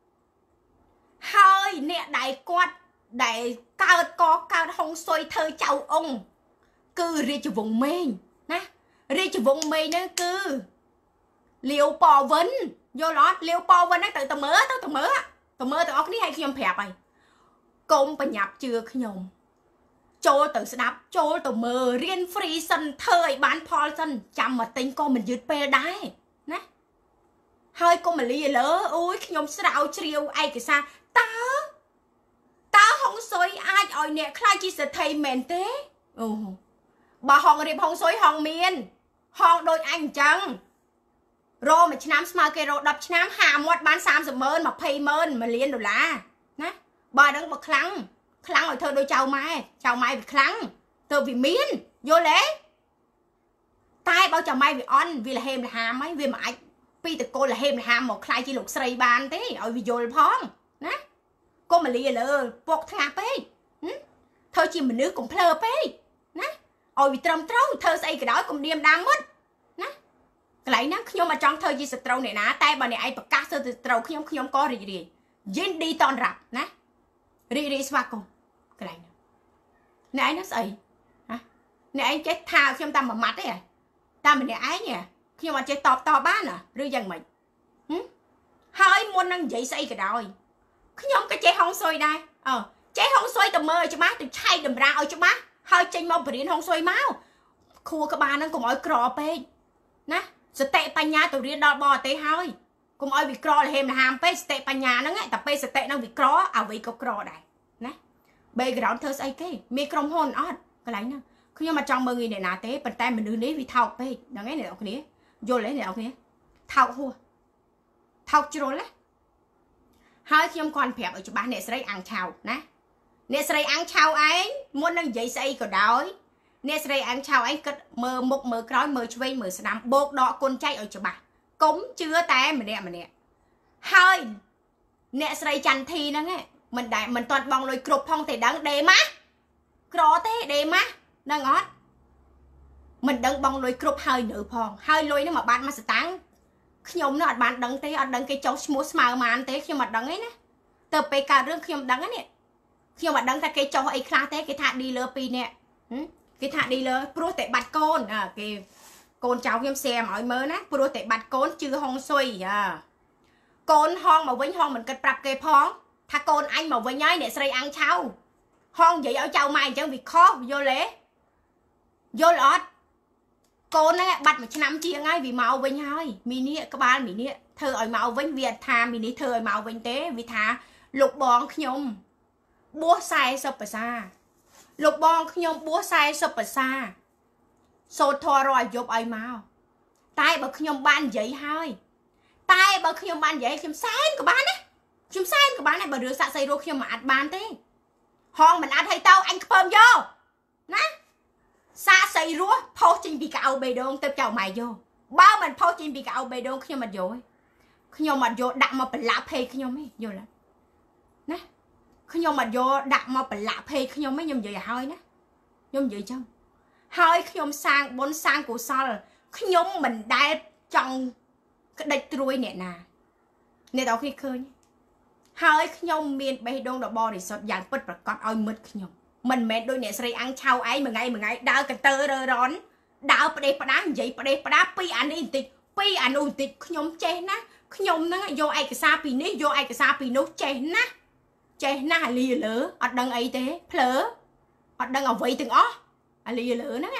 Speaker 1: ហើយអ្នកដែលគាត់ដែលកើតហុងស៊ុយធ្វើចៅអង្គគឺរាជវង្សមេងណារាជវង្សមេងហ្នឹងគឺលាវប៉វិនយល់អត់លាវប៉វិនហ្នឹងទៅមើលទាំងអស់គ្នាឲ្យខ្ញុំប្រាប់ហើយកុំបញ្ញាប់ជឿខ្ញុំចូលទៅស្ដាប់ចូលទៅមើលរៀន free សិនធ្វើឲ្យបានផលសិនចាំមកទិញក៏មិនយឺតពេលដែរណាហើយកុំមកលីលើអូយខ្ញុំស្រាវជ្រាវឯកសារតើហុងស៊ុយអាចឲ្យអ្នកខ្លាចជាសេដ្ឋីមែនទេអូបើហងរៀបហុងស៊ុយហងមានហងដូចអញអញ្ចឹងរោមួយឆ្នាំស្មើគេរោ10ឆ្នាំហាមាត់បាន30ម៉ឺន20ម៉ឺន$1 លានណាបើហ្នឹងបើខ្លាំងឲ្យធ្វើដូចចៅម៉ែវាខ្លាំងទៅវាមានយល់ទេតែបើចៅម៉ែវាអន់វាលហេមលហាមហើយវាមិនអាចពីតកូលលហេមលហាមមកខ្លាយជាលោកស្រីបានទេឲ្យវាយល់ផងណាកុំមកលីលើពុកថ្ងាស់ពេកធ្វើជាមនុស្សកុំភ្លើពេកណាឲ្យវាត្រឹមត្រូវធ្វើស្អីក៏ដោយកុំឌៀមដាមមុតណាកន្លែងហ្នឹងខ្ញុំអត់ចង់ធ្វើជាសត្រូវអ្នកណាតែបើអ្នកឯងប្រកាសទៅត្រូវខ្ញុំក៏រីករាយយិនឌីតនរាប់ណារីករាយស្វាគមន៍កន្លែងហ្នឹងអ្នកឯងហ្នឹងស្អីណាអ្នកឯងចេះថាខ្ញុំតាមមួយម៉ាត់ទេតាមម្នាក់ឯងខ្ញុំអត់ចេះតបបានឬយ៉ាងម៉េចហើយមុននឹងនិយាយស្អីក៏ដោយខ្ញុំក៏ចេះហុងស៊ុយដែរចេះហុងស៊ុយទៅមើលឲ្យច្បាស់ទៅឆែកតម្រាឲ្យច្បាស់ហើយចេញមកបរៀនហុងស៊ុយមកខួរក្បាលហ្នឹងកុំឲ្យក្រពេកណាសតិបញ្ញាទៅរៀនដល់បរទេសហើយកុំឲ្យវាក្រលហេមលហាមពេកសតិបញ្ញាហ្នឹងតែពេលសតិហ្នឹងវាក្រអ្វីក៏ក្រដែរណា background ធ្វើស្អីគេមានក្រុមហ៊ុនអត់កន្លែងហ្នឹងខ្ញុំអត់ចង់មើលងាយអ្នកណាទេប៉ុន្តែមនុស្សនេះវាថោកពេកហ្នឹងឯងអ្នកនរគ្នាយល់ទេអ្នកនរគ្នាថោកហួសថោកជ្រុលណាហើយខ្ញុំគាត់ប្រាប់ឲ្យច្បាស់អ្នកស្រីអាំងឆៅណាអ្នកស្រីអាំងឆៅឯងមុននឹងនិយាយស្អីក៏ដោយអ្នកស្រីអាំងឆៅឯងគិតមើលមុខមើលក្រោយមើលឆ្វេងមើលស្ដាំបោកដកគុណចែកឲ្យច្បាស់កុំជឿតែម្នាក់ហើយអ្នកស្រីចន្ទធីហ្នឹងមិនទាន់បងលុយគ្រប់ផងទេដឹងដេម៉ាក្រទេដេម៉ាដឹងអត់មិនដឹងបងលុយគ្រប់ហើយនៅផងហើយលុយហ្នឹងមកបានមកស្តាំងខ្ញុំនោះអត់បានដឹងទេអត់ដឹងគេចុះឈ្មោះស្មើម៉ានទេខ្ញុំអត់ដឹងទេណាទៅពេលកើតរឿងខ្ញុំដឹងហ្នឹងខ្ញុំអត់ដឹងថាគេចុះអីខ្លះទេគេថាឌីលឺ2នាក់គេថាឌីលឺព្រោះតែបាត់កូនគេកូនចៅខ្ញុំแชร์មកឲ្យមើលណាព្រោះតែបាត់កូនជឿហុងស៊ុយកូនហងមកវិញហងមិនគិតប្រាប់គេផងថាកូនអញមកវិញហើយអ្នកស្រីអាំងឆៅហងនិយាយឲ្យចៅម៉ែអញ្ចឹងវាខុសយល់ទេយល់អត់កូនហ្នឹងបាត់1ឆ្នាំជាងហើយវាមកវិញហើយមីនេះក្បាលមីនេះធ្វើឲ្យមកវិញវាថាមីនេះធ្វើឲ្យមកវិញទេវាថាលោកបងខ្ញុំបួស40ភាសាលោកបងខ្ញុំបួស40ភាសាសូត្រធម៌រាល់យប់ឲ្យមកតែបើខ្ញុំបាននិយាយហើយតែបើខ្ញុំបាននិយាយខ្ញុំសែនក៏បានណាខ្ញុំសែនក៏បានដែរបើរឿងសាក់សីរស់ខ្ញុំមិនអាចបានទេហងមិនអាចឲ្យទៅអញខ្ពើមយកណាសាក់សីរស់ផុសចេញពីកៅបេដងទៅចៅម៉ែយកបើមិនផុសចេញពីកៅបេដងខ្ញុំអត់យកទេខ្ញុំអត់យកដាក់មកប្រឡាក់ភេកខ្ញុំទេយល់ទេណាខ្ញុំអត់យកដាក់មកប្រឡាក់ភេកខ្ញុំទេខ្ញុំនិយាយឲ្យហើយណាខ្ញុំនិយាយចឹងហើយខ្ញុំសាងបុណ្យសាងកុសលខ្ញុំមិនដែលចង់ក្តិចត្រួយអ្នកណាអ្នកទាំងគ្នាឃើញហើយខ្ញុំមានបេះដូងដ៏បរិសុទ្ធយ៉ាងពិតប្រាកដឲ្យមិត្តខ្ញុំមិនមែនដូចអ្នកស្រីអាំងឆៅឯងមួយថ្ងៃដើរកន្តើរើរនដើរផ្ដេសផ្ដានិយាយផ្ដេសផ្ដាពីអានេះបន្តិចពីអានោះបន្តិចខ្ញុំចេះណាខ្ញុំហ្នឹងយកឯកសារពីនេះយកឯកសារពីនោះចេះណាអាលីលើអត់ដឹងអីទេភ្លើអត់ដឹងអ្វីទាំងអស់អាលីលើហ្នឹង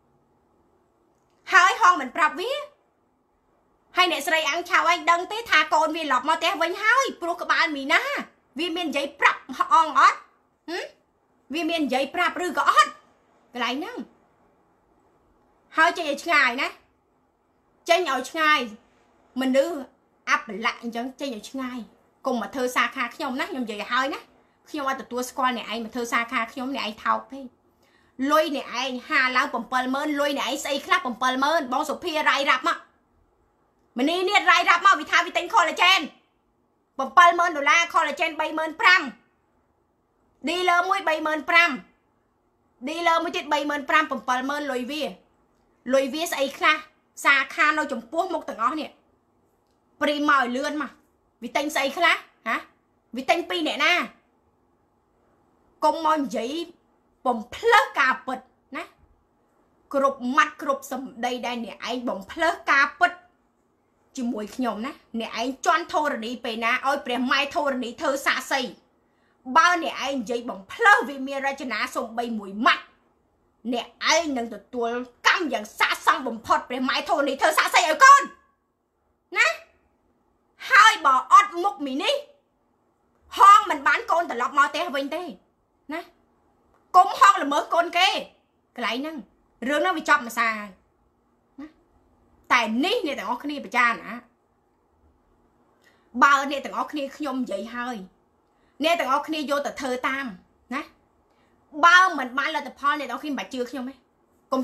Speaker 1: ហើយហងមិនប្រាប់វាហើយអ្នកស្រីអាំងឆៅឯងដឹងទេថាកូនវាឡប់មកផ្ទះវិញហើយព្រោះក្បាលមីណាវាមាននិយាយប្រាប់អងអត់វាមាននិយាយប្រាប់ឬក៏អត់កន្លែងហ្នឹងហើយចេញឲ្យឆ្ងាយណាចេញឲ្យឆ្ងាយមនុស្សអាប់ប្រឡាក់អញ្ចឹងចេញឲ្យឆ្ងាយក cùng mà thơ xa kha nhom nè nhom vậy hơi nè nhom ai tụi tua squad này ai mà thơ xa kha nhom này ai thao thế lôi này ai hà lao bầm pal mơn lôi này ai xây khắp bầm pal mơn bong sụp pia rai rạp mà mình đi nè rai rạp mà vì tha vì tính collagen bầm pal mơn đô la collagen bay mơn pram đi lơ mũi bay mơn pram đi lơ mũi chết bay mơn pram bầm pal mơn lôi vía xây khá xa kha nó chồng puốt một tầng ó nè pri mỏi lươn mà vì tên xây khá hả vì tên pi nè na công mòn giấy bầm plug cà bịch nè cột mặt cột sầm đây đây nè anh bầm plug cà bịch chỉ mùi nhom nè anh choan thô rồi đi pe na ôi pre mai thô rồi đi thơ xa xây bao nè anh giấy bầm plug vì mía ra cho ná xong bay mùi mặt nè anh nâng từ tua cam dạng xa xăng bầm phật pre mai thô đi thơ xa xây ở con nè hai bò ót mục mì ní hong mình bán con từ lọc mò té vinh té nè cũng hong là mới con kê cái lại năng rương nó bị chọc mà xài tại ní nè tao ngó khni bà cha nè bao nè tao ngó khni nhom vậy hơi nè tao ngó khni vô tao thơ tam nè bao mình bán là tao phò nè tao khi bà chưa nhom ấy cũng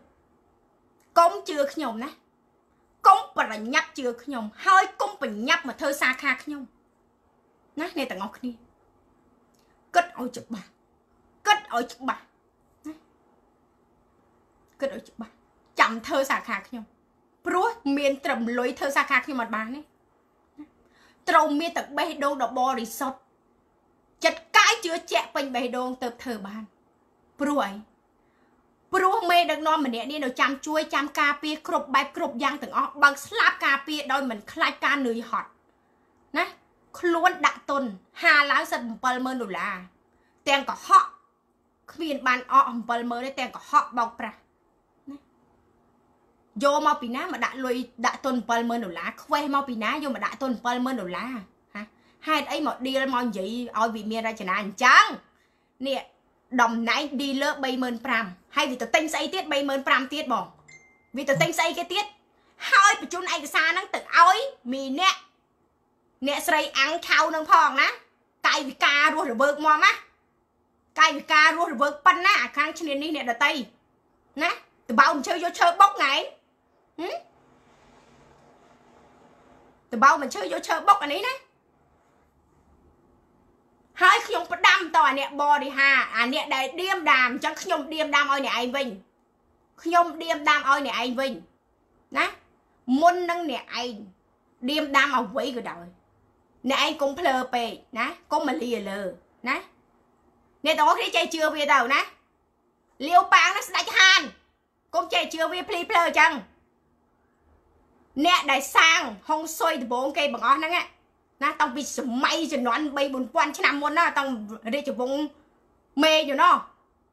Speaker 1: chưa nhom nè cũng bà nhấp chưa nhom hơi cũng bà nhấp mà thơ xa kha nhom nè tao ngó khni kết ôi chụp bà kết ôi chụp bà chậm thơ xa kha nhom Pru miền trầm lối thơ xa khác như mặt bán ấy trâu miền tật bê đô đọc bò đi sọt chật cái chứa chẹ bánh bê đô tập thơ bán Pru ấy Pru mê được non mình nè đi nào chăm chuối chăm cà phê cục bài cục giang từng ó bằng slap cà phê đôi mình khai ca nười hot nè luôn đặt tuần hà láng sân bờ mơ đủ là tiền có họ miền bàn ó bờ mơ đấy tiền có họ bọc ra vô mau pì ná mà đã lùi đã tuần pal mơn đổ lá khoe mau pì ná vô mà đã tuần pal mơn đổ lá hả hai ấy mà đi lên mau gì ôi bị miên ra chả nàn trắng nè đồng nãy đi lỡ bay mơn pram hay vì tao tinh say tiết bay mơn pram tiết bỏ vì tao tinh say cái tiết hơi bị chun anh xa năng tự ôi mì nè sray ăn khao nâng phong ná cay vì ca luôn rồi vợt mò má cay vì ca luôn rồi vợt pan ná khang chân đi nè đợt tây nè tụi bao chơi vô chơi bốc này tụi bao mình chơi vô chơi bốc anh ấy nè hai nhung có đâm tao nè bò đi hà nè đầy điềm đàm chẳng nhung điềm đàm ơi nè anh Vinh nhung điềm đàm ơi nè anh Vinh nè môn nâng nè anh điềm đàm ở quỷ rồi đời nè anh cũng plơ pê nè cũng mà lìa lờ nè tao cái chơi chưa về đâu nè liêu bang nó sẽ đánh hàn cũng chơi chưa về play plơ chăng nè đại sang hông xôi thì bốn cây bằng on nè nè tao bị sụm may cho nó ăn bay buồn quan chứ nằm muốn nó tao đi cho bông mê cho nó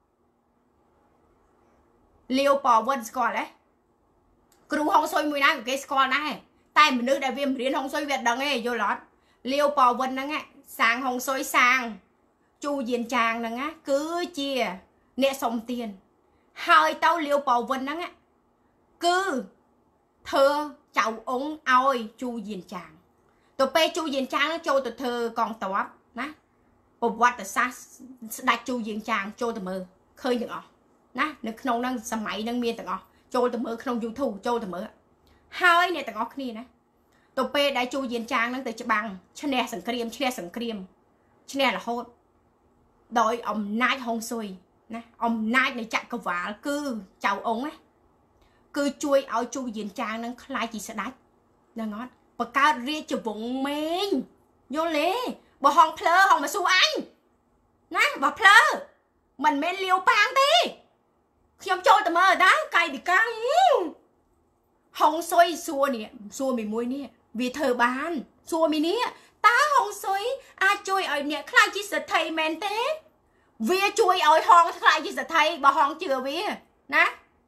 Speaker 1: liêu bò vân score đấy cứ hông xôi mùi nắng của cái score này tay mình nữ đại viêm riêng hông xôi Việt đằng ấy vô lót liêu bò vân nè sang hông xôi sang chu diên chàng nè cứ chia nè xong tiền hơi tao liêu bò vân nè cứ thơ cháu ống ôi chu diên chàng tụi pe chu diên chàng nó cho tụi thơ còn tàu ấp nè bột quạt từ xa đặt chu diên chàng cho tụi mơ khơi những ọ nè nó không năng sầm máy năng miên tụi ọ cho tụi mơ không du thủ cho tụi mơ hơi nè tụi ọ kia nè tụi pe đại chu diên chàng năng từ cho bằng cho nè sừng cream cho nè là hốt đội ông nai hông xuôi nè ông nai này chặt cái vả cứ cháu ống ấy cứ chui ao chu diên chàng năng khai chỉ sẽ đách là ngót bà cao riêng cho vùng mình vô lê bà hòn plơ hòn mà su anh nè bà plơ mình men liêu bang đi khi ông trôi tầm mơ đó cay bị căng hòn xôi xua nè xua mì muối nè vì thờ bán xua mì nè ta hòn xôi ai chui ở nè khai chỉ sẽ thầy men thế vì chui ở hòn khai chỉ sẽ thầy bà hòn chưa vì nè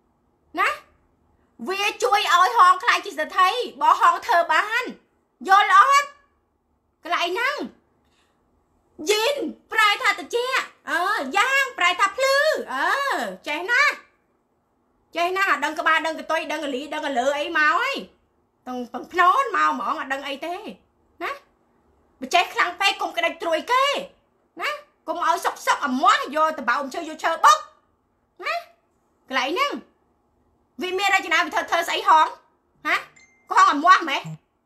Speaker 1: vì chui ơi hòn khai chỉ sẽ thấy bỏ hòn thờ bán vô lót cái lại năng Jin prai tha tự che giang prai tha plư chạy na đừng cái ba đừng cái tôi đừng cái lý đừng cái lửa ấy máu ấy tầng nón màu mỏ mà đừng ấy thế nè ចេះខ្លាំងពេកកុំក្តាច់ត្រួយគេណាកុំឲ្យសុកសុកអាមាស់យកតបោមឈើយកឈើបុកណាកន្លែងហ្នឹងវាមានរចនាវាធ្វើស្អីហងហាក៏ហងអាមាស់ម៉េះ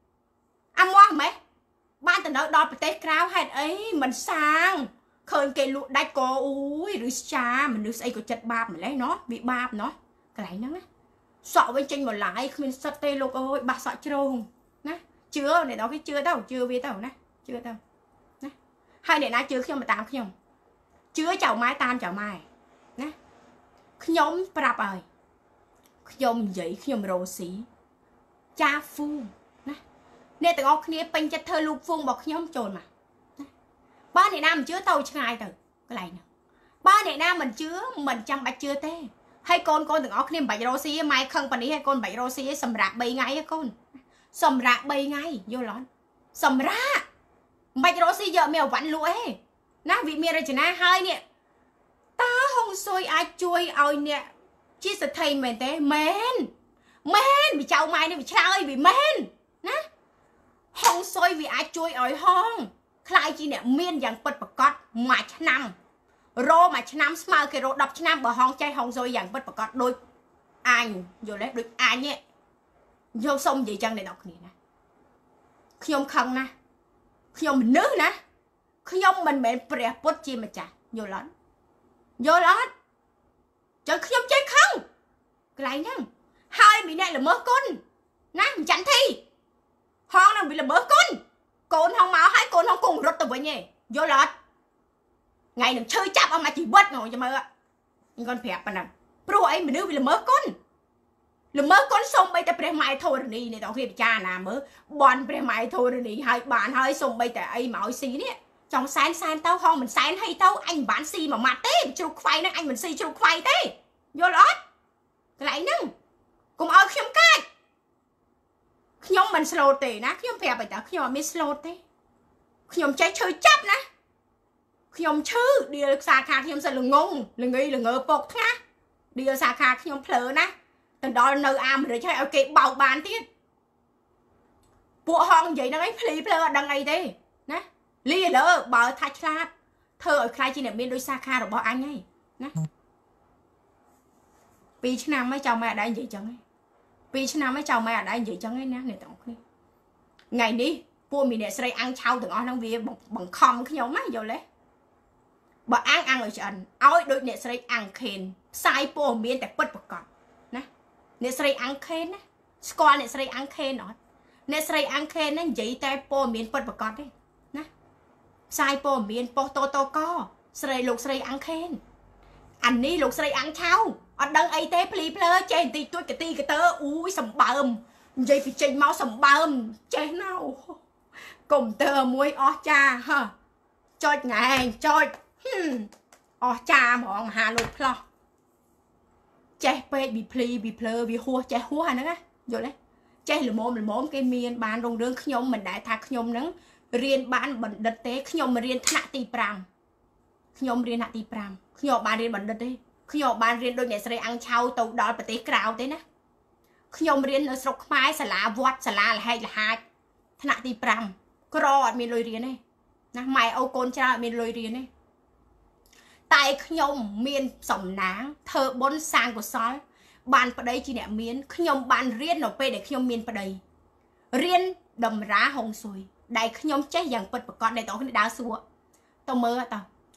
Speaker 1: បានទៅនៅដល់ប្រទេសក្រៅហេតុអីមិនសាងឃើញគេលក់ដាច់ក៏អូយឬស្ចាមនុស្សស្អីក៏ចិត្តបាបម្លេះណោះវាបាបណោះកន្លែងហ្នឹងណាសក់វិញចេញមកឡាយគ្មានសិតទេលោកអើយបាសសក់ជ្រងណាជឿអ្នកនរគេជឿទៅជឿវាទៅណាជឿទៅណាហើយអ្នកណាជឿខ្ញុំមកតាមខ្ញុំជឿចៅម៉ែតាមចៅម៉ែណាខ្ញុំប្រាប់ហើយខ្ញុំនិយាយខ្ញុំរស់ស៊ីចាហ្វូណាអ្នកទាំងអស់គ្នាពេញចិត្តធ្វើលូកហ្វូងរបស់ខ្ញុំចូលមកណាបើអ្នកណាមិនជឿទៅឆ្ងាយទៅកន្លែងហ្នឹងបើអ្នកណាមិនជឿមិនចាំបាច់ជឿទេហើយកូនទាំងអស់គ្នាមិនបាច់រស់ស៊ីម៉ែខឹងប៉ានេះឲ្យកូនមិនបាច់រស់ស៊ីសម្រាប់3ថ្ងៃឯងកូនសម្រាប់3ថ្ងៃយល់អត់សម្រាប់មិនបាច់រស់ស៊ីយកមានអវ៉ាន់លក់ឯងណាវាមានរចនាហើយនេះតើហុងស៊ុយអាចជួយឲ្យអ្នកជាស្ថិមែនទេមែនវាចៅម៉ែនេះវាឆ្លើយវាមែនណាហុងស៊ុយវាអាចជួយឲ្យហងខ្លាយជាអ្នកមានយ៉ាងពិតប្រាកដមួយឆ្នាំរោមួយឆ្នាំស្មើគេរោ10ឆ្នាំបើហងចេះហុងស៊ុយយ៉ាងពិតប្រាកដដូចអញយល់ទេដូចអញនេះយកសុំនិយាយចឹងអ្នកនរគ្នាណាខ្ញុំខឹងណាខ្ញុំមនុស្សណាខ្ញុំមិនមែនព្រះពុទ្ធជាម្ចាស់យល់អត់ចឹងខ្ញុំចេះខឹងកន្លែងហ្នឹងហើយមានអ្នកល្មើសគុណណាមិនចាំធីហងនឹងវាល្មើសគុណកូនហងមកហើយកូនហងគង់រត់ទៅវិញឯងយល់អត់ថ្ងៃនឹងឈើចាប់អស់មួយជីវិតហ្នឹងចាំមើលគាត់ប្រាប់ប៉ុណ្ណឹងព្រោះអីមនុស្សវាល្មើសគុណសូម្បីតែព្រះម៉ែធរណីនេះតោះគេពិចារណាមើលបនព្រះម៉ែធរណីហើយបានហើយសូម្បីតែអីមកឲ្យស៊ីនេះចង់សែនទៅហងមិនសែនឲ្យទៅអញមិនបានស៊ីមួយម៉ាត់ទេជ្រូកខ្វៃហ្នឹងអញមិនស៊ីជ្រូកខ្វៃទេយល់អត់កន្លែងហ្នឹងកុំឲ្យខ្ញុំកាច់ខ្ញុំមិនស្លូតទេណាខ្ញុំប្រាប់ឲ្យតើខ្ញុំអត់មានស្លូតទេខ្ញុំចេះឈឺចាប់ណាខ្ញុំឈឺឌីលសាខាខ្ញុំសិនល្ងងល្ងីល្ងើពកថ្ងាស់ឌីលសាខាខ្ញុំភ្លើណាទៅដល់នៅអាមេរិកហើយឲ្យគេបោកបានទៀតពួកហងនិយាយហ្នឹងឯងភ្លីភ្លើអត់ដឹងអីទេណាលីលើបើថាឆ្លាតធ្វើឲ្យខ្លាចជាអ្នកមានដូចសាខារបស់អញហើយណា2ឆ្នាំហើយចៅម៉ែអត់ដែរនិយាយចឹងឯង2ឆ្នាំហើយចៅម៉ែអត់ដែរនិយាយចឹងឯងណាអ្នកទាំងអស់គ្នាថ្ងៃនេះពួកមីអ្នកស្រីអាំងឆៅទាំងអស់ហ្នឹងវាបង្ខំខ្ញុំណាយល់ទេបើអាំងឲ្យឆ្អិនឲ្យដូចអ្នកស្រីអាំងខេនផ្សាយព័ត៌មានតែពិតប្រាកដណាអ្នកស្រីអាំងខេនណាស្គាល់អ្នកស្រីអាំងខេនអត់អ្នកស្រីអាំងខេនហ្នឹងនិយាយតែព័ត៌មានពិតប្រាកដទេណាផ្សាយព័ត៌មានប៉ុស្តិ៍តកស្រីលោកស្រីអាំងខេនអានេះលោកស្រីអាំងឆៅអត់ដឹងអីទេភ្លីភ្លើចេះបន្តិចតួចកទីកតើអូយសម្បើមនិយាយពីចេញមកសម្បើមចេះណៅកុំព្យូទ័រមួយអស់ចាហ៎ចុចណែចុចអស់ចាហ្មងមហាលោកផ្លោះចេះពេកវាភ្លីវាភ្លើវាហួសចេះហួសអាហ្នឹងណាយល់ទេចេះល្មមគេមានបានរងរឿងខ្ញុំមិនដែលថាខ្ញុំហ្នឹងរៀនបានបណ្ឌិតទេខ្ញុំរៀនថ្នាក់ទី5ខ្ញុំរៀនថ្នាក់ទី5ខ្ញុំបានរៀនបណ្ឌិតទេខ្ញុំបានរៀនដូចអ្នកស្រីអាំងឆៅទៅដល់ប្រទេសក្រៅទេណាខ្ញុំរៀននៅស្រុកខ្មែរសាលាវត្តសាលាលហែកលហាចថ្នាក់ទី5ក្រអត់មានលុយរៀនទេណាម៉ែអូកូនច្រើនអត់មានលុយរៀនទេតែខ្ញុំមានសំណាងធ្វើបុណ្យសាងកុសលបានប្តីជាអ្នកមានខ្ញុំបានរៀននៅពេលដែលខ្ញុំមានប្តីរៀនតម្រាហុងស៊ុយដែលខ្ញុំចេះយ៉ាងពិតប្រាកដអ្នកទាំងគ្នាដើរសួរទៅមើល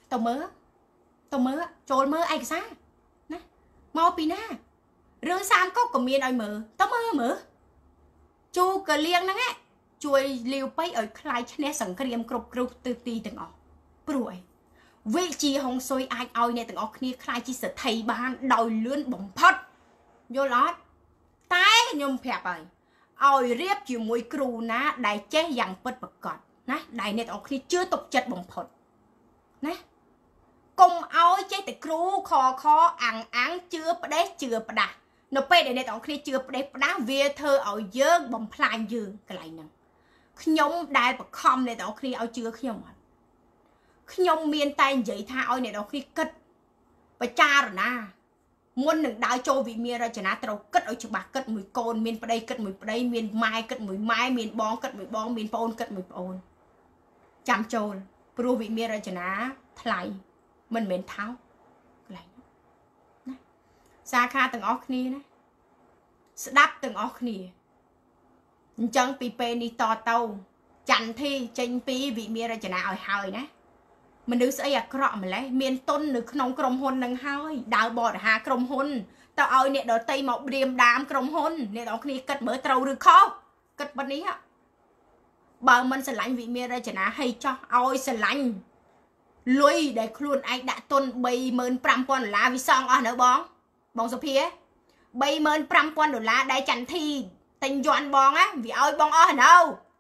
Speaker 1: ចូលមើលឯកសារណាមកពីណារឿងសាមកុកក៏មានឲ្យមើលទៅមើលជូកលៀងហ្នឹងជួយលាវប៉ៃឲ្យខ្លាយឈ្នះសង្គ្រាមគ្រប់គ្រងទិសទីទាំងអស់ព្រោះអីវិជាហុងស៊ុយអាចឲ្យអ្នកទាំងអស់គ្នាខ្លាយជាសេដ្ឋីបានដោយលឿនបំផុតយល់អត់តែខ្ញុំប្រាប់ហើយឲ្យរៀបជាមួយគ្រូណាដែលចេះយ៉ាងពិតប្រាកដណាដែលអ្នកទាំងអស់គ្នាជឿទុកចិត្តបំផុតណាកុំឲ្យចេះតែគ្រូខអាំងជឿផ្ដេសជឿផ្ដាស់នៅពេលដែលអ្នកទាំងអស់គ្នាជឿផ្ដេសផ្ដាស់វាធ្វើឲ្យយើងបំផ្លាញយើងកន្លែងហ្នឹងខ្ញុំដែលបខំអ្នកទាំងអស់គ្នាឲ្យជឿខ្ញុំអត់ខ្ញុំមានតែនិយាយថាឲ្យអ្នកទាំងអស់គ្នាគិតបចារណាមុននឹងដើរចូលវិមានរចនាត្រូវគិតឲ្យច្បាស់គិតមួយកូនមានប្តីគិតមួយប្តីមានម៉ែគិតមួយម៉ែមានបងគិតមួយបងមានប្អូនគិតមួយប្អូនចាំចូលព្រោះវិមានរចនាថ្លៃមិនមែនថោកកន្លែងណាសាខាទាំងអស់គ្នាណាស្ដាប់ទាំងអស់គ្នាអញ្ចឹងពីពេលនេះតទៅចន្ទធីចេញពីវិមានរចនាឲ្យហើយណាមនុស្សស្អីអាក្រក់ម្លេះមានទុននៅក្នុងក្រុមហ៊ុននឹងហើយដើរបរិហាក្រុមហ៊ុនទៅឲ្យអ្នកដតីមកព្រាមដាមក្រុមហ៊ុនអ្នកនរគ្នាគិតមើលត្រូវឬខុសគិតប៉ុណ្នេះបើមិនស្រឡាញ់វិមានរចនាឲ្យចោះឲ្យស្រឡាញ់លុយដែលខ្លួនឯងដាក់ទុន$35,000វាសងអស់នៅបងសុភា$35,000ដែលចន្ទធីទិញយន់បងណាវាឲ្យបងអស់នៅ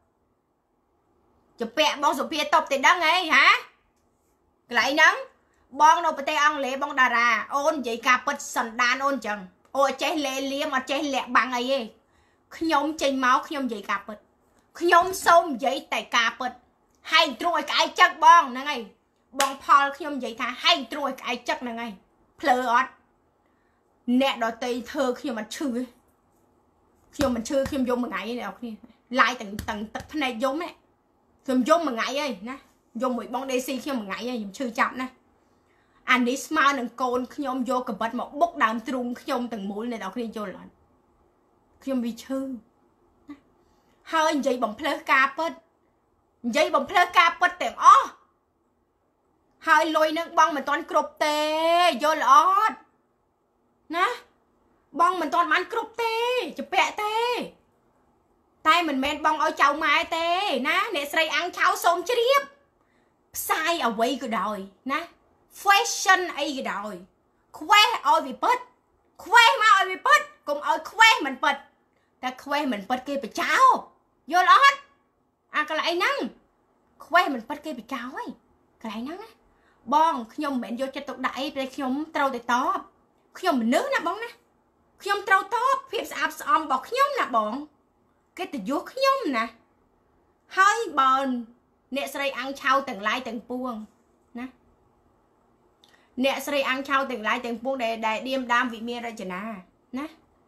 Speaker 1: ជពាក់បងសុភាតបទៅដឹងហីហាកន្លែងហ្នឹងបងនៅប្រទេសអង់គ្លេសបងតារាអូននិយាយការពិតសន្តានអូនចឹងអូអត់ចេះលេលៀមអត់ចេះលាក់បាំងអីទេខ្ញុំចេញមកខ្ញុំនិយាយការពិតខ្ញុំសូមនិយាយតែការពិតហែងទ្រង់ឲ្យក្អែកចឹកបងហ្នឹងហើយបងផលខ្ញុំនិយាយថាហែងទ្រង់ឲ្យក្អែកចឹកហ្នឹងហើយភ្លើអត់អ្នកដតីធ្វើខ្ញុំអត់ឈឺទេខ្ញុំមិនឈឺខ្ញុំយំមួយថ្ងៃទេអ្នកគ្នាឡាយទាំងទឹកភ្នែកយំហ្នឹងខ្ញុំយំមួយថ្ងៃហើយណាយំមួយបងដេស៊ីខ្ញុំមួយថ្ងៃហើយខ្ញុំឈឺចាប់ណាអានេះស្មើនឹងកូនខ្ញុំយកកបិតមកបុកដើមទ្រូងខ្ញុំទាំងមូលអ្នកនរគ្នាយល់អត់ខ្ញុំវាឈឺហើយនិយាយបំភ្លើសការពិតនិយាយបំភ្លើសការពិតទាំងអស់ហើយលុយនឹងបងមិនទាន់គ្រប់ទេយល់អត់ណាបងមិនទាន់បានគ្រប់ទេជពាក់ទេតែមិនមែនបងឲ្យចៅម៉ែទេណាអ្នកស្រីអាំងឆៅសូមជ្រាបផ្សាយអ្វីក៏ដោយណា fashion អីក៏ដោយខ្វេះឲ្យវាពិតខ្វេះមកឲ្យវាពិតកុំឲ្យខ្វេះមិនពិតតែខ្វេះមិនពិតគេបចោយល់អត់អាកន្លែងហ្នឹងខ្វេះមិនពិតគេបចោហើយកន្លែងហ្នឹងណាបងខ្ញុំមិនមែនយកចិត្តទុកដាក់អីព្រោះខ្ញុំត្រូវតែតបខ្ញុំមនុស្សណាបងណាខ្ញុំត្រូវតបភាពស្អាតស្អំរបស់ខ្ញុំណាបងកិត្តិយសខ្ញុំណាហើយបើអ្នកស្រីអាំងឆៅទាំងឡាយទាំងពួងណាអ្នកស្រីអាំងឆៅទាំងឡាយទាំងពួងដែលឌៀមដាមវិមានរចនាណា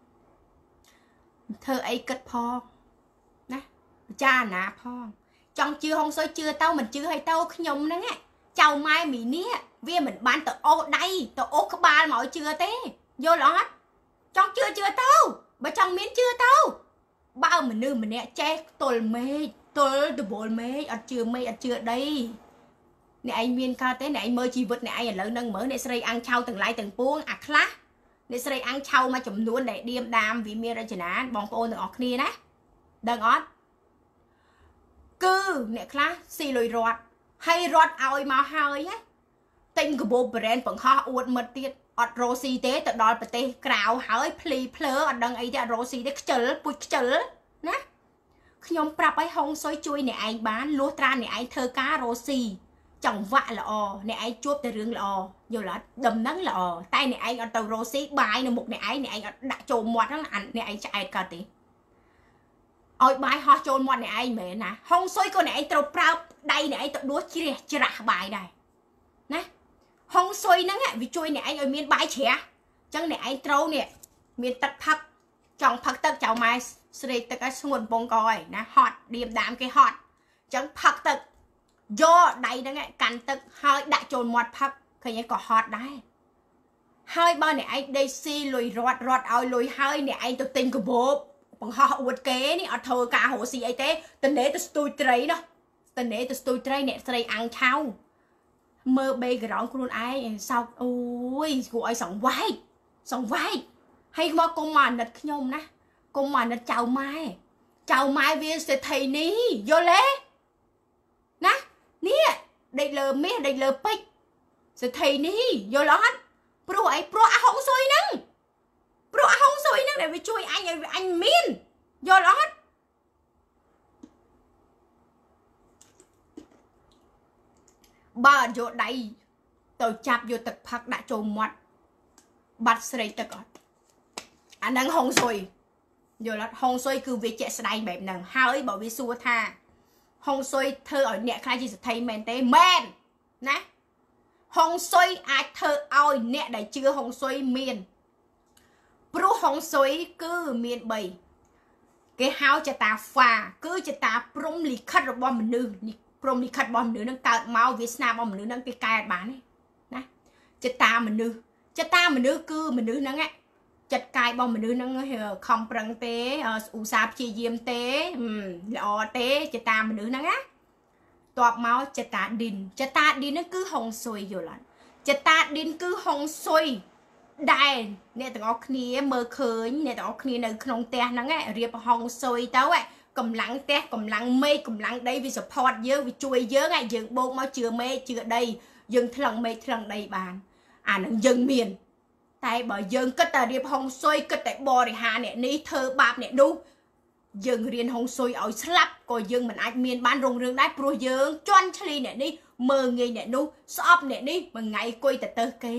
Speaker 1: ធ្វើអីគិតផងណាពិចារណាផងចង់ជឿហុងសុយជឿទៅមិនជឿឲ្យទៅខ្ញុំហ្នឹងចៅម៉ែមីនេះវាមិនបានទៅអូសដៃទៅអូសក្បាលមកឲ្យជឿទេយល់អត់ចង់ជឿទៅបើចង់មានជឿទៅបើមនុស្សម្នាក់ចេះទល់មេឃទល់ដបូលមេឃអត់ជឿមេឃអត់ជឿដីអ្នកឯងមានកើតទេអ្នកឯងមើលជីវិតអ្នកឯងឥឡូវហ្នឹងមើលអ្នកស្រីអាំងឆៅទាំងឡាយទាំងពួងអាខ្លះអ្នកស្រីអាំងឆៅមួយចំនួនដែលឌៀមដាមវិមានរចនាបងប្អូនទាំងអស់គ្នាណាដឹងអត់គឺអ្នកខ្លះស៊ីលុយរត់ហើយរត់ឲ្យមកហើយណាទិញកាបូបប្រេនបង្ហោះអួតមិត្តទៀតអត់រស់ស៊ីទេទៅដល់ប្រទេសក្រៅហើយភ្លីភ្លើអត់ដឹងអីទេអត់រស់ស៊ីទេខ្ជិលពុជខ្ជិលណាខ្ញុំប្រាប់ឲ្យហុងសុយជួយអ្នកឯងបានលួសត្រាអ្នកឯងធ្វើការរស់ស៊ីចង្វាក់ល្អអ្នកឯងជួបតែរឿងល្អយល់អត់ដំណឹងល្អតែអ្នកឯងអត់ទៅរស់ស៊ីបាយនៅមុខអ្នកឯងអត់ដាក់ចូលមាត់ហ្នឹងអ្នកឯងឆ្អែតកើតទេឲ្យបាយហោះចូលមាត់អ្នកឯងមែនណាហុងសុយក៏អ្នកឯងត្រូវប្រើដៃអ្នកឯងទៅដួសជ្រះច្រាស់បាយដែរណាហុងសុយហ្នឹងវាជួយអ្នកឯងឲ្យមានបាយជ្រះអញ្ចឹងអ្នកឯងត្រូវនេះមានទឹកផឹកចង់ផឹកទឹកចៅម៉ែស្រេកទឹកឲ្យស្ងួនពងកហើយណាហត់ឌៀមដាមគេហត់អញ្ចឹងផឹកទឹកយកដៃហ្នឹងកាន់ទឹកហើយដាក់ចូលមាត់ផឹកឃើញឯងក៏ហត់ដែរហើយបើអ្នកឯងដេកស៊ីលុយរត់ឲ្យលុយហើយអ្នកឯងទៅទិញកាបូបបង្ហោះអួតគេនេះអត់ធ្វើការរស់ស៊ីអីទេតនេទៅស្ទូចត្រីណោះតនេទៅស្ទូចត្រីអ្នកស្រីអាំងឆៅមើល background ខ្លួនឯងសោកអូយគួរឲ្យសង្វែកហើយមកគុំមកអាណិតខ្ញុំណាគុំមកអាណិតចៅម៉ែវាសេដ្ឋីនេះយល់ទេណានេះដេកលើមាសដេកលើពេជ្រសេដ្ឋីនេះយល់អត់ព្រោះអាហុងសុយហ្នឹងដែលវាជួយអញឲ្យអញមានយល់អត់បើអត់យកដៃទៅចាប់យកទឹកផឹកដាក់ចូលមាត់បាត់ស្រេកទឹកអត់អាហ្នឹងហុងសុយយល់អត់ហុងសុយគឺវាជាក់ស្ដែងបែបហ្នឹងហើយបើវាសួរថាហុងសុយធ្វើឲ្យអ្នកខ្លះជាសេដ្ឋីមែនទេមែនណាហុងសុយអាចធ្វើឲ្យអ្នកដែលជឿហុងសុយមានព្រោះហុងសុយគឺមាន3គេហៅចតាហ្វាគឺជាតាព្រំលិខិតរបស់មនុស្សព្រមលិខិតរបស់មនុស្សនឹងកើតមកវាស្នារបស់មនុស្សនឹងគេកែបានណាចិត្តតាមនុស្សគឺមនុស្សហ្នឹងចិត្តកាយរបស់មនុស្សហ្នឹងខំប្រឹងទេឧស្សាហ៍ព្យាយាមទេល្អទេចិត្តតាមនុស្សហ្នឹងណាតបមកចិត្តតាឌិនហ្នឹងគឺហុងស៊ុយយល់អត់ចិត្តតាឌិនគឺហុងស៊ុយដែរអ្នកទាំងអស់គ្នាមើលឃើញអ្នកទាំងអស់គ្នានៅក្នុងផ្ទះហ្នឹងរៀបហុងស៊ុយទៅកម្លាំងផ្ទះកម្លាំងមេឃកម្លាំងដីវា support យើងវាជួយយើងយើងបូកមកជឿមេឃជឿដីយើងថ្លឹងមេឃថ្លឹងដីបានអានឹងយើងមានតែបើយើងគិតតែរៀបហុងស៊ុយគិតតែបរិហារអ្នកនេះធ្វើបាបអ្នកនោះយើងរៀនហុងស៊ុយឲ្យស្លាប់ក៏យើងមិនអាចមានបានរុងរឿងដែរព្រោះយើងជន់ឈ្លីអ្នកនេះមើងងាយអ្នកនោះស្អប់អ្នកនេះមួយថ្ងៃគួយតែទៅគេ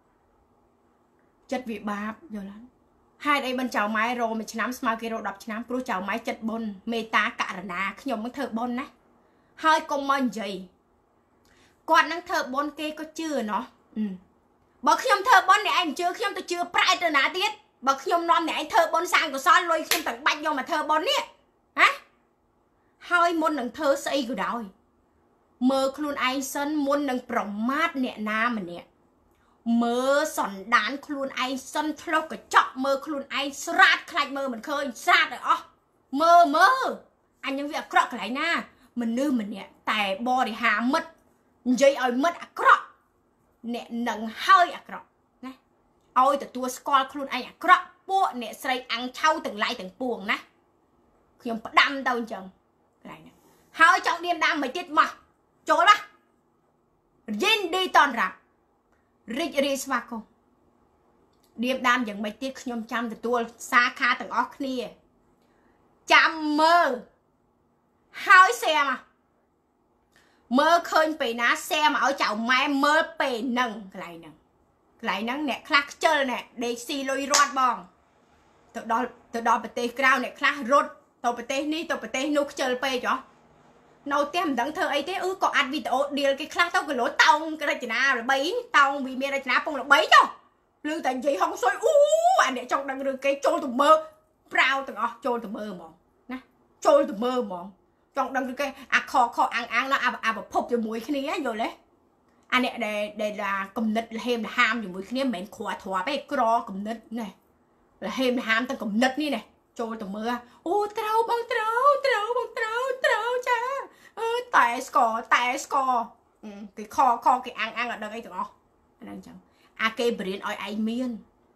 Speaker 1: ចិត្តវាបាបយល់ទេហេតុអីមិនចៅម៉ែរមួយឆ្នាំស្មើគេរ10ឆ្នាំព្រោះចៅម៉ែចិត្តបុណ្យមេត្តាករណាខ្ញុំនឹងធ្វើបុណ្យណាហើយកុំមកនិយាយគាត់នឹងធ្វើបុណ្យគេក៏ជឿណោះបើខ្ញុំធ្វើបុណ្យអ្នកឯងជឿខ្ញុំទៅជឿប្រែទៅណាទៀតបើខ្ញុំនាំអ្នកឯងធ្វើបុណ្យសាងកុសលលុយខ្ញុំទាំងបាច់យកមកធ្វើបុណ្យនេះហ៎ហើយមុននឹងធ្វើស្អីក៏ដោយមើលខ្លួនឯងសិនមុននឹងប្រមាថអ្នកណាម្នាក់មើលសន្តានខ្លួនឯងសិនធ្លុះកញ្ចក់មើលខ្លួនឯងស្រាតខ្លាច់មើលមិនឃើញស្រាតឲ្យអស់មើលអញនឹងវាអាក្រក់កន្លែងណាមនុស្សម្នាក់តែបរិហារមិត្តនិយាយឲ្យមិត្តអាក្រក់អ្នកនឹងហើយអាក្រក់ណាឲ្យទទួលស្គាល់ខ្លួនឯងអាក្រក់ពួកអ្នកស្រីអាំងឆៅទាំងឡាយទាំងពួងណាខ្ញុំផ្ដាំទៅអញ្ចឹងកន្លែងហ្នឹងហើយចង់ឌៀមដាមមិនទៀតមកចូលណាយិនឌីតនរ៉ារីករាយស្វាគមន៍ឌៀមដាមយ៉ាងម៉េចទៀតខ្ញុំចាំទទួលសាខាទាំងអស់គ្នាចាំមើលហើយแชร์មកមើលឃើញពេលណាแชร์មកឲ្យចៅម៉ែមើលពេលហ្នឹងកន្លែងហ្នឹងអ្នកខ្លះខ្ជិលណែដេកស៊ីលុយរត់បងទៅដល់ប្រទេសក្រៅអ្នកខ្លះរត់ទៅប្រទេសនេះទៅប្រទេសនោះខ្ជិលពេកហ៎នៅផ្ទះមិនដឹងធ្វើអីទេក៏អាត់វីដេអូឌីលគេខ្លះទៅគីឡូតោងរចនាល្បីតោងវាមានរចនាពងល្បីចុះលឺតែនិយាយហុងស៊ុយអាអ្នកចង់ដឹងរឿងគេចូលទៅមើលប្រាវទាំងអស់ចូលទៅមើលហ្មងណាចូលទៅមើលហ្មងចង់ដឹងរឿងគេអាខអាំងណាអាប្រភពជាមួយគ្នាយល់ទេអាអ្នកដែលគំនិតលហេមលហាមជាមួយគ្នាមិនមែនគ្រាធ្រាប់ទេក្រគំនិតណែលហេមលហាមទាំងគំនិតនេះណែចូលទៅមើលត្រូវបងត្រូវចាតែស្គរគេខគេអាំងអត់ដឹងអីទាំងអស់អាហ្នឹងអញ្ចឹងអាគេបរៀនឲ្យឯងមាន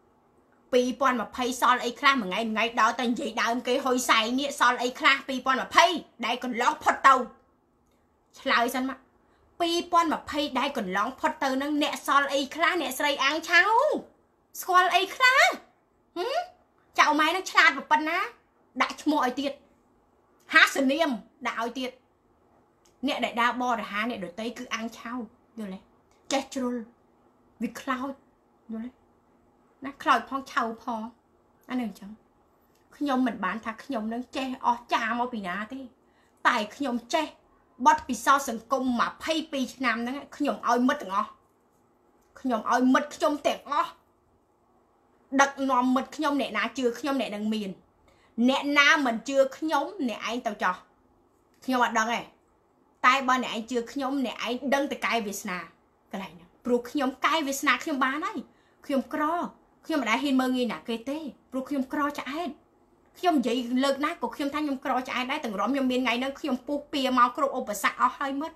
Speaker 1: 2020សល់អីខ្លះមួយថ្ងៃដល់តែនិយាយដើមគេហុយសែងនេះសល់អីខ្លះ2020ដែលកន្លងផុតទៅឆ្លើយសិនមក2020ដែលកន្លងផុតទៅនឹងអ្នកសល់អីខ្លះអ្នកស្រីអាំងឆៅស្គាល់អីខ្លះចៅម៉ែនឹងឆ្លាតប៉ុណ្ណាដាក់ឈ្មោះឲ្យទៀតហាសនាមដាក់ឲ្យទៀតអ្នកដែលដើរបរិហារអ្នកដតីគឺអាំងឆៅយល់ទេចេះជ្រុលវាខ្លោចយល់ទេណាខ្លោចផងឆៅផងអានេះអញ្ចឹងខ្ញុំមិនបានថាខ្ញុំនឹងចេះអស់ចាមកពីណាទេតែខ្ញុំចេះបទពិសោធន៍សង្គម22ឆ្នាំហ្នឹងខ្ញុំឲ្យមិត្តទាំងអស់ខ្ញុំឲ្យមិត្តខ្ញុំទាំងអស់ដឹកនាំមិត្តខ្ញុំអ្នកណាជឿខ្ញុំអ្នកនឹងមានអ្នកណាមិនជឿខ្ញុំអ្នកឯងទៅចោះខ្ញុំអត់ដឹងទេតែបើអ្នកឯងជឿខ្ញុំអ្នកឯងដឹងតែកាយវាសនាកន្លែងហ្នឹងព្រោះខ្ញុំកាយវាសនាខ្ញុំបានហើយខ្ញុំក្រខ្ញុំមិនដែលហ៊ានមើងងាយណាគេទេព្រោះខ្ញុំក្រឆ្អែតខ្ញុំនិយាយលើកណាស់ក៏ខ្ញុំថាខ្ញុំក្រឆ្អែតដែរទាំងរំខ្ញុំមានថ្ងៃហ្នឹងខ្ញុំពុះពៀមកគ្រប់ឧបសគ្គអស់ហើយមិត្ត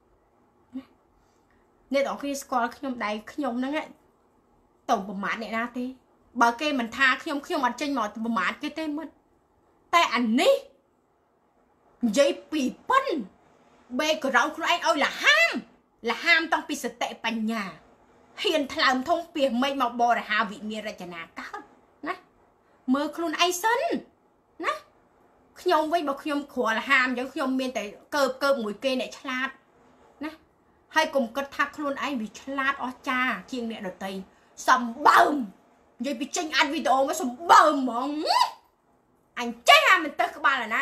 Speaker 1: អ្នកទាំងគ្នាស្គាល់ខ្ញុំដែរខ្ញុំហ្នឹងទៅប្រមាថអ្នកណាទេបើគេមិនថាខ្ញុំអត់ចេញមកប្រមាថគេទេមិត្តតែអានេះនិយាយពីប៉ិនបេក្រោមខ្លួនឯងឲ្យលហាមតាំងពីសតិបញ្ញាហ៊ានថ្លើមធំពីមេឃមកបរិហាវិមានរចនាកើតណាមើលខ្លួនឯងសិនណាខ្ញុំវិញបើខ្ញុំគ្រាន់លហាមអញ្ចឹងខ្ញុំមានតែកើបមួយគេអ្នកឆ្លាតណាហើយកុំគិតថាខ្លួនឯងវាឆ្លាតអស្ចារ្យជាងអ្នកដទៃសម្បើមនិយាយពីចេញអាត់វីដេអូមកសម្បើមហ្មងអញចេះអាមិនទៅក្បាលណា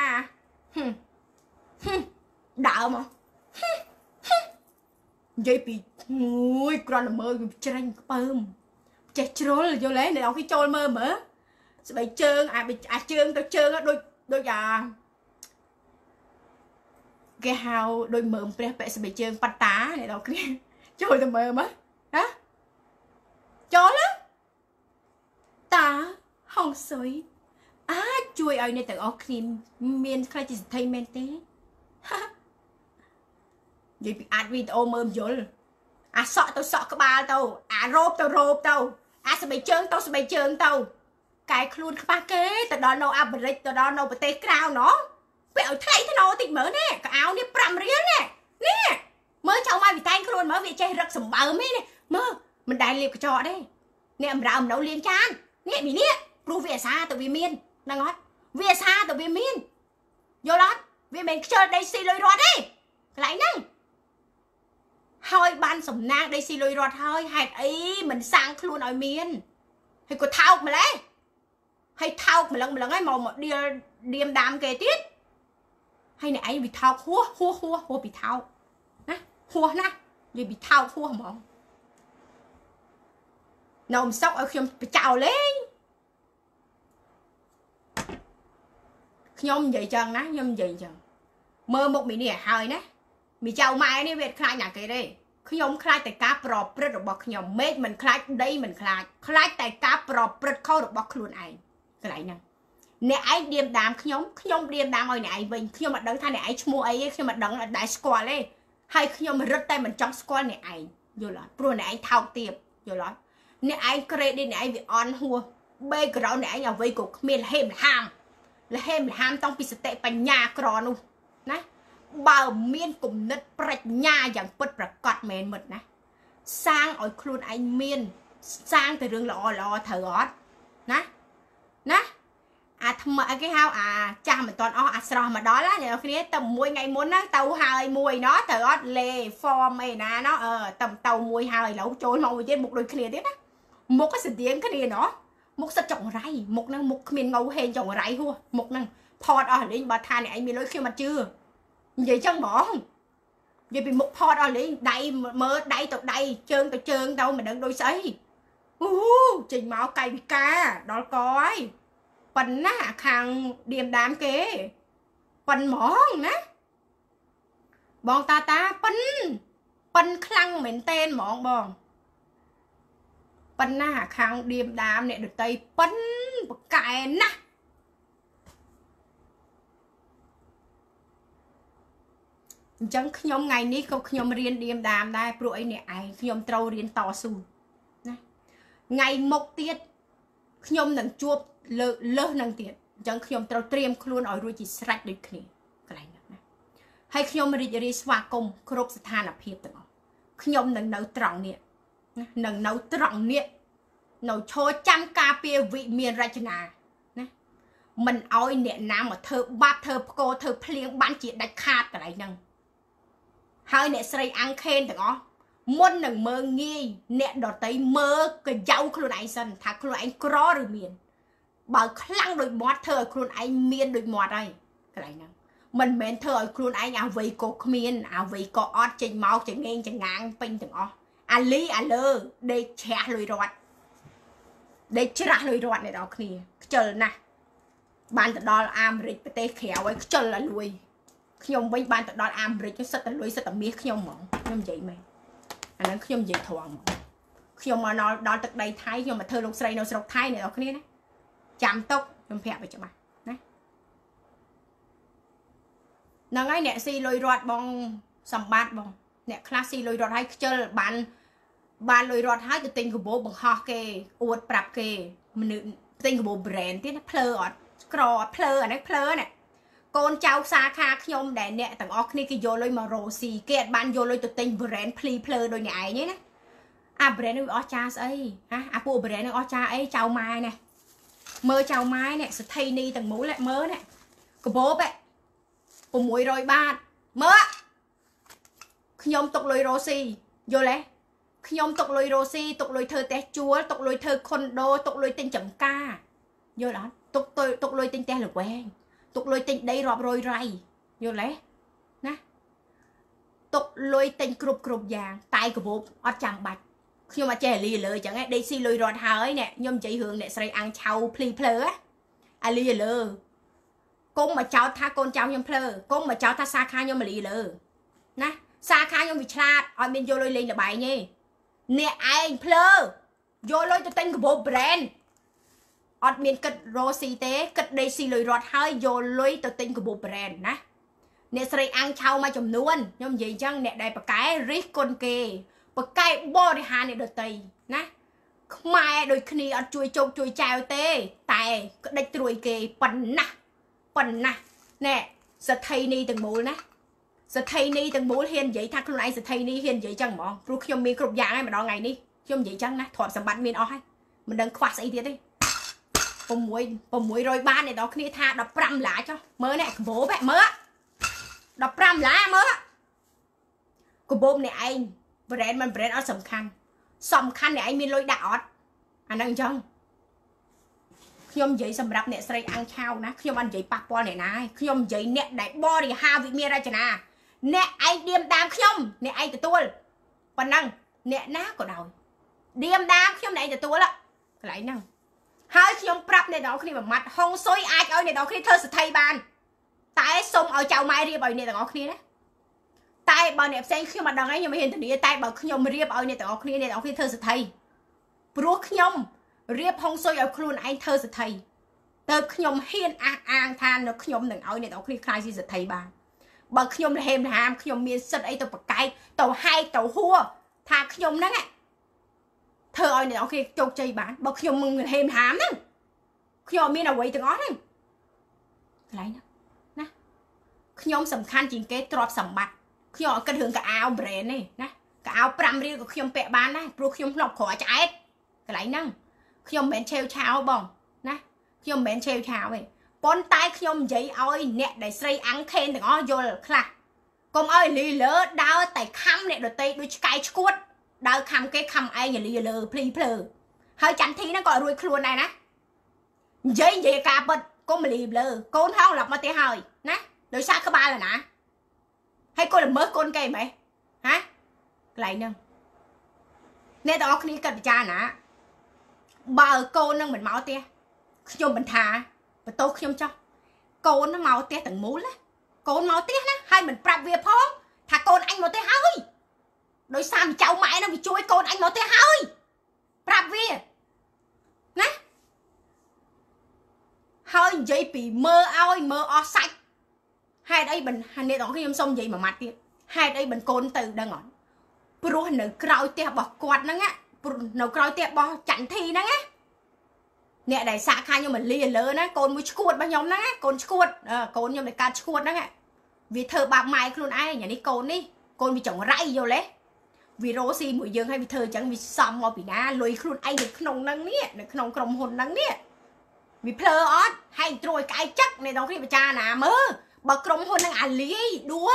Speaker 1: ដើមមកនិយាយពីមួយគ្រាន់តែមើលវាច្រាញ់ខ្ពើមចេះជ្រុលយល់ទេអ្នកនរគេចូលមើលស្បែកជើងអាជើងទៅជើងដូចអា cái hào đôi mượm pre bẹ sẽ bị trơn bắt tá này đâu kia chơi tao mờ á hả chó lắm tá hong sới chui ở này từ ở cream miên khai chỉ thấy men té vậy bị ăn video mơm rồi sọ cái ba tao rộp tao sẽ bị trơn tao cái khuôn ba kế tao đó nấu average tao đó nấu bê tê cao nó bẹo thấy thế nào thì mở nè cái áo này pram riêng nè mơ cháu mai bị tay khuôn mở việc chơi rất sầm bờ mấy nè mơ mình đại liệp cái trò đây nè em ra nấu liền chan nè bị nè ru về xa từ vì miên đang ngót về xa từ vì miên vô lót vì mình chơi đây xì lôi rót đi lại năng hơi ban sầm nang đây xì lôi rót hơi hạt ấy mình sang luôn ở miên hay có thao mà lấy hay thao mà lần ấy màu một điềm đam kề tiết hay này anh bị thao hua bị thao nè hua nè vì bị thao hua mỏng nồng sốc ở khi bị trào lên nhom vậy chân ná nhom vậy chân mơ một mỹ nè hơi nè mỹ trào mai đi về khai nhà cái đây khi nhom khai tại cá prop rất được bọc nhom mết mình khai đây mình khai tại cá prop rất khó được bọc luôn anh cái lại nè nè anh điềm đàm khi nhom điềm đàm rồi nè anh mình khi mà đấng thay nè anh mua ấy khi mà đấng là đại squad ấy hay khi mà rất tay mình trong squad nè anh vô là pro nè anh thao tiệp vô là nè anh credit nè anh bị on hua bê cái đó nè anh ở vây cục miền là hêm trong bị tệ bánh nhà cỏ luôn nè bờ miên cùng nứt bạch nhà dạng bật bật cọt mền mật nè sang ở khuôn anh miên sang từ đường lò thở gót nè thầm cái hao cha mình toàn sò mà đó lá này khi tầm mùi ngày muốn á tàu hơi mùi nó thở gót lề form mày nè nó tầm tàu mùi hơi lẩu trôi màu trên một đôi kia tiếp á một cái sự tiếng cái này nó một sao trồng ray một năng một miền ngầu hên trồng ray hua một năng pot ở lên bà tha này anh mới lối khi mà chưa vậy chân bỏ vậy bị một pot ở lên đầy mơ đầy tụt đầy trơn đâu mà đừng đôi sấy trình máu cay bị ca đó coi phần á khang điềm đám kế phần món nè bọn ta phần khăng mình tên món bọn phần á khang điềm đám này được tay phần cài nè chẳng nhóm ngày ní không nhóm riêng điềm đám đây pro ấy nè ai nhóm trâu riêng to su ngày một tiết nhóm nâng chuột lơ nâng tiết chẳng nhóm trâu triêm luôn ở rồi chỉ sạch được kì cái này nè hay nhóm rì xóa công khớp sát than là hiệp từng nhóm nâng nấu trỏng nè nấu cho trăm cà phê vị miền ra chân mình ôi nè nào mà thơ bát thơ cô thơ plieng bán chuyện đạch khát cái này nâng hai nè xây ăn khen từng môn nâng mơ nghi nè đỏ tới mơ cái dâu khuôn anh sân thả khuôn anh có rồi miền bảo khăn đôi mọt thơ khuôn anh miên đôi mọt đây cái này nè mình mến thơ khuôn anh vì cô miên vì có ót trên máu trên ngang trên ngang pin từng lý lơ để trẻ lùi rọt để chết lùi rọt này đó kìa chờ nè ban tự đo Americ tê khéo ấy chờ là lùi nhom với ban tự đo Americ nó rất là lùi rất là biết nhom mỏng nhom vậy mày anh nhom vậy thoảng nhom mà nó đo từ đây thái nhom mà thơ lục sậy nó sọc thái này đó kia đấy chạm tốc nhom phèo về cho mày đấy nó ngay nè si lùi rọt bong sầm bát bong nè classy lùi rọt hay chờ ban lùi rọt hay từ tình của bố bằng ho kê uất bạc kê mình tình của bố brand tiết plơ ọt cỏ plơ này plơ này con cháu xa kha nhom để nè tầng óc này cái vô lôi mà rồ xì kẹt ban vô lôi từ tình brand plơ đôi nhảy nhé nè brand này cha ấy bộ brand này cha ấy chào mai nè mơ chào mai nè sẽ thay ni tầng mũi lại mơ nè của bố vậy của mũi rồi ba mơ nhom tục lôi rồ xì vô lấy nhom tục lôi rồ xì tục lôi thơ té chúa tục lôi thơ condo tục lôi tình chấm ca vô đó tục lôi tinh te là quen tục lôi tinh đây rọp rồi ray vô lấy nè tục lôi tinh cục vàng tay của bố ở chẳng bạch nhưng mà trẻ lì lờ chẳng ấy đây xì lôi rọt hơi nè nhôm chị hưởng để xây ăn chầu pli plơ á lì lờ Cũng mà cháu tha con cháu nhầm phơ. Cũng mà cháu tha xa khá nhầm mà lì lờ. Nè. Xa khá nhầm vì chát. Ôi mình vô lôi lên là bài nhé. Nè anh phơ. Vô lôi tôi tên của bộ brand. Ôi mình cất rô xì tế. Cất đây xì lôi rọt hơi. Vô lôi tôi tên của bộ brand. Nè. Nè sợi ăn chào mà chồng nuôn. Nhưng gì chăng nè đây bà cái rít con kê. Bà cái bò đi hà nè đợt tì. Nè. Mai đôi khi ở chui chốc chui chào tê. Tại đạch trùi kê. Phần nè. Nè. Sẽ thay ni từng mũ nè. Sẽ thay ni từng mũ hiền vậy. Thác luôn anh sẽ thay ni hiền vậy chăng mong. Rồi khi mình cục dạng ấy mà đó ngày đi. Khi vậy chăng nè. Thọt sẵn bắt mình ôi. Mình đang khoát xảy tiết đi. Bồ muối rồi ba này đó khi tha đập răm lá cho. Mơ nè. Bố bẹ mơ. Đập răm lá mơ. Của bố này anh. Brand mình brand ở sầm khăn này anh mình lôi đảo. Anh đang chăng. Khiêm giấy sầm rạp nè sợi ăn chao ná. Khiêm ăn giấy bạc bò này này. Khiêm giấy nè đại bò thì ha vị mê ra chả nà. Nè anh điềm đàm khiêm. Nè anh từ tuôn. Phần năng. Nè ná của đầu. Điềm đàm khiêm này từ tuôn á. Lại năng. Hai khiêm bạp này đó khi mà mặt hông xôi ai ơi này đó khi thơ sự thay bàn. Tại xong ở chào mai riêng bởi này đó khi đấy. Tại bảo nẹp xanh khi mà đằng ấy nhưng mà hiện tại này tại bảo khiêm riêng bởi này đó khi thơ sự thay. Bố khiêm. Riêng hông xôi ở khuôn anh thơ sự thay. Tớ khiêm hiên an than nó khiêm đừng ơi này đó khi khai sự thay bàn. Bởi khiêm là hềm hàm khiêm miên sân ấy tàu bạc cái. Tàu hai tàu hua. Thà khiêm nâng ạ. Thơ ơi này đó khi chốc chay bán. Bởi khiêm mừng hềm hàm nâng. Khiêm miên là quay từng ớt nâng. Lấy nè. Khiêm sầm khăn chính kế trọp sầm bạc. Khiêm ở cân hướng cả áo brand này. Cả áo pram riêng của khiêm bẹ bán này. Bố khiêm lọc khỏi trái. Cái lấy nâng. Khiêm bén treo cháo bông. Nè. Khiêm bén treo cháo này. Bốn tay khiêm giấy ơi nè để xây ăn khen từng ơi vô là khá. Công ơi lì lỡ đau tay khăm nè đôi tay đôi cái chuột. Đau khăm cái khăm ai nhà lì lỡ plì plờ. Hơi chẳng thi nó gọi rùi khuôn này nè. Giấy gì cả bật. Cô mà lì lỡ. Cô không lọc mà tê hơi. Nè. Đôi xa có ba là nè. Hay cô là mới con cây mày. Hả? Lại nâng. Nè đó khi cần cha nè. Bờ cô nâng mình máu tê. Khiêm mình thả. Và tôi khiêm cho. Cô nó máu tê tầng mũ lá. Cô máu tê ná. Hay mình prap việc phong. Thả con anh máu tê hơi. Đôi xa mình cháu mãi nó bị chui con anh máu tê hơi. Prap việc. Nè. Hơi dây bị mơ ôi mơ o sạch. Hai đây mình nè đó khiêm xong vậy mà mặt tiết. Hai đây mình côn từ đang ngọn. Bố hình nữ kroi tê bỏ quạt nâng á. Nấu kroi tê bỏ chẳng thi nâng á. Nè đại xạ khai nhưng mà lìa lỡ ná. Côn mùi chuột bà nhóm nâng á. Côn chuột. Côn nhưng mà ca chuột nâng á. Vì thơ bạc mai luôn ai nhà đi côn đi. Côn bị chồng rãi vô lẽ. Vì rô xì mũi dương hay vì thơ chẳng vì xong mà bị ná. Lùi luôn anh được nông nâng nè. Được nông krong hồn nâng nè. Vì plơ ớt. Hay trôi cái chắc này đó khi bà cha nà mơ. Bà krong hồn nâng à lý đuôn.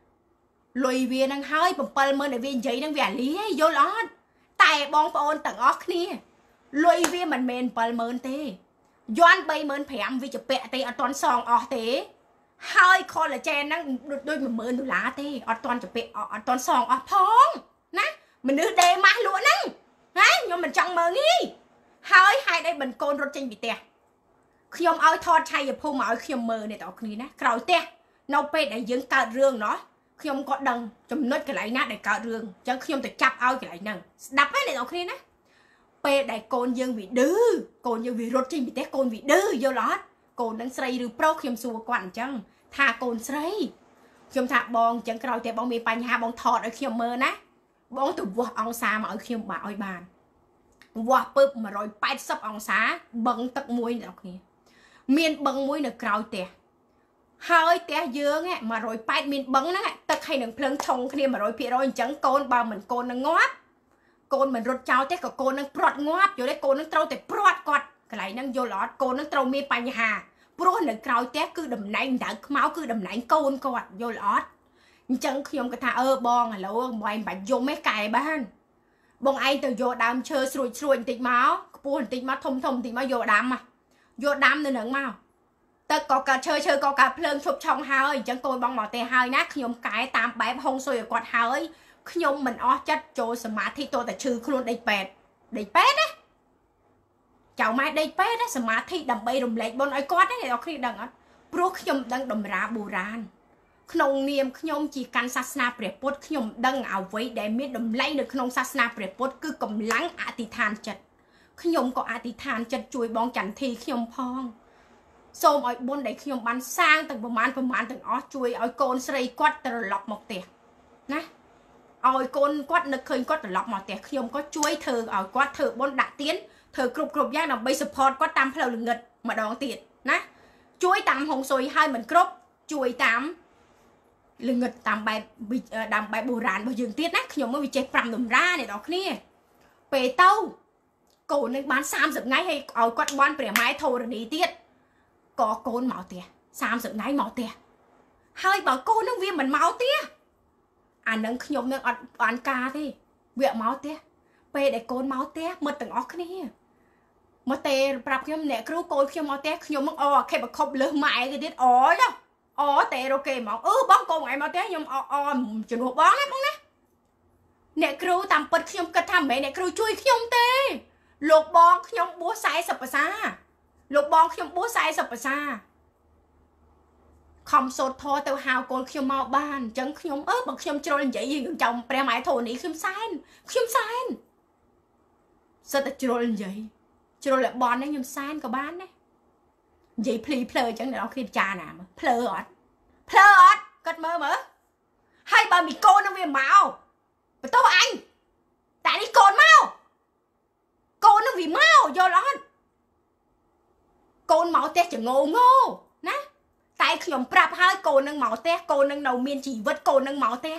Speaker 1: Lùi viên nâng hơi bằng bờ mơ này viên giấy nâng vì à lý vô lót. Tại bóng bà ôn tầng ốc nè. Lùi viên mình mên bờ mơ tê. Doan bây mơn phèm vì chụp bẹ tê ở toàn song ọ tê. Hơi khó là chè nâng đôi mà mơn đôi lá tê. Ở toàn chụp bẹ ở toàn song ọ phong. Ná. Mình đưa đề mát lụa nâng. Hả? Nhưng mình chẳng mơ nghi. Hơi hai đây mình côn rốt chênh bị tè. Khi ông ơi thọt chay và phô mà ơi khi ông mơ này tỏ khní ná. Kroi tè. Nâu bê đã dưỡng cả rương đó. Khi ông có đằng chấm nốt cái lại nát để cả rương. Chẳng khi ông tự chắp ao cái lại nâng. Đập hết này tỏ khní ná. Bê đại côn dương bị đư. Côn dương bị rốt trên bị tét côn bị đư vô lót. Côn đang xây rư pro khi ông xua quản chăng. Thà côn xây. Khi ông thả bong chẳng kroi tè bong mê bánh hà bong thọt ở khi ông mơ ná. Bong từ vọt ông xa mà ở khi ông bà ôi bàn. Vọt bụp mà rồi bát sắp ông xa. Bận tật muối này tỏ khní. Miên băng muối nè kroi tè. Hơi té dương á mà rồi bát miên băng á tất hay nâng plâng thông kia mà rồi phía rồi chẳng côn bao mình côn nâng ngóp. Côn mình rốt cháo té có côn nâng prot ngóp vô đấy côn nâng trâu té prot quạt. Cái lại nâng vô lót côn nâng trâu mê bánh hà. Bố nâng kroi té cứ đầm nánh đã máu cứ đầm nánh côn quạt vô lót. Chẳng khi ông cái thà bong à lâu mọi bánh vô mấy cài bán. Bông anh từ vô đám chơi sủi tích máu. Buồn tích máu thông tích máu vô đám mà. Vô đám nên nâng máu. Tất có cả chơi có cả plương chụp trong hơi. Chẳng tôi bong mỏ tê hơi nát. Khi nhóm cái tam bếp hông xôi ở quạt hơi. Khi nhóm mình ó chất cho sở mát thì tôi ta chư luôn đầy pẹt. Đầy pẹt á. Cháu mai đầy pẹt á. Sở mát thì đầm bay rùm lệch bọn ấy quát á. Khi đằng á. ព្រោះខ្ញុំដឹងតម្រាបុរាណក្នុងនាមខ្ញុំជាកាន់សាសនាព្រះពុទ្ធខ្ញុំដឹងអ្វីដែលមានតម្លៃនៅក្នុងសាសនាព្រះពុទ្ធគឺកម្លាំងអធិដ្ឋានចិត្តខ្ញុំក៏អធិដ្ឋានចិត្តជួយបងចន្ទធីខ្ញុំផងសូមឲ្យបុណ្យដែលខ្ញុំបានសាងទាំងប្រមាណទាំងអស់ជួយឲ្យកូនស្រីគាត់ត្រឡប់មកផ្ទះណាឲ្យកូនគាត់នឹកឃើញគាត់ត្រឡប់មកផ្ទះខ្ញុំក៏ជួយធ្វើឲ្យគាត់ធ្វើបុណ្យដាក់ទានធ្វើគ្រប់យ៉ាងដើម្បី support គាត់តាមផ្លូវល្ងិតម្ដងទៀតណាជួយតាមហុងស៊ុយឲ្យមិនគ្រប់ជួយតាមល្ងិតតាមបែបបុរាណរបស់យើងទៀតណាខ្ញុំមកវាចេះ5តម្រាអ្នកនរគ្នាពេលទៅកូននឹងបាន30ថ្ងៃឲ្យគាត់បន់ព្រះម៉ែធរណីទៀតក៏កូនមកផ្ទះ30ថ្ងៃមកផ្ទះហើយបើកូននឹងវាមិនមកផ្ទះអានឹងខ្ញុំនឹងអត់បានការទេវាមកផ្ទះពេលដែលកូនមកផ្ទះមិត្តទាំងអស់គ្នាមកទេប្រាប់ខ្ញុំអ្នកគ្រូកូនខ្ញុំមកផ្ទះខ្ញុំមកអខេបខប់លើសម៉ែគេទៀតអូតែរកគេមកបងកូនឯងមកផ្ទះខ្ញុំជំនួសបងណាបងណាអ្នកគ្រូតាមពិតខ្ញុំគិតថាមិនមែនអ្នកគ្រូជួយខ្ញុំទេលោកបងខ្ញុំបួស40ភាសាលោកបងខ្ញុំបួស40ភាសាខំសូត្រធរទៅហៅកូនខ្ញុំមកបានអញ្ចឹងខ្ញុំបើខ្ញុំជ្រុលនិយាយយើងចំព្រះម៉ែធរនេះខ្ញុំសែនសិតតែជ្រុលនិយាយជ្រុលតែបននេះខ្ញុំសែនក៏បានដែរនិយាយភ្លីភ្លើអញ្ចឹងអ្នកនរគ្នាពិចារណាមើលភ្លើអត់គាត់មើលហើយបើមីកូននឹងវាមកបន្ទោសអញតែនេះកូនមកកូននឹងវាមកយល់អត់កូនមកផ្ទះចងងណាតែខ្ញុំប្រាប់ហើយកូននឹងមកផ្ទះកូននឹងនៅមានជីវិតកូននឹងមកផ្ទះ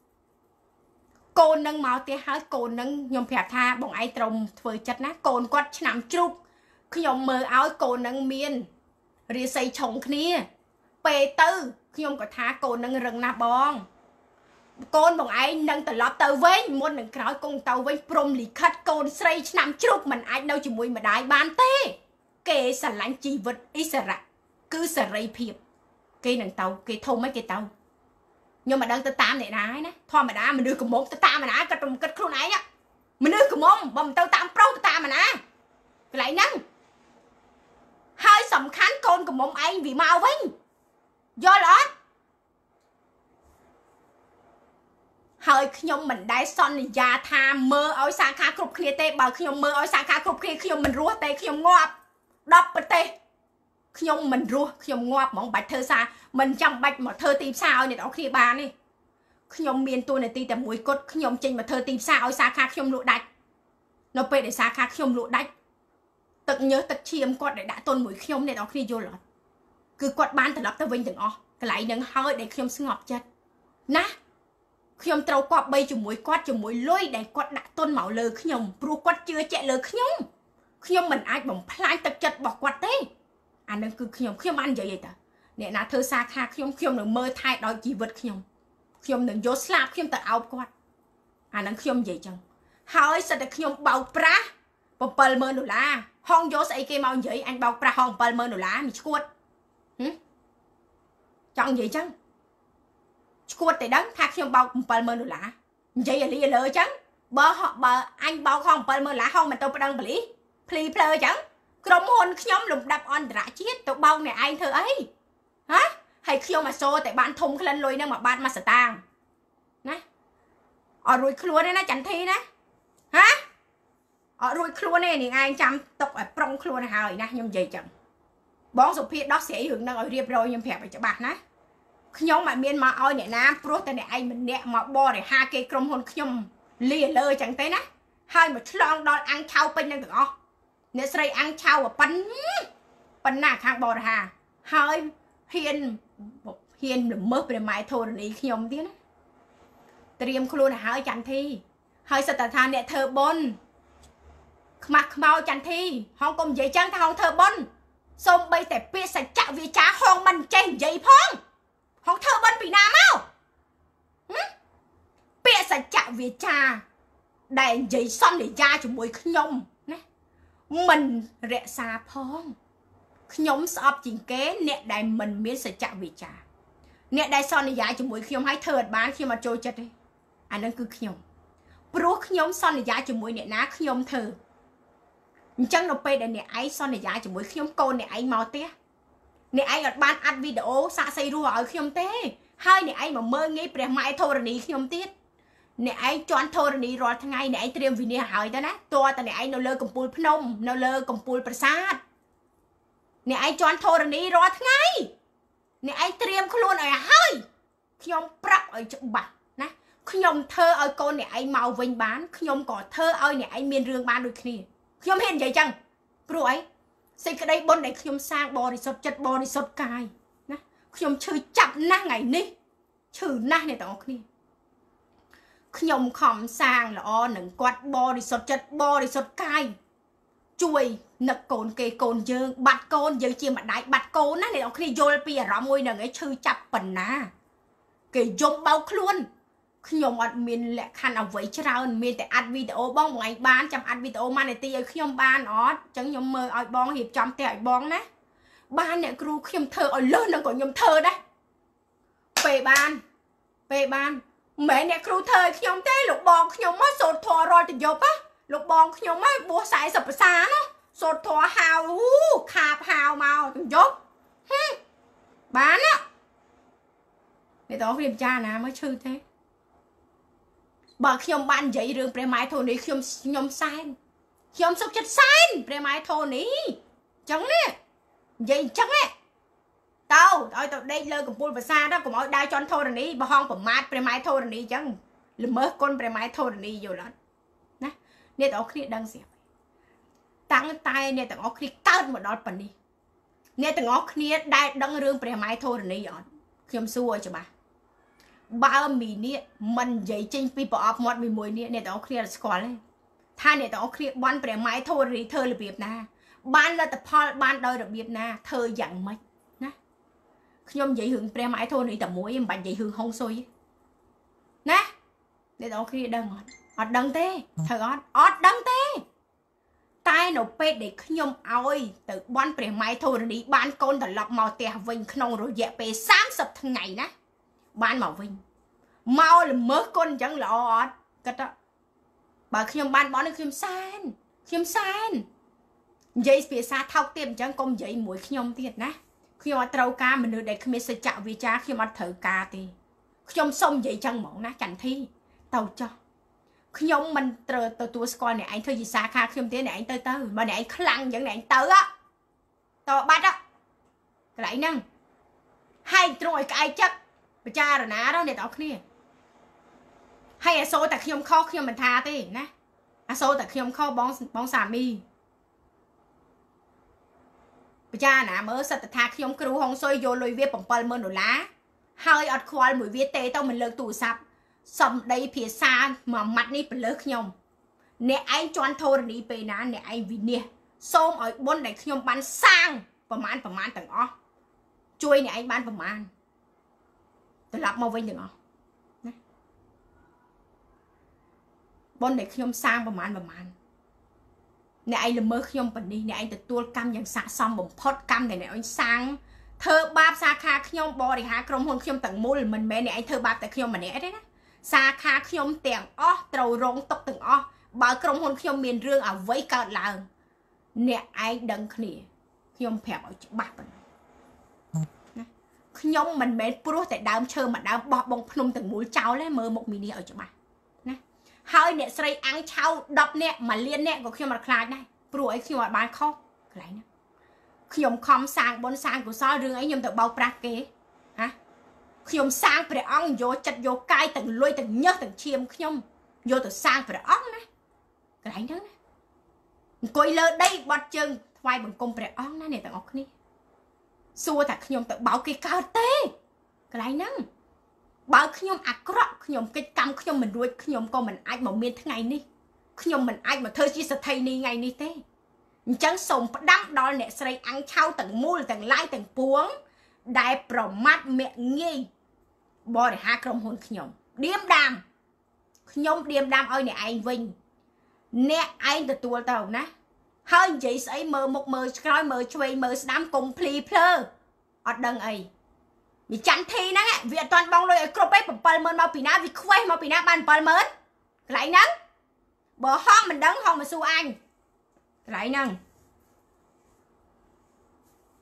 Speaker 1: ហើយកូននឹងខ្ញុំប្រាប់ថាបងឯងត្រូវធ្វើចិត្តណាកូនគាត់ឆ្នាំជ្រូកខ្ញុំមើលឲ្យកូននឹងមានរាសីឆុងគ្នាពេលទៅខ្ញុំក៏ថាកូននឹងរឹងណាស់បងកូនបងឯងនឹងត្រឡប់ទៅវិញមុននឹងក្រោយគង់ទៅវិញព្រំលិខិតកូនស្រីឆ្នាំជ្រូកមិនអាចនៅជាមួយម្ដាយបានទេគេស្រឡាញ់ជីវិតអិសរៈគឺសេរីភាពគេនឹងទៅគេធំហ្នឹងគេទៅខ្ញុំមិនដឹងទៅតាមអ្នកណាឯណាធម្មតាមនុស្សកំមុំទៅតាមណាគាត់រំកិតខ្លួនឯងមនុស្សកំមុំបើមិនទៅតាមប្រុសទៅតាមណាកន្លែងហ្នឹងហើយសំខាន់កូនកំមុំឯងវាមកវិញយល់អត់ហើយខ្ញុំមិនដែលសន្យាថាមើលឲ្យសាខាគ្រប់គ្នាទេបើខ្ញុំមើលឲ្យសាខាគ្រប់គ្នាខ្ញុំមិនរស់ទេខ្ញុំងាប់10ប្រទេសខ្ញុំមិនរស់ខ្ញុំងាប់ហ្មងបាច់ធ្វើសារមិនចាំបាច់មកធ្វើទីផ្សារឲ្យអ្នកនរគ្នាបានទេខ្ញុំមានតួនាទីតែមួយគត់ខ្ញុំចេញមកធ្វើទីផ្សារឲ្យសាខាខ្ញុំលក់ដាច់នៅពេលដែលសាខាខ្ញុំលក់ដាច់ទឹកញើសទឹកឈាមគាត់ដែលដាក់ទុនមួយខ្ញុំអ្នកនរគ្នាយល់អត់គឺគាត់បានត្រឡប់ទៅវិញទាំងអស់កន្លែងហ្នឹងហើយដែលខ្ញុំស្ងប់ចិត្តណាខ្ញុំត្រូវគប្បីជាមួយគាត់ជាមួយលុយដែលគាត់ដាក់ទុនមកលើខ្ញុំព្រោះគាត់ជឿជាក់លើខ្ញុំមិនអាចបំផ្លាញទឹកចិត្តរបស់គាត់ទេអានឹងគឺខ្ញុំបាននិយាយទេអ្នកណាធ្វើសាខាខ្ញុំនឹងមើលថែដោយជីវិតខ្ញុំនឹងយកស្លាប់ខ្ញុំទៅអោបគាត់អានឹងខ្ញុំនិយាយចឹងហើយសិតតែខ្ញុំបោកប្រាស់$70000ហងយកស្អីគេមកនិយាយអញបោកប្រាស់ហង$70000មានឈួតចង់និយាយចឹងឈួតតែដឹងថាខ្ញុំបោក$70000និយាយឲ្យលីលើចឹងបើអញបោកហង$70000ហងមិនទៅប្តឹងប៉ូលីសភ្លីភ្លើចឹងក្រុមហ៊ុនខ្ញុំលំដាប់អន្តរជាតិទៅបោកអ្នកឯងធ្វើអីហើយខ្ញុំអាសូរតែបានធំក្លិនលុយហ្នឹងមកបាត់មកសតាងណាអត់រួចខ្លួនទេណាចន្ទធីណាអត់រួចខ្លួនទេនាងឯងចាំទុកឲ្យប្រុងខ្លួនហើយណាខ្ញុំនិយាយចឹងបងសុភាដោះស្រាយរឿងហ្នឹងឲ្យរៀបរយខ្ញុំប្រាប់ឲ្យច្បាស់ណាខ្ញុំមិនមានមកឲ្យអ្នកណាព្រោះតែអ្នកឯងម្នាក់មកបរិហាគេក្រុមហ៊ុនខ្ញុំលាលើចឹងទេណាហើយមកឆ្លងដល់អាំងឆៅពេញនឹងទាំងអស់អ្នកស្រីអាំងឆៅប៉ុណ្ណាខាងបរិហាហើយហ៊ានល្មើសព្រះម៉ែធរណីខ្ញុំទៀតណាត្រៀមខ្លួនឲ្យហើយចន្ទធីហើយសិតតែថាអ្នកធ្វើបុណ្យខ្មាស់ខ្មៅចន្ទធីហងកុំនិយាយចឹងថាហងធ្វើបុណ្យសូមបីតែពាក្យសច្ចៈវាចាហងមិនចេះនិយាយផងហងធ្វើបុណ្យពីណាមកពាក្យសច្ចៈវាចាដែលនិយាយសន្យាជាមួយខ្ញុំណាមិនរក្សាផងខ្ញុំស្អប់ជាងគេអ្នកដែលមិនមានសច្ចៈវាចាអ្នកដែលសន្យាជាមួយខ្ញុំឲ្យធ្វើអត់បានខ្ញុំអត់ចូលចិត្តទេអានឹងគឺខ្ញុំព្រោះខ្ញុំសន្យាជាមួយអ្នកណាខ្ញុំធ្វើអញ្ចឹងនៅពេលដែលអ្នកឯងសន្យាជាមួយខ្ញុំកូនអ្នកឯងមកផ្ទះអ្នកឯងអត់បានអាត់វីដេអូសាកសីរស់ឲ្យខ្ញុំទេហើយអ្នកឯងមកមើលងាយព្រះម៉ែធរណីខ្ញុំទៀតអ្នកឯងជន់ធរណីរាល់ថ្ងៃអ្នកឯងត្រៀមវិនិច្ឆ័យហើយទៅណាតើតអ្នកឯងនៅលើកំពូលភ្នំនៅលើកំពូលប្រាសាទអ្នកឯងជន់ធរណីរាល់ថ្ងៃអ្នកឯងត្រៀមខ្លួនឲ្យហើយខ្ញុំប្រាប់ឲ្យច្បាស់ណាខ្ញុំធ្វើឲ្យកូនអ្នកឯងមកវិញបានខ្ញុំក៏ធ្វើឲ្យអ្នកឯងមានរឿងបានដូចគ្នាខ្ញុំហ៊ាននិយាយចឹងព្រោះអីសេចក្តីបុណ្យដែលខ្ញុំសាងបរិសុទ្ធចិត្តបរិសុទ្ធកាយណាខ្ញុំឈឺចាប់ណាស់ថ្ងៃនេះឈឺណាស់អ្នកទាំងអស់គ្នាខ្ញុំខំសាងល្អនឹងគាត់បរិសុទ្ធចិត្តបរិសុទ្ធកាយជួយនឹកកូនគេកូនយើងបាត់កូនយើងជាម្ដាយបាត់កូនណាអ្នកទាំងអស់គ្នាយល់ពីអារម្មណ៍មួយនឹងឯងឈឺចាប់ប៉ុណ្ណាគេយំបោកខ្លួនខ្ញុំអត់មានលក្ខខណ្ឌអ្វីច្រើនមានតែអាត់វីដេអូបងថ្ងៃបានចាំអាត់វីដេអូមួយនាទីឲ្យខ្ញុំបានអត់អញ្ចឹងខ្ញុំមើលឲ្យបងរៀបចំផ្ទះឲ្យបងណាបានអ្នកគ្រូខ្ញុំធ្វើឲ្យលើសនឹងក៏ខ្ញុំធ្វើដែរពេលបានមិនមែនអ្នកគ្រូធ្វើឲ្យខ្ញុំទេលោកបងខ្ញុំមកសូត្រធម៌រាល់ទៅយប់ណាលោកបងខ្ញុំមកបួស40ភាសាណាសូត្រធម៌ហាវខាបហាវមកទៅយប់បានណាអ្នកតោះគ្នាពិចារណាមកឈឺទេបើខ្ញុំបាននិយាយរឿងព្រះម៉ែធរណីខ្ញុំសែនខ្ញុំសុខចិត្តសែនព្រះម៉ែធរណីអញ្ចឹងនេះនិយាយអញ្ចឹងនេះទៅឲ្យទៅដេកលើកំពូលប្រាសាទទៅកុំឲ្យដើរជន់ធរណីបោះហងប្រមាថព្រះម៉ែធរណីអញ្ចឹងល្មើសគុណព្រះម៉ែធរណីយល់អត់ណាអ្នកទាំងអស់គ្នាដឹងស្រាប់តាំងតែអ្នកទាំងអស់គ្នាកើតមកដល់ប៉ុណ្នេះអ្នកទាំងអស់គ្នាដែលដឹងរឿងព្រះម៉ែធរណីអត់ខ្ញុំសួរឲ្យច្បាស់បើមីនេះមិននិយាយចេញពីប្រអប់មាត់មួយនេះអ្នកទាំងអស់គ្នាស្គាល់ទេថាអ្នកទាំងអស់គ្នាបន់ព្រះម៉ែធរណីធ្វើរបៀបណាបានលទ្ធផលបានដោយរបៀបណាធ្វើយ៉ាងម៉េចណាខ្ញុំនិយាយរឿងព្រះម៉ែធរណីតែមួយមិនបាច់និយាយរឿងហុងស៊ុយណាអ្នកទាំងអស់គ្នាដឹងអត់ដឹងទេត្រូវអត់ដឹងទេតែនៅពេលដែលខ្ញុំឲ្យទៅបន់ព្រះម៉ែធរណីបានកូនត្រឡប់មកផ្ទះវិញក្នុងរយៈពេល30ថ្ងៃណាបានមកវិញមកល្មើសគុណអញ្ចឹងល្អអត់គិតបើខ្ញុំបានបន់នេះខ្ញុំសែននិយាយភាសាថោកទាបអញ្ចឹងកុំនិយាយមួយខ្ញុំទៀតណាខ្ញុំអត់ត្រូវការមនុស្សដែលគ្មានសច្ចៈវាចាខ្ញុំអត់ត្រូវការទេខ្ញុំសុំនិយាយចឹងហ្មងណាចន្ទធីទៅចោះខ្ញុំមិនត្រូវទទួលស្គាល់អ្នកឯងធ្វើជាសាខាខ្ញុំទេអ្នកឯងទៅបើអ្នកឯងខ្លាំងអញ្ចឹងអ្នកឯងទៅបាត់កន្លែងហ្នឹងហើយទ្រង់ឲ្យក្អែកចិត្តពិចារណាដល់អ្នកទាំងអស់គ្នាហើយអាសូរតែខ្ញុំខុសខ្ញុំមិនថាទេណាអាសូរតែខ្ញុំខុសបងសាមីពិចារណាមើលសិតថាខ្ញុំគ្រូហុងស៊ុយយកលុយវា$70000ហើយអត់ខ្វល់មួយវាទេទៅមិនលើកទូរស័ព្ទសំដីភាសាមួយម៉ាត់នេះប្រលើសខ្ញុំអ្នកឯងជន់ធរណីពេលណាអ្នកឯងវិនិច្ឆ័យសូមឲ្យបុណ្យដែលខ្ញុំបានសាងប្រមាណទាំងអស់ជួយអ្នកឯងបានប្រមាណត្រឡប់មកវិញទាំងអស់ណាបុណ្យដែលខ្ញុំសាងប្រមាណអ្នកឯងល្មើសខ្ញុំប៉ុណ្នេះអ្នកឯងទទួលកម្មយ៉ាងស័ក្តិសមបំផុតកម្មដែលអ្នកឯងសាងធ្វើបាបសាខាខ្ញុំបរិហាក្រុមហ៊ុនខ្ញុំទាំងមូលមិនមែនអ្នកឯងធ្វើបាបតែខ្ញុំម្នាក់ទេណាសាខាខ្ញុំទាំងអស់ត្រូវរងទុកទាំងអស់បើក្រុមហ៊ុនខ្ញុំមានរឿងអ្វីកើតឡើងអ្នកឯងដឹងគ្នាខ្ញុំប្រាប់ឲ្យច្បាស់ប៉ុណ្ណឹងណាខ្ញុំមិនមែនព្រោះតែដើមឈើមួយដើមបោះបង់ភ្នំទាំងមូលចោលទេមើលមុខមីនេះឲ្យច្បាស់ណាហើយអ្នកស្រីអាំងឆៅ10នាក់1លាននាក់ក៏ខ្ញុំអត់ខ្លាចដែរព្រោះអីខ្ញុំអត់បានខុសកន្លែងហ្នឹងខ្ញុំខំសាងបុណ្យសាងកុសលរឿងអីខ្ញុំទៅបោកប្រាស់គេហ៎ខ្ញុំសាងព្រះអង្គយកចិត្តយកកាយទាំងលុយទាំងញើសទាំងឈាមខ្ញុំយកទៅសាងព្រះអង្គណាកន្លែងហ្នឹងណាអង្គុយលើដីបត់ជើងថ្វាយបង្គំព្រះអង្គណាអ្នកទាំងអស់គ្នាសួរថាខ្ញុំទៅបោកគេកើតទេកន្លែងហ្នឹងបើខ្ញុំអាក្រក់ខ្ញុំកិច្ចកម្មខ្ញុំមិនរួចខ្ញុំក៏មិនអាចមកមានថ្ងៃនេះខ្ញុំមិនអាចមកធ្វើជាសទ្ធិនេះថ្ងៃនេះទេអញ្ចឹងសូមផ្ដាំដល់អ្នកស្រីអាំងឆៅទាំងមូលទាំងឡាយទាំងពួងដែលប្រមាថមាក់ងាយបរិហាក្រុមហ៊ុនខ្ញុំឌៀមដាមខ្ញុំឌៀមដាមឲ្យអ្នកឯងវិញអ្នកឯងទទួលទៅណាហើយនិយាយស្អីមើលមុខមើលក្រោយមើលឆ្វេងមើលស្ដាំកុំភ្លីភ្លើអត់ដឹងអីវាចន្ទធីហ្នឹងវាអត់ទាន់បងលុយឲ្យគ្រប់ទេ$70000មកពីណាវាខ្វេះមកពីណាបាន$70000កន្លែងហ្នឹងបើហងមិនដឹងហងមកសួរអញកន្លែងហ្នឹង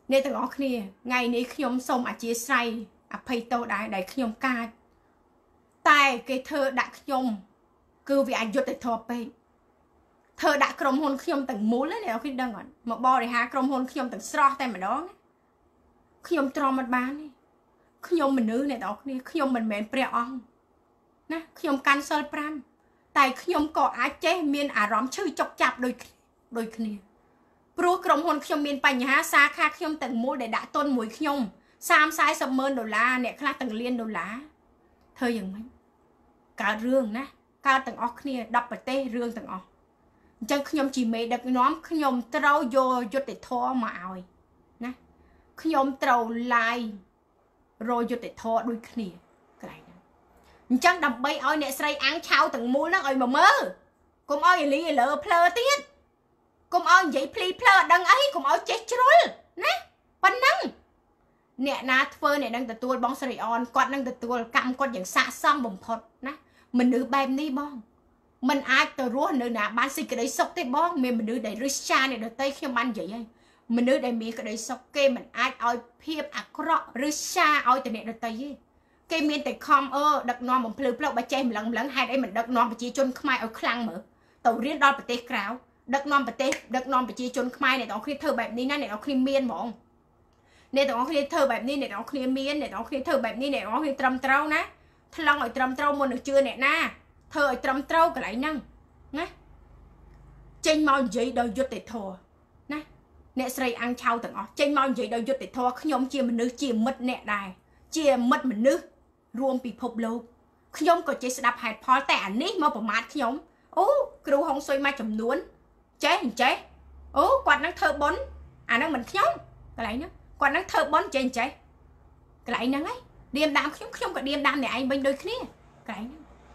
Speaker 1: អ្នកទាំងអស់គ្នាថ្ងៃនេះខ្ញុំសូមអធិស្ឋានអភ័យទោសដែរដែលខ្ញុំកាចតែគេធ្វើដាក់ខ្ញុំគឺវាអយុត្តិធម៌ពេកធ្វើដាក់ក្រុមហ៊ុនខ្ញុំទាំងមូលអ្នកនរគ្នាដឹងអត់មកបរិហារក្រុមហ៊ុនខ្ញុំទាំងស្រស់តែម្ដងខ្ញុំទ្រាំមិនបានទេខ្ញុំមនុស្សអ្នកនរគ្នាខ្ញុំមិនមែនព្រះអង្គណាខ្ញុំកាន់សិល5តែខ្ញុំក៏អាចចេះមានអារម្មណ៍ឈឺចុកចាប់ដូចគ្នាព្រោះក្រុមហ៊ុនខ្ញុំមានបញ្ហាសាខាខ្ញុំទាំងមូលដែលដាក់ទុនមួយខ្ញុំ30-40 ម៉ឺនដុល្លារអ្នកខ្លះទាំងលានដុល្លារធ្វើយ៉ាងម៉េចកើតរឿងណាកើតទាំងអស់គ្នា10ប្រទេសរឿងទាំងអស់អញ្ចឹងខ្ញុំជាមេដឹកនាំខ្ញុំត្រូវយកយុត្តិធម៌មកឲ្យណាខ្ញុំត្រូវឡាយរយុត្តិធម៌ដូចគ្នាកន្លែងហ្នឹងអញ្ចឹងដើម្បីឲ្យអ្នកស្រីអាំងឆៅទាំងមូលហ្នឹងឲ្យមកមើលកុំឲ្យលីលើភ្លើទៀតកុំឲ្យនិយាយភ្លីភ្លើអត់ដឹងអីកុំឲ្យចេះជ្រុលណាប៉ុណ្ណឹងអ្នកណាធ្វើអ្នកនឹងទទួលបងស្រីអនគាត់នឹងទទួលកម្មគាត់យ៉ាងស័ក្តិសមបំផុតណាមនុស្សបែបនេះបងมันអាចទៅរស់នៅណាបានសេចក្តីសុខទេបងមានមនុស្សដែលរិះឆាអ្នកដទៃខ្ញុំបាននិយាយហើយមនុស្សដែលមានក្តីសុខគេមិនអាចឲ្យភាពអាក្រក់រិះឆាឲ្យទៅអ្នកដទៃទេគេមានតែខំដឹកនាំបំភ្លឺផ្លូវបើចេះម្លឹងហេតុអីមិនដឹកនាំប្រជាជនខ្មែរឲ្យខ្លាំងមើលទៅរៀនដល់ប្រទេសក្រៅដឹកនាំប្រជាជនខ្មែរអ្នកទាំងអស់គ្នាធ្វើបែបនេះណាអ្នកទាំងអស់គ្នាមានហ្មងអ្នកទាំងអស់គ្នាធ្វើបែបនេះអ្នកទាំងអស់គ្នាមានអ្នកទាំងអស់គ្នាធ្វើបែបនេះអ្នកទាំងអស់គ្នាត្រឹមត្រូវណាថ្លឹងឲ្យត្រឹមត្រូវមុននឹងជឿអ្នកណាធ្វើឲ្យត្រឹមត្រូវកន្លែងហ្នឹងណាចេញមកនិយាយដោយយុត្តិធម៌ណាអ្នកស្រីអាំងឆៅទាំងអស់ចេញមកនិយាយដោយយុត្តិធម៌ខ្ញុំជាមនុស្សជាមិត្តអ្នកដែរជាមិត្តមនុស្សរួមពិភពលោកខ្ញុំក៏ចេះស្ដាប់ហេតុផលតែអានេះមកប្រមាថខ្ញុំអូគ្រូហុងស៊ុយមួយចំនួនចេះអូគាត់នឹងធ្វើបុណ្យអាហ្នឹងមិនខ្ញុំកន្លែងហ្នឹងគាត់នឹងធ្វើបុណ្យចេះកន្លែងហ្នឹងហើយឌៀមដាមខ្ញុំក៏ឌៀមដាមអ្នកឯងវិញដូចគ្នាកន្លែង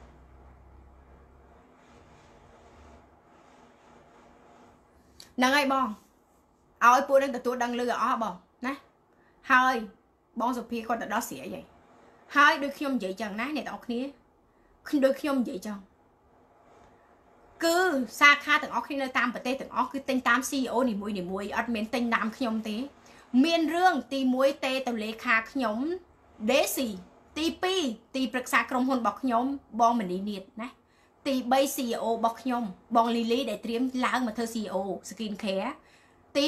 Speaker 1: ហ្នឹងហើយបងឲ្យពួកនឹងទទួលដឹងលឺអស់បងណាហើយបងសុភាគាត់ទៅដោះស្រាយហើយដូចខ្ញុំនិយាយចឹងណាអ្នកទាំងអស់គ្នាដូចខ្ញុំនិយាយចឹងគឺសាខាទាំងអស់គ្នានៅតាមប្រទេសទាំងអស់គឺទិញតាម CEO នីមួយអត់មានទិញតាមខ្ញុំទេមានរឿងទី1ទេទៅលេខាខ្ញុំ Daisy ទី2ទីប្រឹក្សាក្រុមហ៊ុនរបស់ខ្ញុំបងមនីនាថណាទី3 CEO របស់ខ្ញុំបងលីលីដែលត្រៀមឡើងមកធ្វើ CEO Skin Care ទី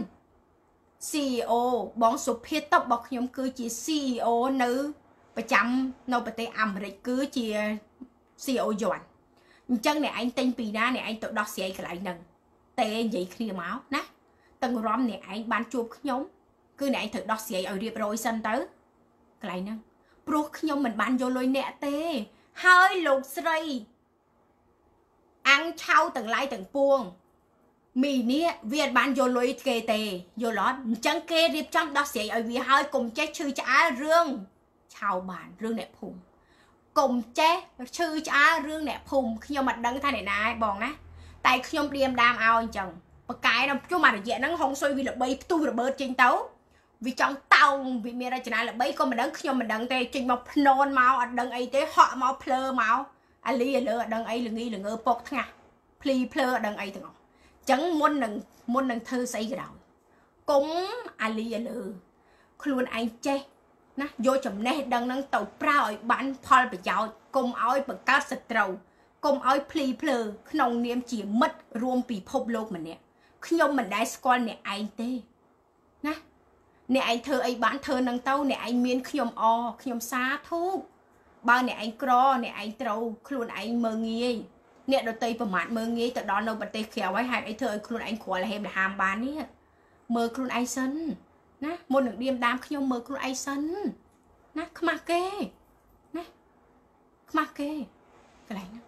Speaker 1: 4 CEO បងសុភាតុបរបស់ខ្ញុំគឺជា CEO នៅប្រចាំនៅប្រទេសអាមេរិកគឺជា CEO យន់អញ្ចឹងអ្នកឯងទិញពីណាអ្នកឯងទៅដោះស្រាយកន្លែងហ្នឹងតែនិយាយគ្នាមកណាទាំងរំអ្នកឯងបានជួបខ្ញុំគឺអ្នកឯងត្រូវដោះស្រាយឲ្យរៀបរយសិនទៅកន្លែងហ្នឹងព្រោះខ្ញុំមិនបានយកលុយអ្នកទេហើយលោកស្រីអាំងឆៅទាំងឡាយទាំងពួងមីនេះវាអត់បានយកលុយគេទេយល់អត់អញ្ចឹងគេរៀបចំដោះស្រាយឲ្យវាហើយកុំចេះឈឺឆ្អែលរឿងឆៅបានរឿងអ្នកភូមិកុំចេះឈឺឆ្អែលរឿងអ្នកភូមិខ្ញុំអត់ដឹងថាអ្នកណាឯងបងណាតែខ្ញុំឌៀមដាមឲ្យអញ្ចឹងបកែដល់ជុំអារយៈហ្នឹងហុងស៊ុយវាល្បីផ្ទុះរបឺតចេញទៅវាចង់តោងវាមានរចនាល្បីក៏មិនដឹងខ្ញុំមិនដឹងទេចេញមកភ្ននមកអត់ដឹងអីទេហក់មកភ្លើមកអាលីអាលើអត់ដឹងអីល្ងីល្ងើពកថ្ងាស់ភ្លីភ្លើអត់ដឹងអីទាំងអស់អញ្ចឹងមុននឹងធ្វើស្អីក៏ដោយកុំអាលីអាលើខ្លួនឯងចេះណាយកចំណេះដឹងហ្នឹងទៅប្រើឲ្យបានផលប្រយោជន៍កុំឲ្យបង្កើតសត្រូវកុំឲ្យភ្លីភ្លើក្នុងនាមជាមិត្តរួមពិភពលោកម្នាក់ខ្ញុំមិនដែលស្គាល់អ្នកឯងទេណាអ្នកឯងធ្វើអីបានធ្វើនឹងទៅអ្នកឯងមានខ្ញុំខ្ញុំសាធុបើអ្នកឯងក្រអ្នកឯងត្រូវខ្លួនឯងមើងងាយអ្នកដតីប្រមាថមើងងាយទៅដល់នៅប្រទេសក្រៅហើយហេតុអីធ្វើឲ្យខ្លួនឯងគ្រាល់ហេមលហាមបាននេះមើលខ្លួនឯងសិនណាមុននឹងឌៀមដាមខ្ញុំមើលខ្លួនឯងសិនណាខ្មាស់គេណាខ្មាស់គេកន្លែងហ្នឹង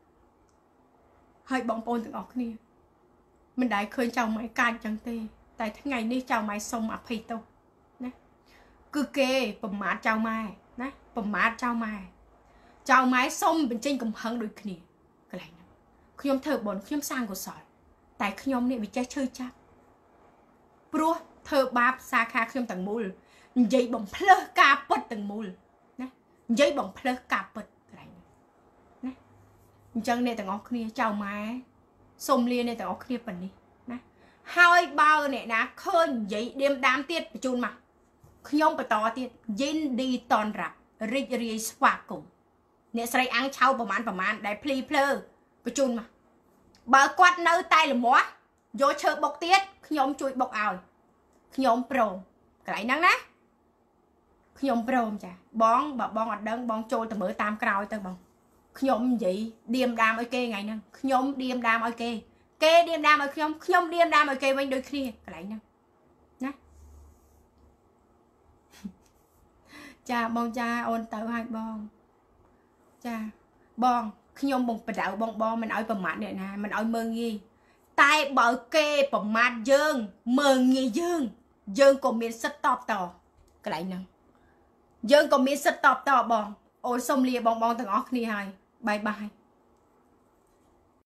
Speaker 1: ហើយបងប្អូនទាំងអស់គ្នាមិនដែលឃើញចៅម៉ែកាចចឹងទេតែថ្ងៃនេះចៅម៉ែសុំអភ័យទោសណាគឺគេប្រមាថចៅម៉ែណាប្រមាថចៅម៉ែសុំបញ្ចេញកំហឹងដូចគ្នាកន្លែងហ្នឹងខ្ញុំធ្វើបុណ្យខ្ញុំសាងកុសលតែខ្ញុំនេះវាចេះឈឺចាប់ព្រោះធ្វើបាបសាខាខ្ញុំទាំងមូលនិយាយបំភ្លើសការពិតទាំងមូលណានិយាយបំភ្លើសការពិតកន្លែងណាអញ្ចឹងអ្នកទាំងអស់គ្នាចៅម៉ែសូមលាអ្នកទាំងអស់គ្នាប៉ុណ្នេះណាហហើយបើអ្នកណាឃើញនិយាយឌៀមដាមទៀតបញ្ជូនមកខ្ញុំបន្តទៀតយិនឌីតនរ៉ារីករាយស្វាគមន៍អ្នកស្រីអាំងឆៅប្រមាណដែលភ្លីភ្លើបញ្ជូនមកបើគាត់នៅតែល្មាស់យកឈើបុកទៀតខ្ញុំជួយបុកឲ្យខ្ញុំព្រមកន្លែងហ្នឹងណាខ្ញុំព្រមចាបងបើបងអត់ដឹងបងចូលទៅមើលតាមក្រោយទៅបងខ្ញុំនិយាយឌៀមដាមឲ្យគេថ្ងៃហ្នឹងខ្ញុំឌៀមដាមឲ្យគេឌៀមដាមឲ្យខ្ញុំឌៀមដាមឲ្យគេវិញដូចគ្នាកន្លែងហ្នឹងណាចាបងចាអូនទៅឲ្យបងចាបងខ្ញុំបងបដៅបងមិនឲ្យប្រមាថអ្នកណាមិនឲ្យមើងងាយតែបើគេប្រមាថយើងមើងងាយយើងក៏មានសិទ្ធតបតកន្លែងហ្នឹងយើងក៏មានសិទ្ធតបតបងអូនសុំលាបងទាំងអស់គ្នាហើយបាយបាយ